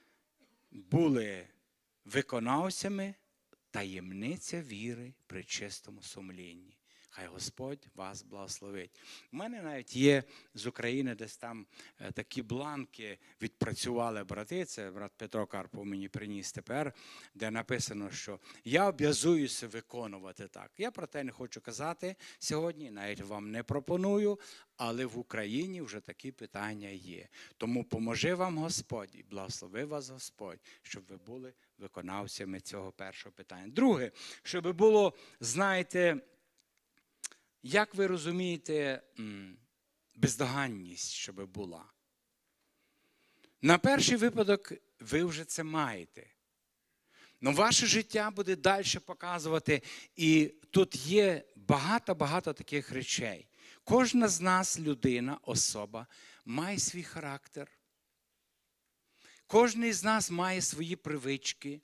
були виконавцями таємниця віри при чистому сумлінні. Хай Господь вас благословить. У мене навіть є з України десь там такі бланки відпрацювали брати, це брат Петро Карпов мені приніс тепер, де написано, що я обов'язуюся виконувати так. Я про те не хочу казати сьогодні, навіть вам не пропоную, але в Україні вже такі питання є. Тому поможи вам Господь і благослови вас Господь, щоб ви були виконавцями цього першого питання. Друге, щоб було, знаєте, як ви розумієте, бездоганність, щоб була? На перший випадок ви вже це маєте. Но ваше життя буде далі показувати, і тут є багато-багато таких речей. Кожна з нас, людина, особа, має свій характер. Кожен із нас має свої привички.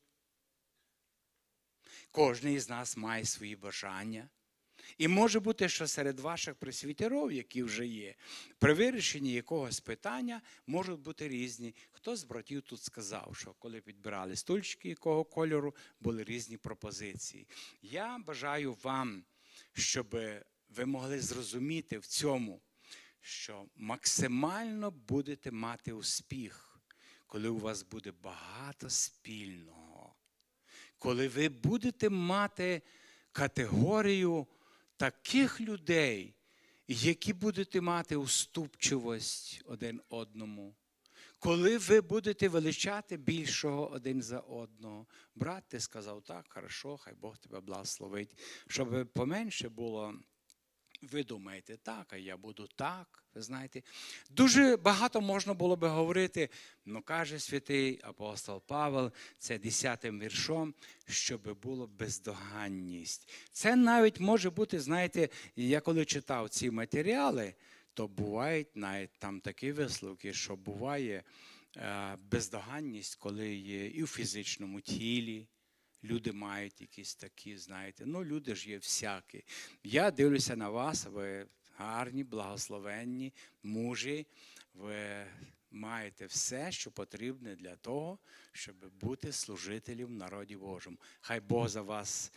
Кожен із нас має свої бажання. І може бути, що серед ваших пресвітерів, які вже є, при вирішенні якогось питання можуть бути різні. Хто з братів тут сказав, що коли підбирали стульчики, якого кольору, були різні пропозиції. Я бажаю вам, щоб ви могли зрозуміти в цьому, що максимально будете мати успіх, коли у вас буде багато спільного. Коли ви будете мати категорію таких людей, які будете мати уступчивість один одному. Коли ви будете величати більшого один за одного. Брат, ти сказав так, хорошо, хай Бог тебе благословить. Щоб поменше було, ви думаєте так, а я буду так. Ви знаєте, дуже багато можна було би говорити, но каже святий апостол Павел, це 10-м віршом, щоб було бездоганність. Це навіть може бути, знаєте, я коли читав ці матеріали, то бувають навіть там такі висловки, що буває бездоганність, коли є і в фізичному тілі. Люди мають якісь такі, знаєте, ну люди ж є всякі. Я дивлюся на вас, ви гарні, благословенні, мужі, ви маєте все, що потрібне для того, щоб бути служителем в народі Божому. Хай Бог за вас,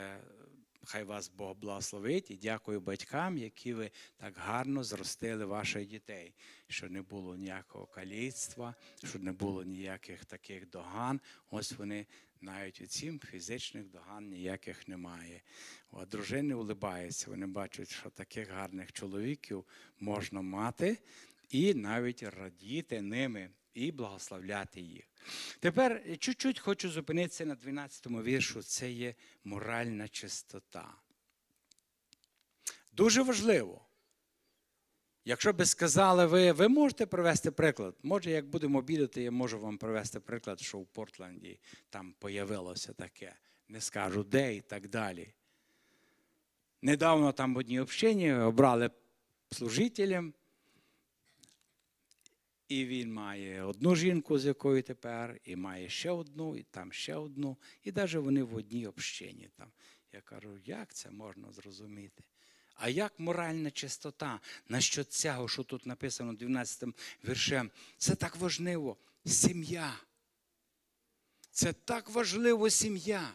хай вас Бог благословить, і дякую батькам, які ви так гарно зростили ваших дітей, що не було ніякого каліцтва, що не було ніяких таких доган. Ось вони навіть у цим фізичних доган ніяких немає. А дружини улибаються, вони бачать, що таких гарних чоловіків можна мати і навіть радіти ними і благословляти їх. Тепер чуть-чуть хочу зупинитися на 12-му віршу, це є моральна чистота. Дуже важливо. Якщо би сказали ви можете привести приклад. Може, як будемо обідати, я можу вам привести приклад, що в Портленді там появилося таке. Не скажу де і так далі. Недавно там в одній общині обрали служителем. І він має одну жінку, з якою тепер, і має ще одну, і там ще одну. І навіть вони в одній общині там. Я кажу, як це можна зрозуміти? А як моральна чистота насчет цього, що тут написано 12-м віршем? Це так важливо. Сім'я. Це так важливо сім'я.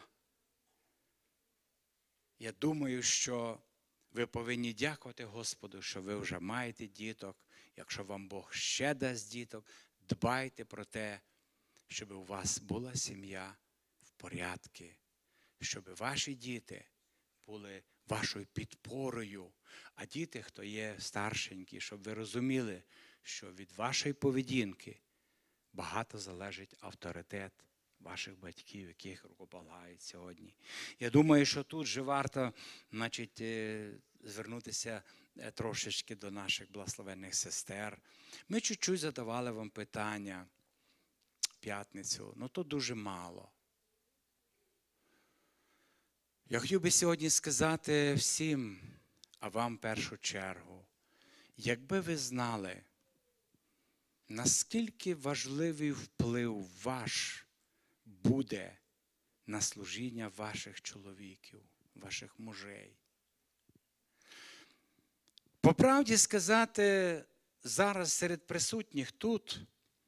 Я думаю, що ви повинні дякувати Господу, що ви вже маєте діток. Якщо вам Бог ще дасть діток, дбайте про те, щоб у вас була сім'я в порядку, щоб ваші діти були вашою підпорою. А діти, хто є старшенькі, щоб ви розуміли, що від вашої поведінки багато залежить авторитет ваших батьків, яких рукополагають сьогодні. Я думаю, що тут же варто, значить, звернутися трошечки до наших благословенних сестер. Ми чуть-чуть задавали вам питання в п'ятницю, але то дуже мало. Я хотів би сьогодні сказати всім, а вам в першу чергу, якби ви знали, наскільки важливий вплив ваш буде на служіння ваших чоловіків, ваших мужей. По правді сказати, зараз серед присутніх тут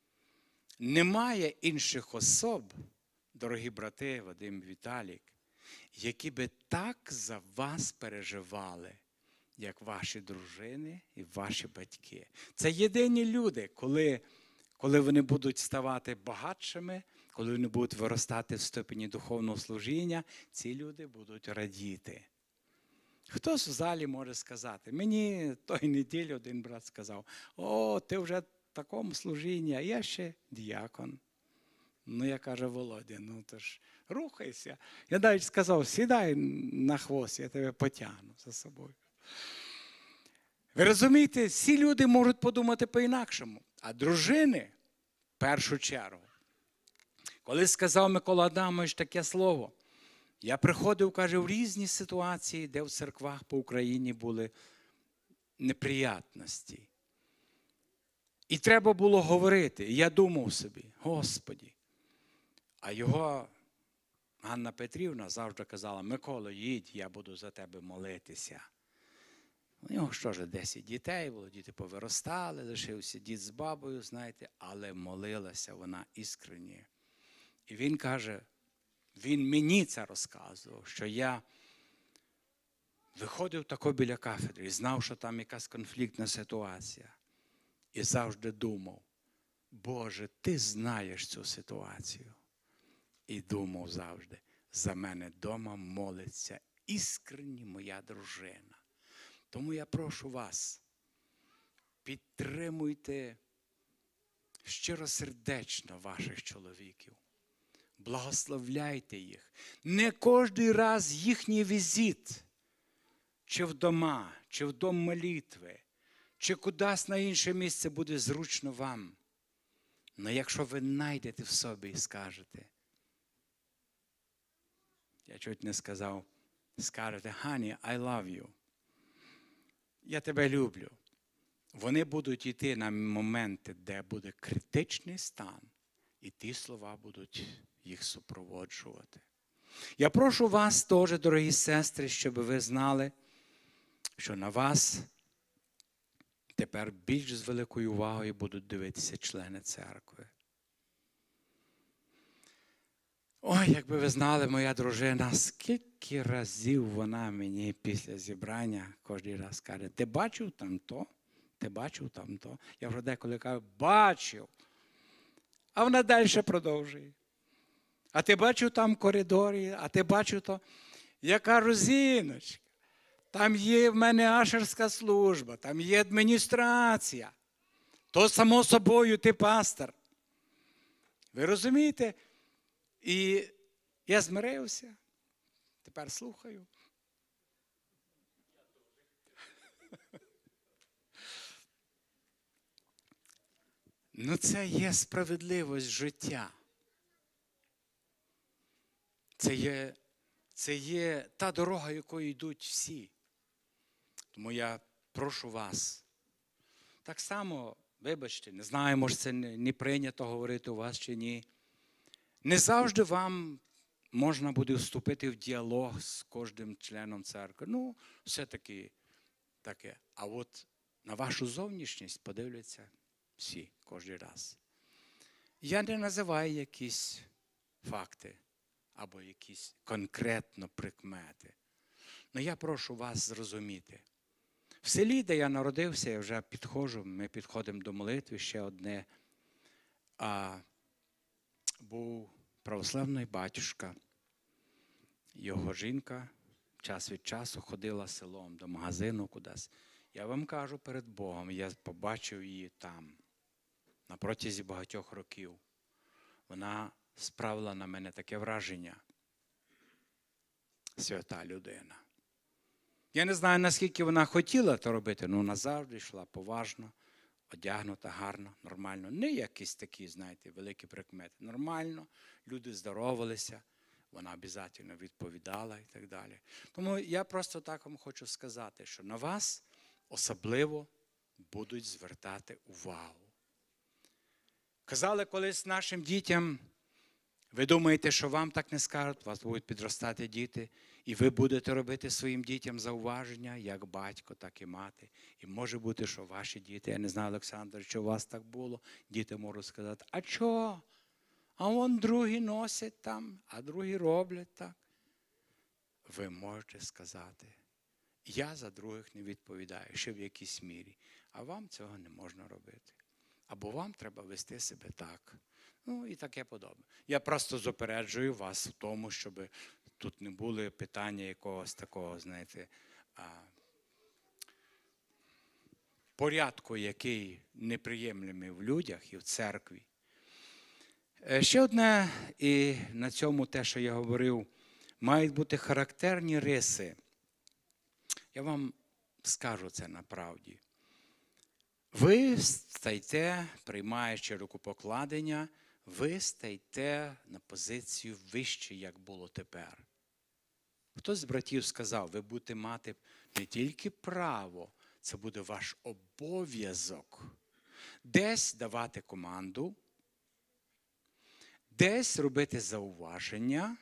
немає інших особ, дорогі брати Вадим і Віталік, які би так за вас переживали, як ваші дружини і ваші батьки. Це єдині люди, коли вони будуть ставати багатшими, коли вони будуть виростати в ступені духовного служіння, ці люди будуть радіти. Хтось в залі може сказати, мені той неділі один брат сказав, о, ти вже в такому служінні, а я ще діякон. Ну, я кажу, Володя, ну то ж рухайся. Я навіть сказав, сідай на хвост, я тебе потягну за собою. Ви розумієте, всі люди можуть подумати по-інакшому, а дружини в першу чергу. Коли сказав Микола Адамович таке слово, я приходив, каже, в різні ситуації, де в церквах по Україні були неприятності. І треба було говорити. І я думав собі, Господі. А його Ганна Петрівна завжди казала, Микола, їдь, я буду за тебе молитися. У нього що ж, 10 дітей було, діти повиростали, лишився дід з бабою, знаєте, але молилася вона іскренні. І він каже, він мені це розказував, що я виходив тако біля кафедри і знав, що там якась конфліктна ситуація. І завжди думав, Боже, ти знаєш цю ситуацію. І думав завжди, за мене вдома молиться іскренні моя дружина. Тому я прошу вас, підтримуйте щиросердечно ваших чоловіків. Благословляйте їх. Не кожен раз їхній візит, чи вдома, чи в дом молитви, чи кудись на інше місце буде зручно вам. Але якщо ви знайдете в собі і скажете, я чуть не сказав, скажете, Honey, I love you. Я тебе люблю. Вони будуть йти на моменти, де буде критичний стан, і ті слова будуть їх супроводжувати. Я прошу вас теж, дорогі сестри, щоб ви знали, що на вас тепер більш з великою увагою будуть дивитися члени церкви. Ой, якби ви знали, моя дружина, скільки разів вона мені після зібрання кожен раз каже, ти бачив там то? Ти бачив там то? Я вже деколи кажу, бачив. А вона далі продовжує. А ти бачив там в коридорі, а ти бачив то? Я кажу, Зіночка, там є в мене ашерська служба, там є адміністрація. То, само собою, ти пастор. Ви розумієте? І я змирився, тепер слухаю. Ну, це є справедливість життя. Це є та дорога, якою йдуть всі. Тому я прошу вас. Так само, вибачте, не знаю, може це не прийнято говорити у вас чи ні. Не завжди вам можна буде вступити в діалог з кожним членом церкви. Ну, все-таки таке. А от на вашу зовнішність подивляться всі кожен раз. Я не називаю якісь факти або якісь конкретно прикмети. Але я прошу вас зрозуміти. В селі, де я народився, я вже підходжу, ми підходимо до молитви, ще одне. Був православний батюшка. Його жінка час від часу ходила селом до магазину кудись. Я вам кажу перед Богом, я побачив її там на протязі багатьох років. Вона справила на мене таке враження. Свята людина. Я не знаю, наскільки вона хотіла це робити, але вона завжди йшла поважно, одягнута, гарно, нормально. Не якісь такі, знаєте, великі прикмети. Нормально, люди здоровалися, вона обов'язково відповідала і так далі. Тому я просто так вам хочу сказати, що на вас особливо будуть звертати увагу. Казали колись нашим дітям, ви думаєте, що вам так не скажуть, у вас будуть підростати діти, і ви будете робити своїм дітям зауваження, як батько, так і мати. І може бути, що ваші діти, я не знаю, Олександр, що у вас так було, діти можуть сказати, а чого? А вон другі носять там, а другі роблять так. Ви можете сказати, я за других не відповідаю, ще в якійсь мірі, а вам цього не можна робити. Або вам треба вести себе так. Ну і таке подобне. Я просто запереджую вас в тому, щоб тут не були питання якогось такого, знаєте, порядку, який неприємний в людях і в церкві. Ще одне, і на цьому те, що я говорив, мають бути характерні риси. Я вам скажу це направді. Ви стаєте, приймаючи рукопокладення, ви стаєте на позицію вище, як було тепер. Хтось з братів сказав, ви будете мати не тільки право, це буде ваш обов'язок. Десь давати команду, десь робити зауваження.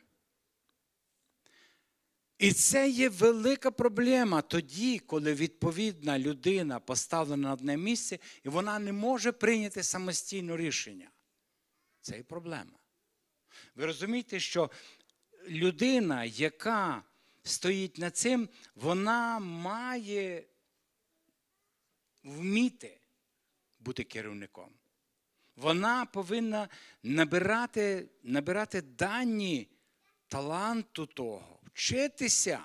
І це є велика проблема тоді, коли відповідна людина поставлена на одне місце, і вона не може прийняти самостійне рішення. Це і проблема. Ви розумієте, що людина, яка стоїть над цим, вона має вміти бути керівником. Вона повинна набирати дані таланту того, вчитися.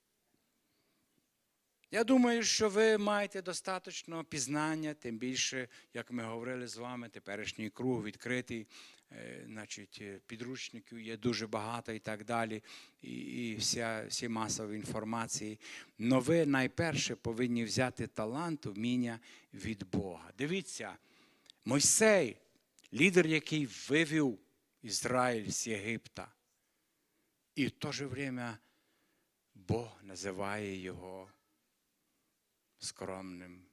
Я думаю, що ви маєте достатньо пізнання, тим більше, як ми говорили з вами, теперішній круг відкритий, значить, підручників є дуже багато і так далі, і всі масові інформації. Но ви найперше повинні взяти талант, вміння від Бога. Дивіться, Мойсей, лідер, який вивів Ізраїль з Єгипта, і в то же время Бог називає його скромним,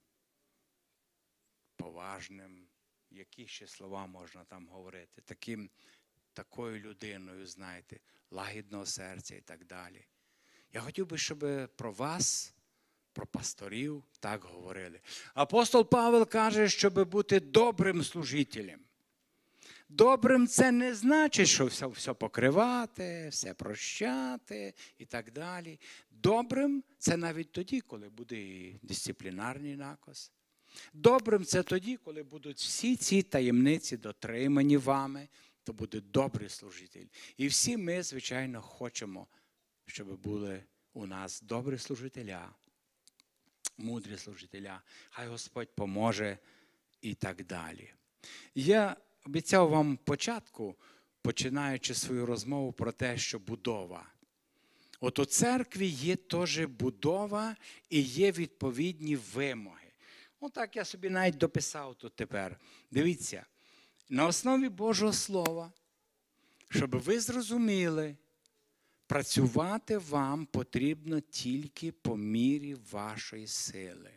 поважним, які ще слова можна там говорити, такою людиною, знаєте, лагідного серця і так далі. Я хотів би, щоб про вас, про пасторів так говорили. Апостол Павел каже, щоб бути добрим служителем. Добрим це не значить, що все покривати, все прощати і так далі. Добрим це навіть тоді, коли буде і дисциплінарний наказ. Добрим це тоді, коли будуть всі ці таємниці дотримані вами, то буде добрий служитель. І всі ми, звичайно, хочемо, щоб були у нас добрі служителя, мудрі служителя. Хай Господь поможе і так далі. Я обіцяв вам початку, починаючи свою розмову про те, що будова. От у церкві є теж будова і є відповідні вимоги. Отак я собі навіть дописав тут тепер. Дивіться, на основі Божого Слова, щоб ви зрозуміли, працювати вам потрібно тільки по мірі вашої сили.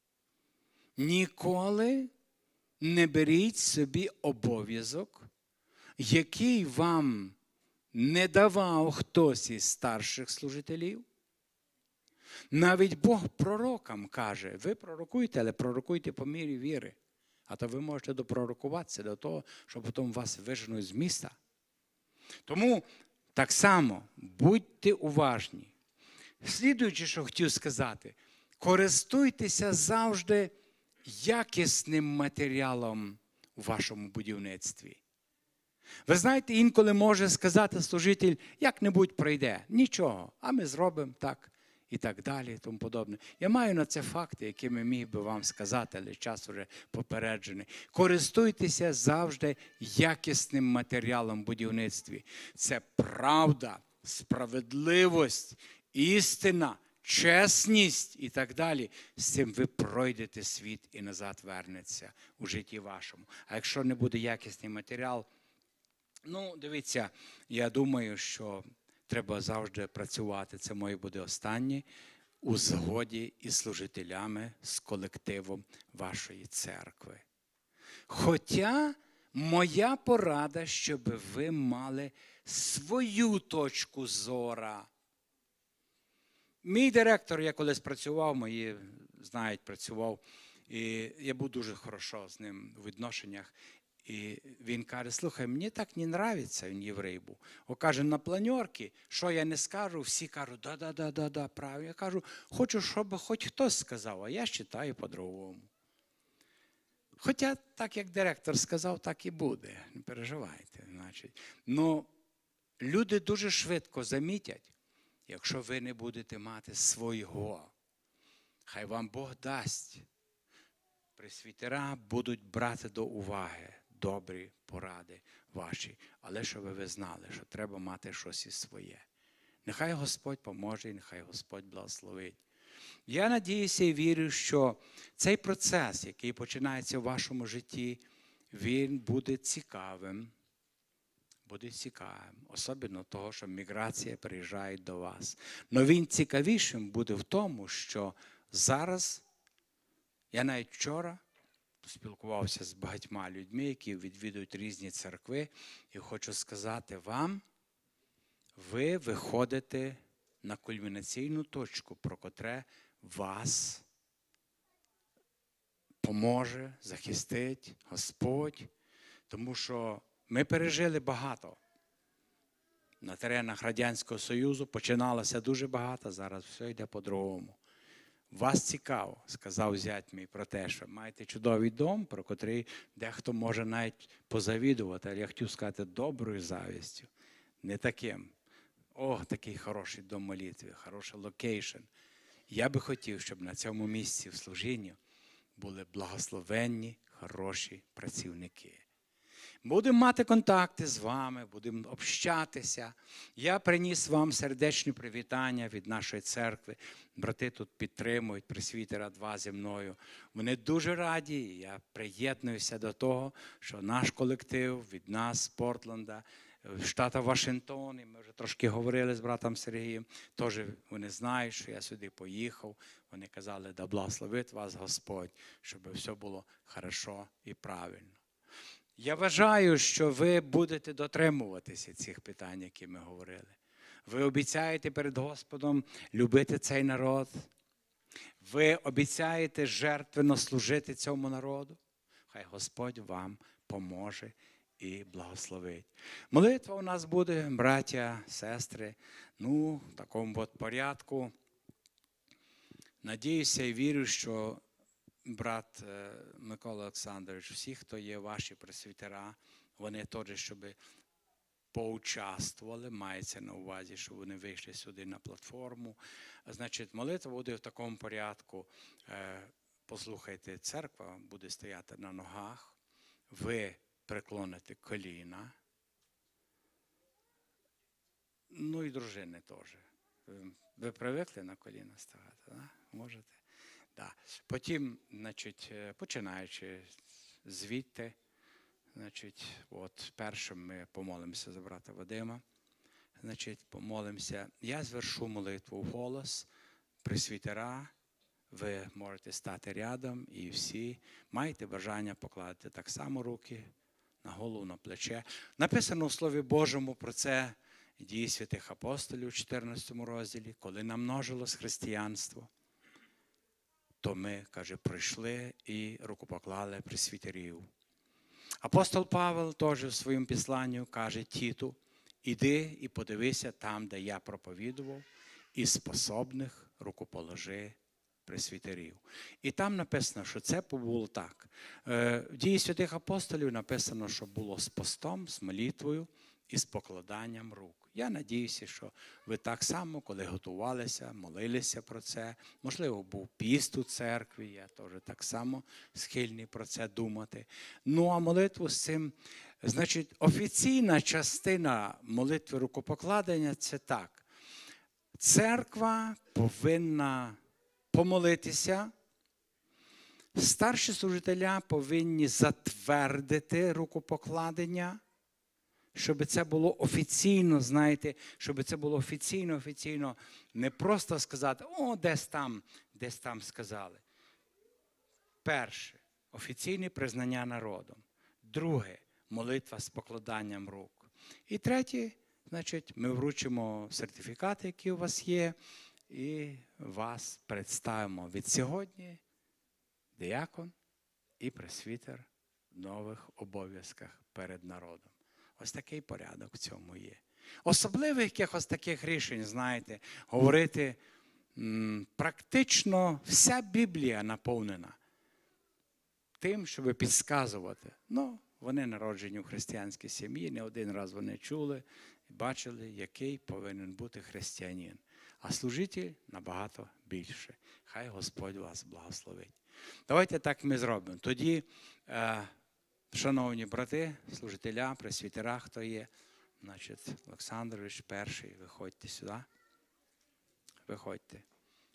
Ніколи не беріть собі обов'язок, який вам не давав хтось із старших служителів. Навіть Бог пророкам каже, ви пророкуйте, але пророкуйте по мірі віри. А то ви можете допророкуватися до того, що потім вас виженуть з міста. Тому так само будьте уважні. Слідуючи, що хотів сказати, користуйтеся завжди якісним матеріалом у вашому будівництві. Ви знаєте, інколи може сказати служитель, як-небудь пройде. Нічого, а ми зробимо так і так далі, і тому подобне. Я маю на це факти, якими міг би вам сказати, але час вже попереджений. Користуйтеся завжди якісним матеріалом в будівництві. Це правда, справедливість, істина, чесність і так далі. З цим ви пройдете світ і назад вернеться у житті вашому. А якщо не буде якісний матеріал, дивіться, я думаю, що треба завжди працювати, це моє буде останнє, у згоді із служителями, з колективом вашої церкви. Хоча моя порада, щоб ви мали свою точку зору. Мій директор, я колись працював, мої знають, працював, і я був дуже хорошо з ним у відношеннях. І він каже, слухай, мені так не подобається, він єврей був. Він каже, на планерці, що я не скажу, всі кажуть, да, правильно. Я кажу, хочу, щоб хоч хтось сказав, а я вважаю по-другому. Хоча так, як директор сказав, так і буде, не переживайте. Ну, люди дуже швидко замітять, якщо ви не будете мати свого. Хай вам Бог дасть. Пресвітера будуть брати до уваги добрі поради ваші. Але щоб ви знали, що треба мати щось і своє. Нехай Господь поможе і нехай Господь благословить. Я надіюся і вірю, що цей процес, який починається в вашому житті, він буде цікавим. Буде цікавим. Особливо того, що міграція приїжджає до вас. Но він цікавішим буде в тому, що зараз, я навіть вчора спілкувався з багатьма людьми, які відвідують різні церкви, і хочу сказати вам, ви виходите на кульмінаційну точку, про котре вас поможе, захистить Господь, тому що ми пережили багато. На теренах Радянського Союзу починалося дуже багато, зараз все йде по-другому. Вас цікаво, сказав зять мій про те, що маєте чудовий дом, про котрий дехто може навіть позавідувати, але я хотів сказати доброю завістю, не таким. О, такий хороший дом молитви, хороший локейшн. Я би хотів, щоб на цьому місці в служінні були благословенні, хороші працівники. Будемо мати контакти з вами, будемо общатися. Я приніс вам сердечні привітання від нашої церкви. Брати тут підтримують, пресвітера 2 зі мною. Вони дуже раді, і я приєднуюся до того, що наш колектив від нас з Портленда, штата Вашингтон, і ми вже трошки говорили з братом Сергієм, теж вони знають, що я сюди поїхав. Вони казали, да благословить вас Господь, щоб все було хорошо і правильно. Я вважаю, що ви будете дотримуватися цих питань, які ми говорили. Ви обіцяєте перед Господом любити цей народ. Ви обіцяєте жертвенно служити цьому народу. Хай Господь вам поможе і благословить. Молитва у нас буде, браття, сестри, в такому порядку. Надіюся і вірю, що брат Микола Олександрович, всі, хто є ваші пресвітера, вони теж, щоб поучаствували, мається на увазі, щоб вони вийшли сюди на платформу. Значить, молитва буде в такому порядку. Послухайте, церква буде стояти на ногах, ви преклоните коліна, і дружини теж. Ви привикли на коліна ставати, да? Можете? Да. Потім, починаючи звідти, першим ми помолимося за брата Вадима, помолимося. Я звершу молитву вголос, пресвітера, ви можете стати рядом і всі маєте бажання покладати так само руки на голову, на плече. Написано в Слові Божому про це Дії святих апостолів у 14 розділі, коли намножилось християнство, то ми, каже, прийшли і рукопоклали пресвітерів. Апостол Павел теж в своєму післанню каже Тіту, іди і подивися там, де я проповідував, і способних рукоположи пресвітерів. І там написано, що це було так. В Дії святих апостолів написано, що було з постом, з молитвою і з покладанням рук. Я надіюся, що ви так само, коли готувалися, молилися про це. Можливо, був піст у церкві, я теж так само схильний про це думати. Ну, а молитву з цим, значить, офіційна частина молитви рукопокладення – це так. Церква повинна помолитися, старші служителя повинні затвердити рукопокладення, щоб це було офіційно, знаєте, щоб це було офіційно, не просто сказати, о, десь там сказали. Перше, офіційне признання народом. Друге, молитва з покладанням рук. І третє, значить, ми вручимо сертифікати, які у вас є, і вас представимо від сьогодні диякон і пресвітер в нових обов'язках перед народом. Ось такий порядок в цьому є. Особливих якихось таких рішень, знаєте, говорити, практично вся Біблія наповнена тим, щоб підказувати. Ну, вони народжені у християнській сім'ї, не один раз вони чули і бачили, який повинен бути християнин. А служитель набагато більше. Хай Господь вас благословить. Давайте так ми зробимо. Тоді, шановні брати, служителя, пресвітера, хто є, значить, Олександрович перший, виходьте сюди. Виходьте.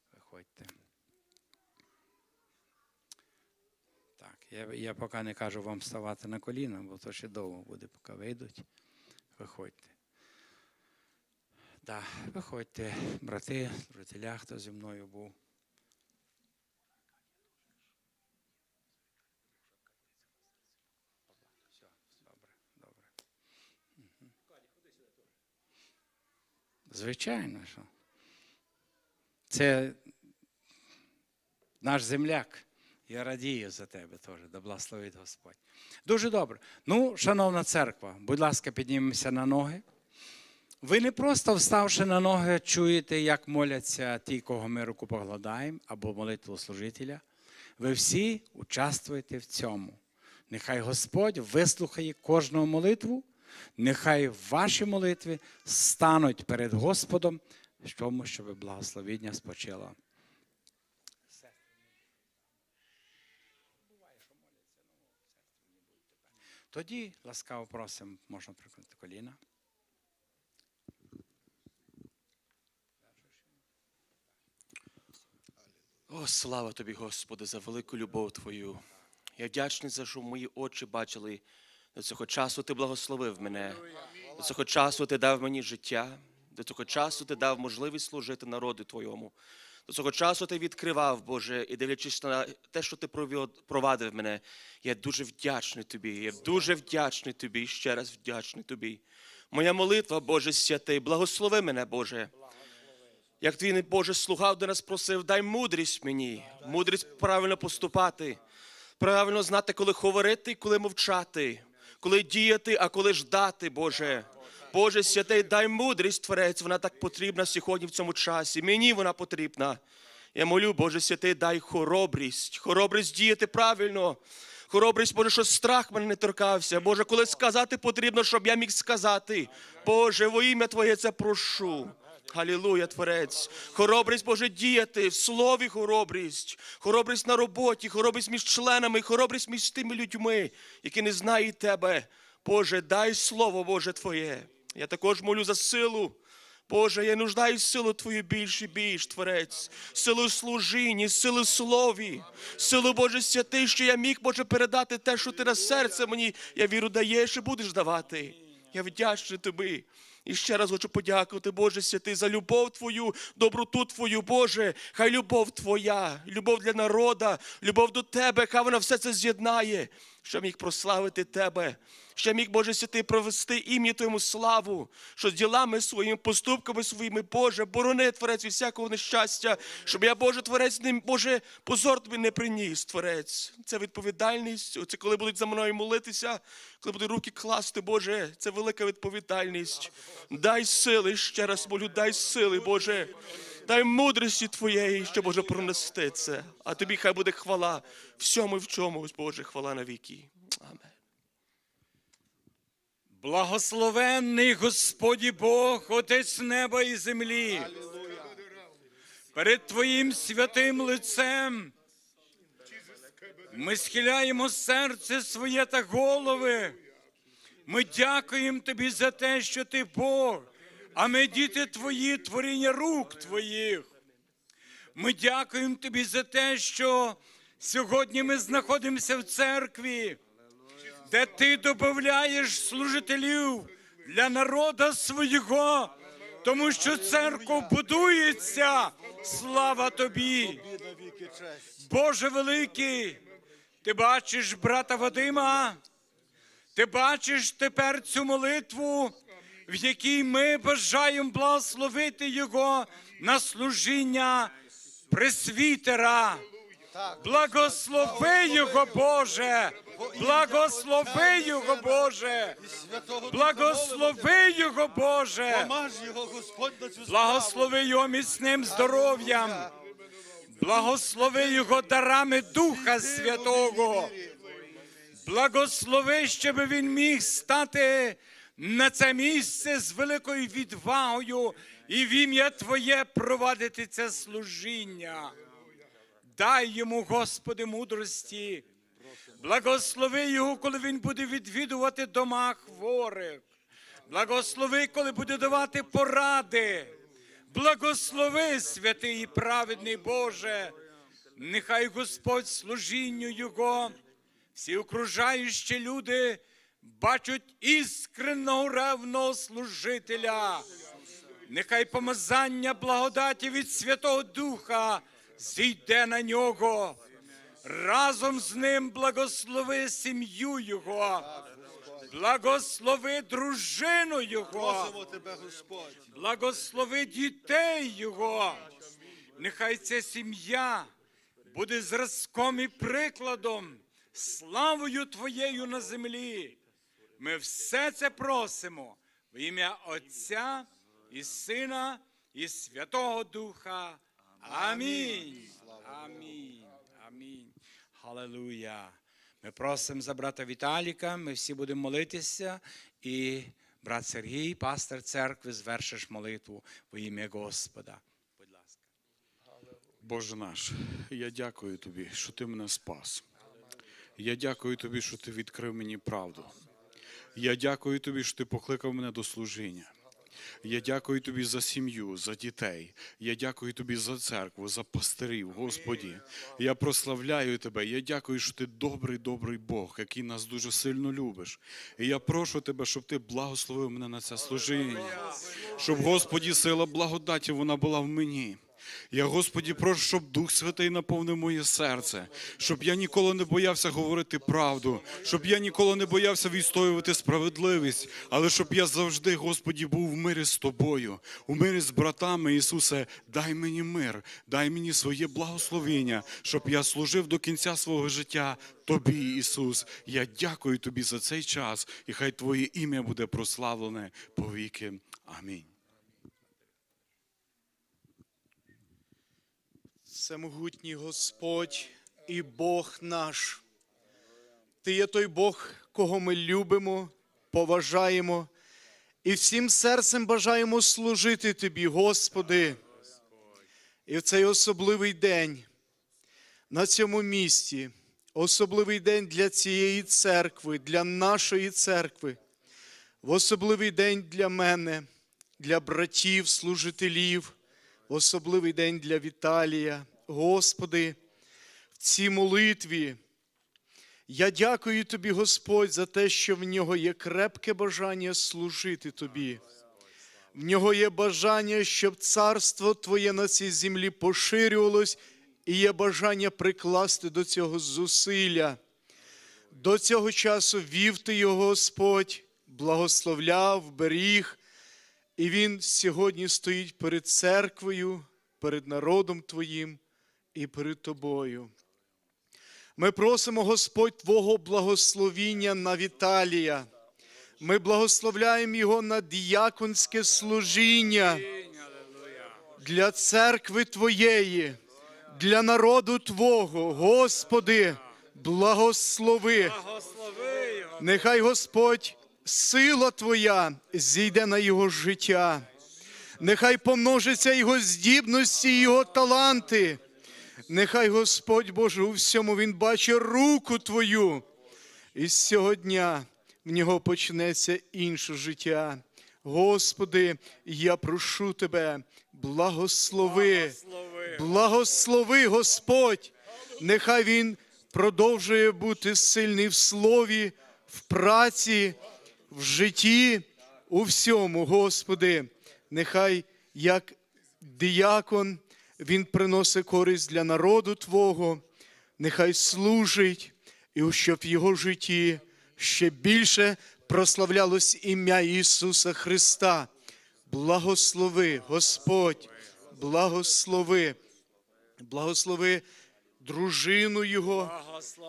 Так, я поки не кажу вам ставати на коліна, бо то ще довго буде, поки вийдуть. Виходьте. Так, виходьте, брати, служителя, хто зі мною був. Звичайно, що. Це наш земляк. Я радію за тебе теж, да благословить Господь. Дуже добре. Ну, шановна церква, будь ласка, піднімемося на ноги. Ви не просто, вставши на ноги, чуєте, як моляться ті, кого ми руку покладаємо, або молитву служителя. Ви всі участвуєте в цьому. Нехай Господь вислухає кожного молитву, нехай ваші молитви стануть перед Господом, щоб благословіння спочило. Тоді ласкаво просимо, можна прикладати коліна. О, слава тобі, Господи, за велику любов Твою. Я вдячний за що мої очі бачили. До цього часу Ти благословив мене. До цього часу Ти дав мені життя. До цього часу Ти дав можливість служити народу Твоєму. До цього часу Ти відкривав, Боже, і дивлячись на те, що Ти провадив мене, я дуже вдячний Тобі. Я дуже вдячний Тобі, ще раз вдячний Тобі. Моя молитва, Боже святий, благослови мене, Боже. Як Твій, Боже, слуга до нас просив, дай мудрість мені, мудрість правильно поступати, правильно знати, коли говорити і коли мовчати, коли діяти, а коли ждати, Боже. Боже святий, дай мудрість, Творець, вона так потрібна сьогодні в цьому часі. Мені вона потрібна. Я молю, Боже святий, дай хоробрість діяти правильно. Хоробрість, Боже, що страх мене не торкався. Боже, коли сказати потрібно, щоб я міг сказати. Боже, во ім'я Твоє це прошу. Алілуя, Творець. Хоробрість, Боже, діяти, в слові хоробрість. Хоробрість на роботі, хоробрість між членами, хоробрість між тими людьми, які не знають Тебе. Боже, дай слово, Боже, Твоє. Я також молю за силу. Боже, я нуждаюсь в силу Твою більш і більш, Творець. Силу служінні, силу слові. Силу, Боже, святий, що я міг, Боже, передати те, що Ти на серце мені, я віру, даєш і будеш давати. Я вдячний Тобі. І ще раз хочу подякувати, Боже святий, за любов Твою, доброту Твою, Боже. Хай любов Твоя, любов для народу, любов до Тебе, хай вона все це з'єднає. що міг прославити Тебе, що міг, Боже святий, провести ім'я Твоєму славу, що з ділами своїми, поступками своїми, Боже, борони, Творець, від всякого нещастя, щоб я, Боже, Творець, Боже, позор Тобі не приніс, Творець. Це відповідальність, це коли будуть за мною молитися, коли будуть руки класти, Боже, це велика відповідальність. Дай сили, ще раз молю, дай сили, Боже. Дай мудрості Твоєї, що, Боже, пронести це. А Тобі хай буде хвала всьому і в чомусь, Боже, хвала на віки. Амен. Благословенний Господі Бог, Отець неба і землі. Перед Твоїм святим лицем ми схиляємо серце своє та голови. Ми дякуємо Тобі за те, що Ти Бог, а ми діти Твої, творіння рук Твоїх. Ми дякуємо Тобі за те, що сьогодні ми знаходимося в церкві, де Ти додаєш служителів для народу свого, тому що церква будується. Слава Тобі! Боже великий, Ти бачиш брата Вадима, Ти бачиш тепер цю молитву, в якій ми бажаємо благословити його на служіння пресвітера. Благослови його, Боже! Благослови його, Боже! Благослови його, Боже! Благослови його міцним здоров'ям! Благослови його дарами Духа Святого! Благослови, щоб він міг стати на це місце з великою відвагою і в ім'я Твоє провадити це служіння. Дай йому, Господи, мудрості. Благослови його, коли він буде відвідувати дома хворих. Благослови, коли буде давати поради. Благослови, святий і праведний Боже. Нехай Господь служінню його, всі окружаючі люди бачать іскренного ревного служителя. Нехай помазання благодаті від Святого Духа зійде на нього. Разом з ним благослови сім'ю його. Благослови дружину його. Благослови дітей його. Нехай ця сім'я буде зразком і прикладом, славою Твоєю на землі. Ми все це просимо в ім'я Отця і Сина і Святого Духа. Амінь. Амінь. Амінь. Халилуя. Ми просимо за брата Віталіка, ми всі будемо молитися, і брат Сергій, пастор церкви, звершиш молитву во ім'я Господа. Будь ласка. Боже наш, я дякую Тобі, що Ти мене спас. Я дякую Тобі, що Ти відкрив мені правду. Я дякую Тобі, що Ти покликав мене до служіння. Я дякую Тобі за сім'ю, за дітей. Я дякую Тобі за церкву, за пастирів, Господі. Я прославляю Тебе. Я дякую, що Ти добрий, добрий Бог, який нас дуже сильно любиш. І я прошу Тебе, щоб Ти благословив мене на це служіння. Щоб, Господі, сила благодаті, вона була в мені. Я, Господі, прошу, щоб Дух Святий наповнив моє серце, щоб я ніколи не боявся говорити правду, щоб я ніколи не боявся відстоювати справедливість, але щоб я завжди, Господі, був в мирі з Тобою, у мирі з братами. Ісусе, дай мені мир, дай мені своє благословення, щоб я служив до кінця свого життя Тобі, Ісус. Я дякую Тобі за цей час, і хай Твоє ім'я буде прославлене повіки. Амінь. Всемогутній Господь і Бог наш. Ти є той Бог, кого ми любимо, поважаємо і всім серцем бажаємо служити Тобі, Господи. І в цей особливий день на цьому місці, особливий день для цієї церкви, для нашої церкви, в особливий день для мене, для братів, служителів, в особливий день для Віталія. Господи, в цій молитві я дякую Тобі, Господь, за те, що в нього є крепке бажання служити Тобі. В нього є бажання, щоб царство Твоє на цій землі поширювалось, і є бажання прикласти до цього зусилля. До цього часу вів ти його, Господь, благословляв, беріг, і він сьогодні стоїть перед церквою, перед народом Твоїм і перед Тобою. Ми просимо, Господь, Твого благословіння на Віталія. Ми благословляємо його на діяконське служіння для церкви Твоєї, для народу Твого. Господи, благослови. Нехай, Господь, сила Твоя зійде на його життя. Нехай помножиться його здібності, його таланти. Нехай, Господь Боже, у всьому він бачить руку Твою. І з цього дня в нього почнеться інше життя. Господи, я прошу Тебе, благослови. Благослови, Господь. Нехай він продовжує бути сильний в слові, в праці, в житті, у всьому, Господи. Нехай, як диякон, він приносить користь для народу Твого, нехай служить, і щоб в його житті ще більше прославлялось ім'я Ісуса Христа. Благослови, Господь, благослови. Благослови дружину його,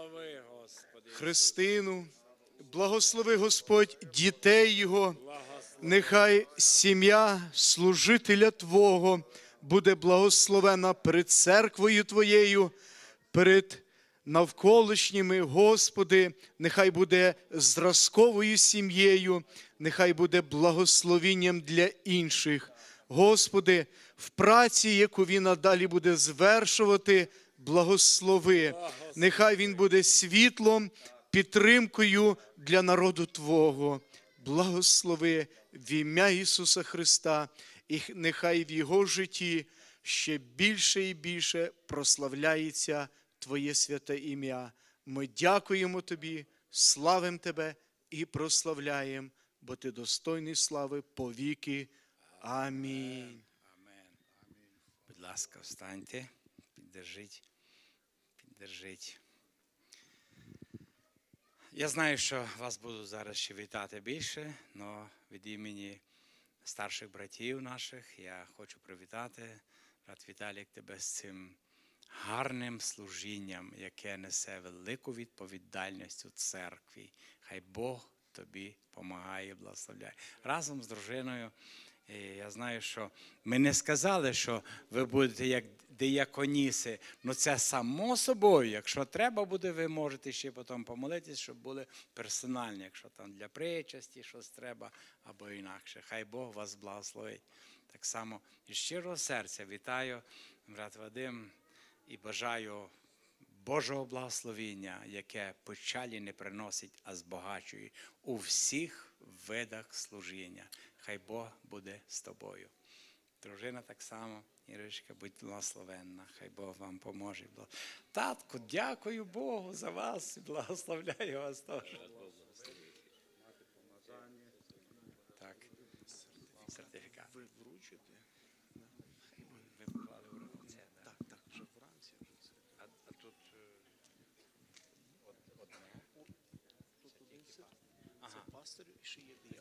Христину. Благослови, Господь, дітей його. Нехай сім'я служителя Твого буде благословена перед церквою Твоєю, перед навколишніми, Господи, нехай буде зразковою сім'єю, нехай буде благословінням для інших. Господи, в праці, яку він надалі буде звершувати, благослови. Нехай він буде світлом, підтримкою для народу Твого. Благослови в ім'я Ісуса Христа, і нехай в його житті ще більше і більше прославляється Твоє святе ім'я. Ми дякуємо Тобі, славимо Тебе і прославляємо, бо Ти достойний слави повіки. Амінь. Будь ласка, встаньте, піддержіть. Я знаю, що вас буду зараз ще вітати більше, але від імені старших братів наших я хочу привітати, брат Віталік, тебе з цим гарним служінням, яке несе велику відповідальність у церкві. Хай Бог тобі помагає і благословляє. Разом з дружиною, я знаю, що ми не сказали, що ви будете як дияконіси, але це само собою, якщо треба буде, ви можете ще потім помолитись, щоб були персональні, якщо там для причасті щось треба, або інакше. Хай Бог вас благословить. Так само із щирого серця вітаю, брат Вадим, і бажаю Божого благословіння, яке печалі не приносить, а збагачує у всіх видах служіння. Хай Бог буде з тобою. Дружина так само, Іришка, будь благословенна, хай Бог вам поможе. Татку, дякую Богу за вас і благословляю вас теж. Так, сертифікат. Ви вручите? Ви поклали в руку? Так, вже вранці. А тут одне. Тут один це пастор і ще є диякон.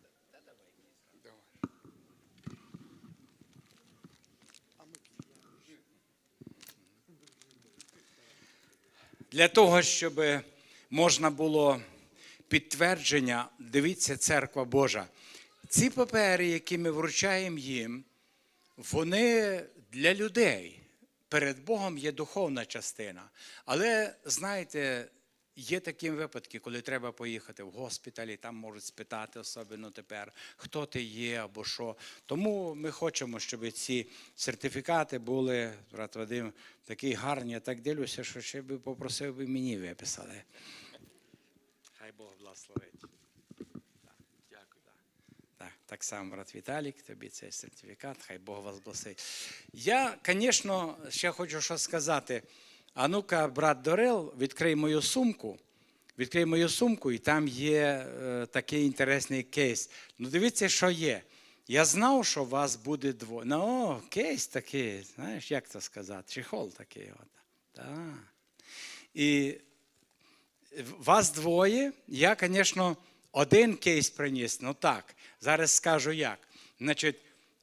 Для того, щоб можна було підтвердження, дивіться, Церква Божа. Ці папери, які ми вручаємо їм, вони для людей. Перед Богом є духовна частина. Але, знаєте, є такі випадки, коли треба поїхати в госпіталі, там можуть спитати, особливо тепер, хто ти є або що. Тому ми хочемо, щоб ці сертифікати були, брат Вадим, такі гарні. Я так дивлюся, що ще би попросив би мені виписали. Хай Бог благословить. Дякую. Так само, брат Віталік, тобі цей сертифікат, хай Бог вас благословить. Я, звісно, ще хочу що сказати. А ну-ка, брат Дорел, відкрий мою сумку, і там є такий інтересний кейс. Ну, дивіться, що є. Я знав, що у вас буде двоє. Ну, кейс такий, знаєш, як це сказати, чехол такий. Так. І вас двоє, я, звісно, один кейс приніс, ну так, зараз скажу як. Значить,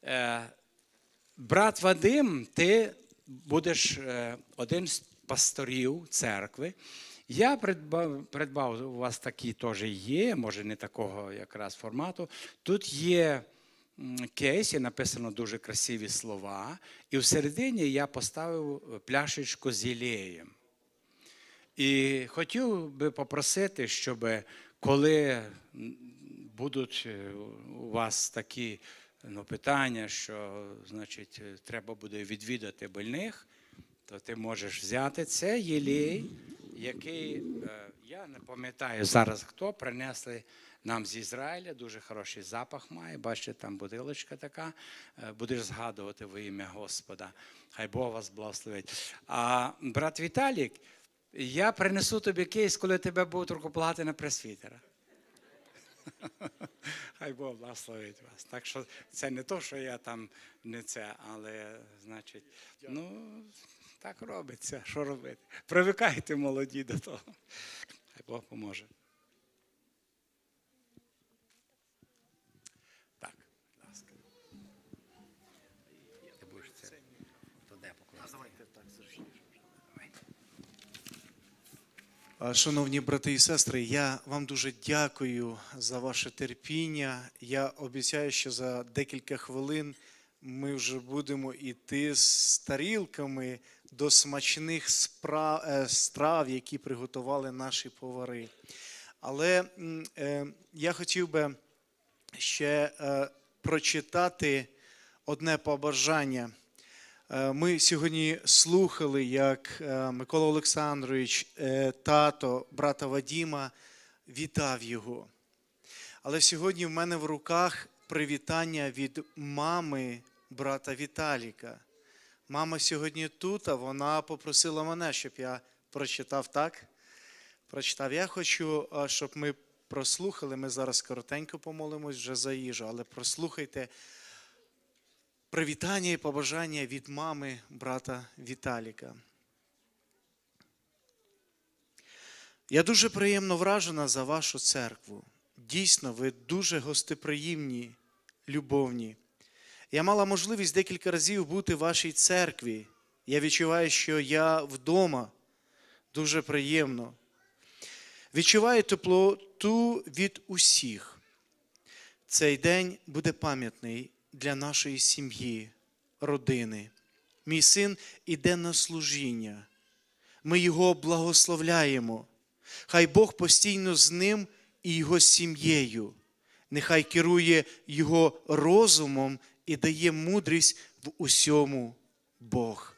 брат Вадим, ти будеш один з пасторів церкви. Я придбав, у вас такі теж є, може не такого якраз формату. Тут є кейс, і написано дуже красиві слова, і всередині я поставив пляшечку з єлеєм. І хотів би попросити, щоб коли будуть у вас такі питання, що, значить, треба буде відвідати больних, то ти можеш взяти це єлей, який, я не пам'ятаю зараз хто, принесли нам з Ізраїля, дуже хороший запах має, бачите, там бутилочка така, будеш згадувати во ім'я Господа, хай Бог вас благословить. А брат Віталік, я принесу тобі кейс, коли тебе будуть рукоплати на пресвітера. Хай Бог благословить вас. Так що це не то, що я там не це, але, значить, ну, так робиться, що робити. Привикайте, молоді, до того. Хай Бог поможе. Так, будь ласка. Ти будеш це туди покласти. Шановні брати і сестри, я вам дуже дякую за ваше терпіння. Я обіцяю, що за декілька хвилин ми вже будемо йти з тарілками до смачних страв, які приготували наші повари. Але я хотів би ще прочитати одне побажання. Ми сьогодні слухали, як Микола Олександрович, тато брата Вадима, вітав його. Але сьогодні в мене в руках привітання від мами брата Віталіка. Мама сьогодні тут, а вона попросила мене, щоб я прочитав, так? Прочитав. Я хочу, щоб ми прослухали, ми зараз коротенько помолимось вже за їжу, але прослухайте привітання і побажання від мами брата Віталіка. Я дуже приємно вражена за вашу церкву. Дійсно, ви дуже гостеприємні, любовні. Я мала можливість декілька разів бути в вашій церкві. Я відчуваю, що я вдома. Дуже приємно. Відчуваю теплоту від усіх. Цей день буде пам'ятний для нашої сім'ї, родини. Мій син іде на служіння. Ми його благословляємо. Хай Бог постійно з ним і його сім'єю. Нехай керує його розумом і дає мудрість в усьому Бог.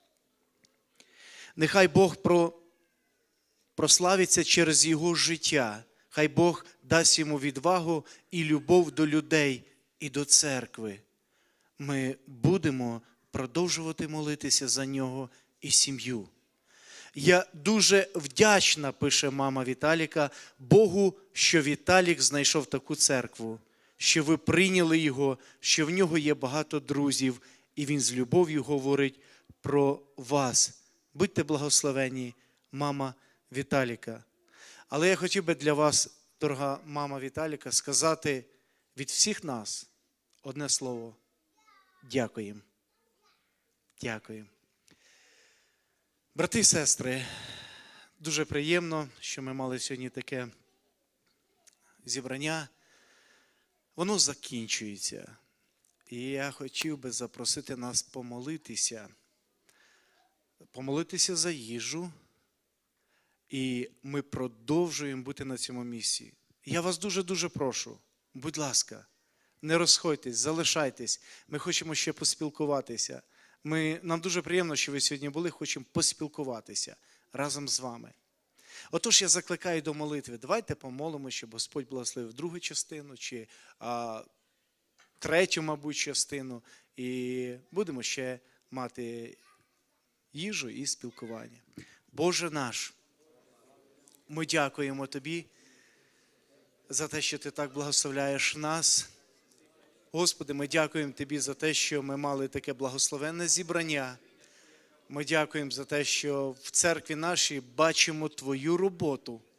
Нехай Бог прославиться через його життя. Хай Бог дасть йому відвагу і любов до людей і до церкви. Ми будемо продовжувати молитися за нього і сім'ю. Я дуже вдячна, пише мама Віталіка, Богу, що Віталік знайшов таку церкву, що ви прийняли його, що в нього є багато друзів, і він з любов'ю говорить про вас. Будьте благословені, мама Віталіка. Але я хотів би для вас, дорога мама Віталіка, сказати від всіх нас одне слово. Дякуємо. Дякуємо. Брати і сестри, дуже приємно, що ми мали сьогодні таке зібрання. Воно закінчується. І я хотів би запросити нас помолитися. Помолитися за їжу. І ми продовжуємо бути на цьому місці. Я вас дуже-дуже прошу, будь ласка, не розходьтесь, залишайтесь. Ми хочемо ще поспілкуватися. Нам дуже приємно, що ви сьогодні були, хочемо поспілкуватися разом з вами. Отож, я закликаю до молитви. Давайте помолимо, щоб Господь благословив другу частину, чи третю, мабуть, частину. І будемо ще мати їжу і спілкування. Боже наш, ми дякуємо Тобі за те, що Ти так благословляєш нас. Господи, ми дякуємо Тобі за те, що ми мали таке благословенне зібрання. Ми дякуємо за те, що в церкві нашій бачимо Твою роботу.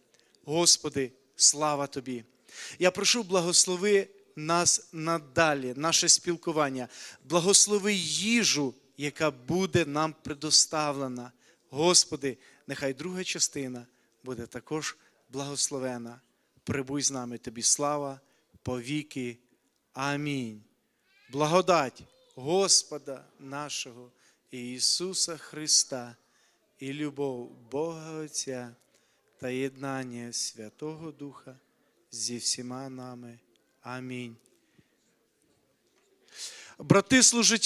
Господи, слава Тобі. Я прошу, благослови нас надалі, наше спілкування. Благослови їжу, яка буде нам предоставлена. Господи, нехай друга частина буде також благословена. Прибудь з нами, Тобі слава повіки. Амінь. Благодать Господа нашого Ісуса Христа і любов Бога Отця та єднання Святого Духа зі всіма нами. Амінь. Брати служителі,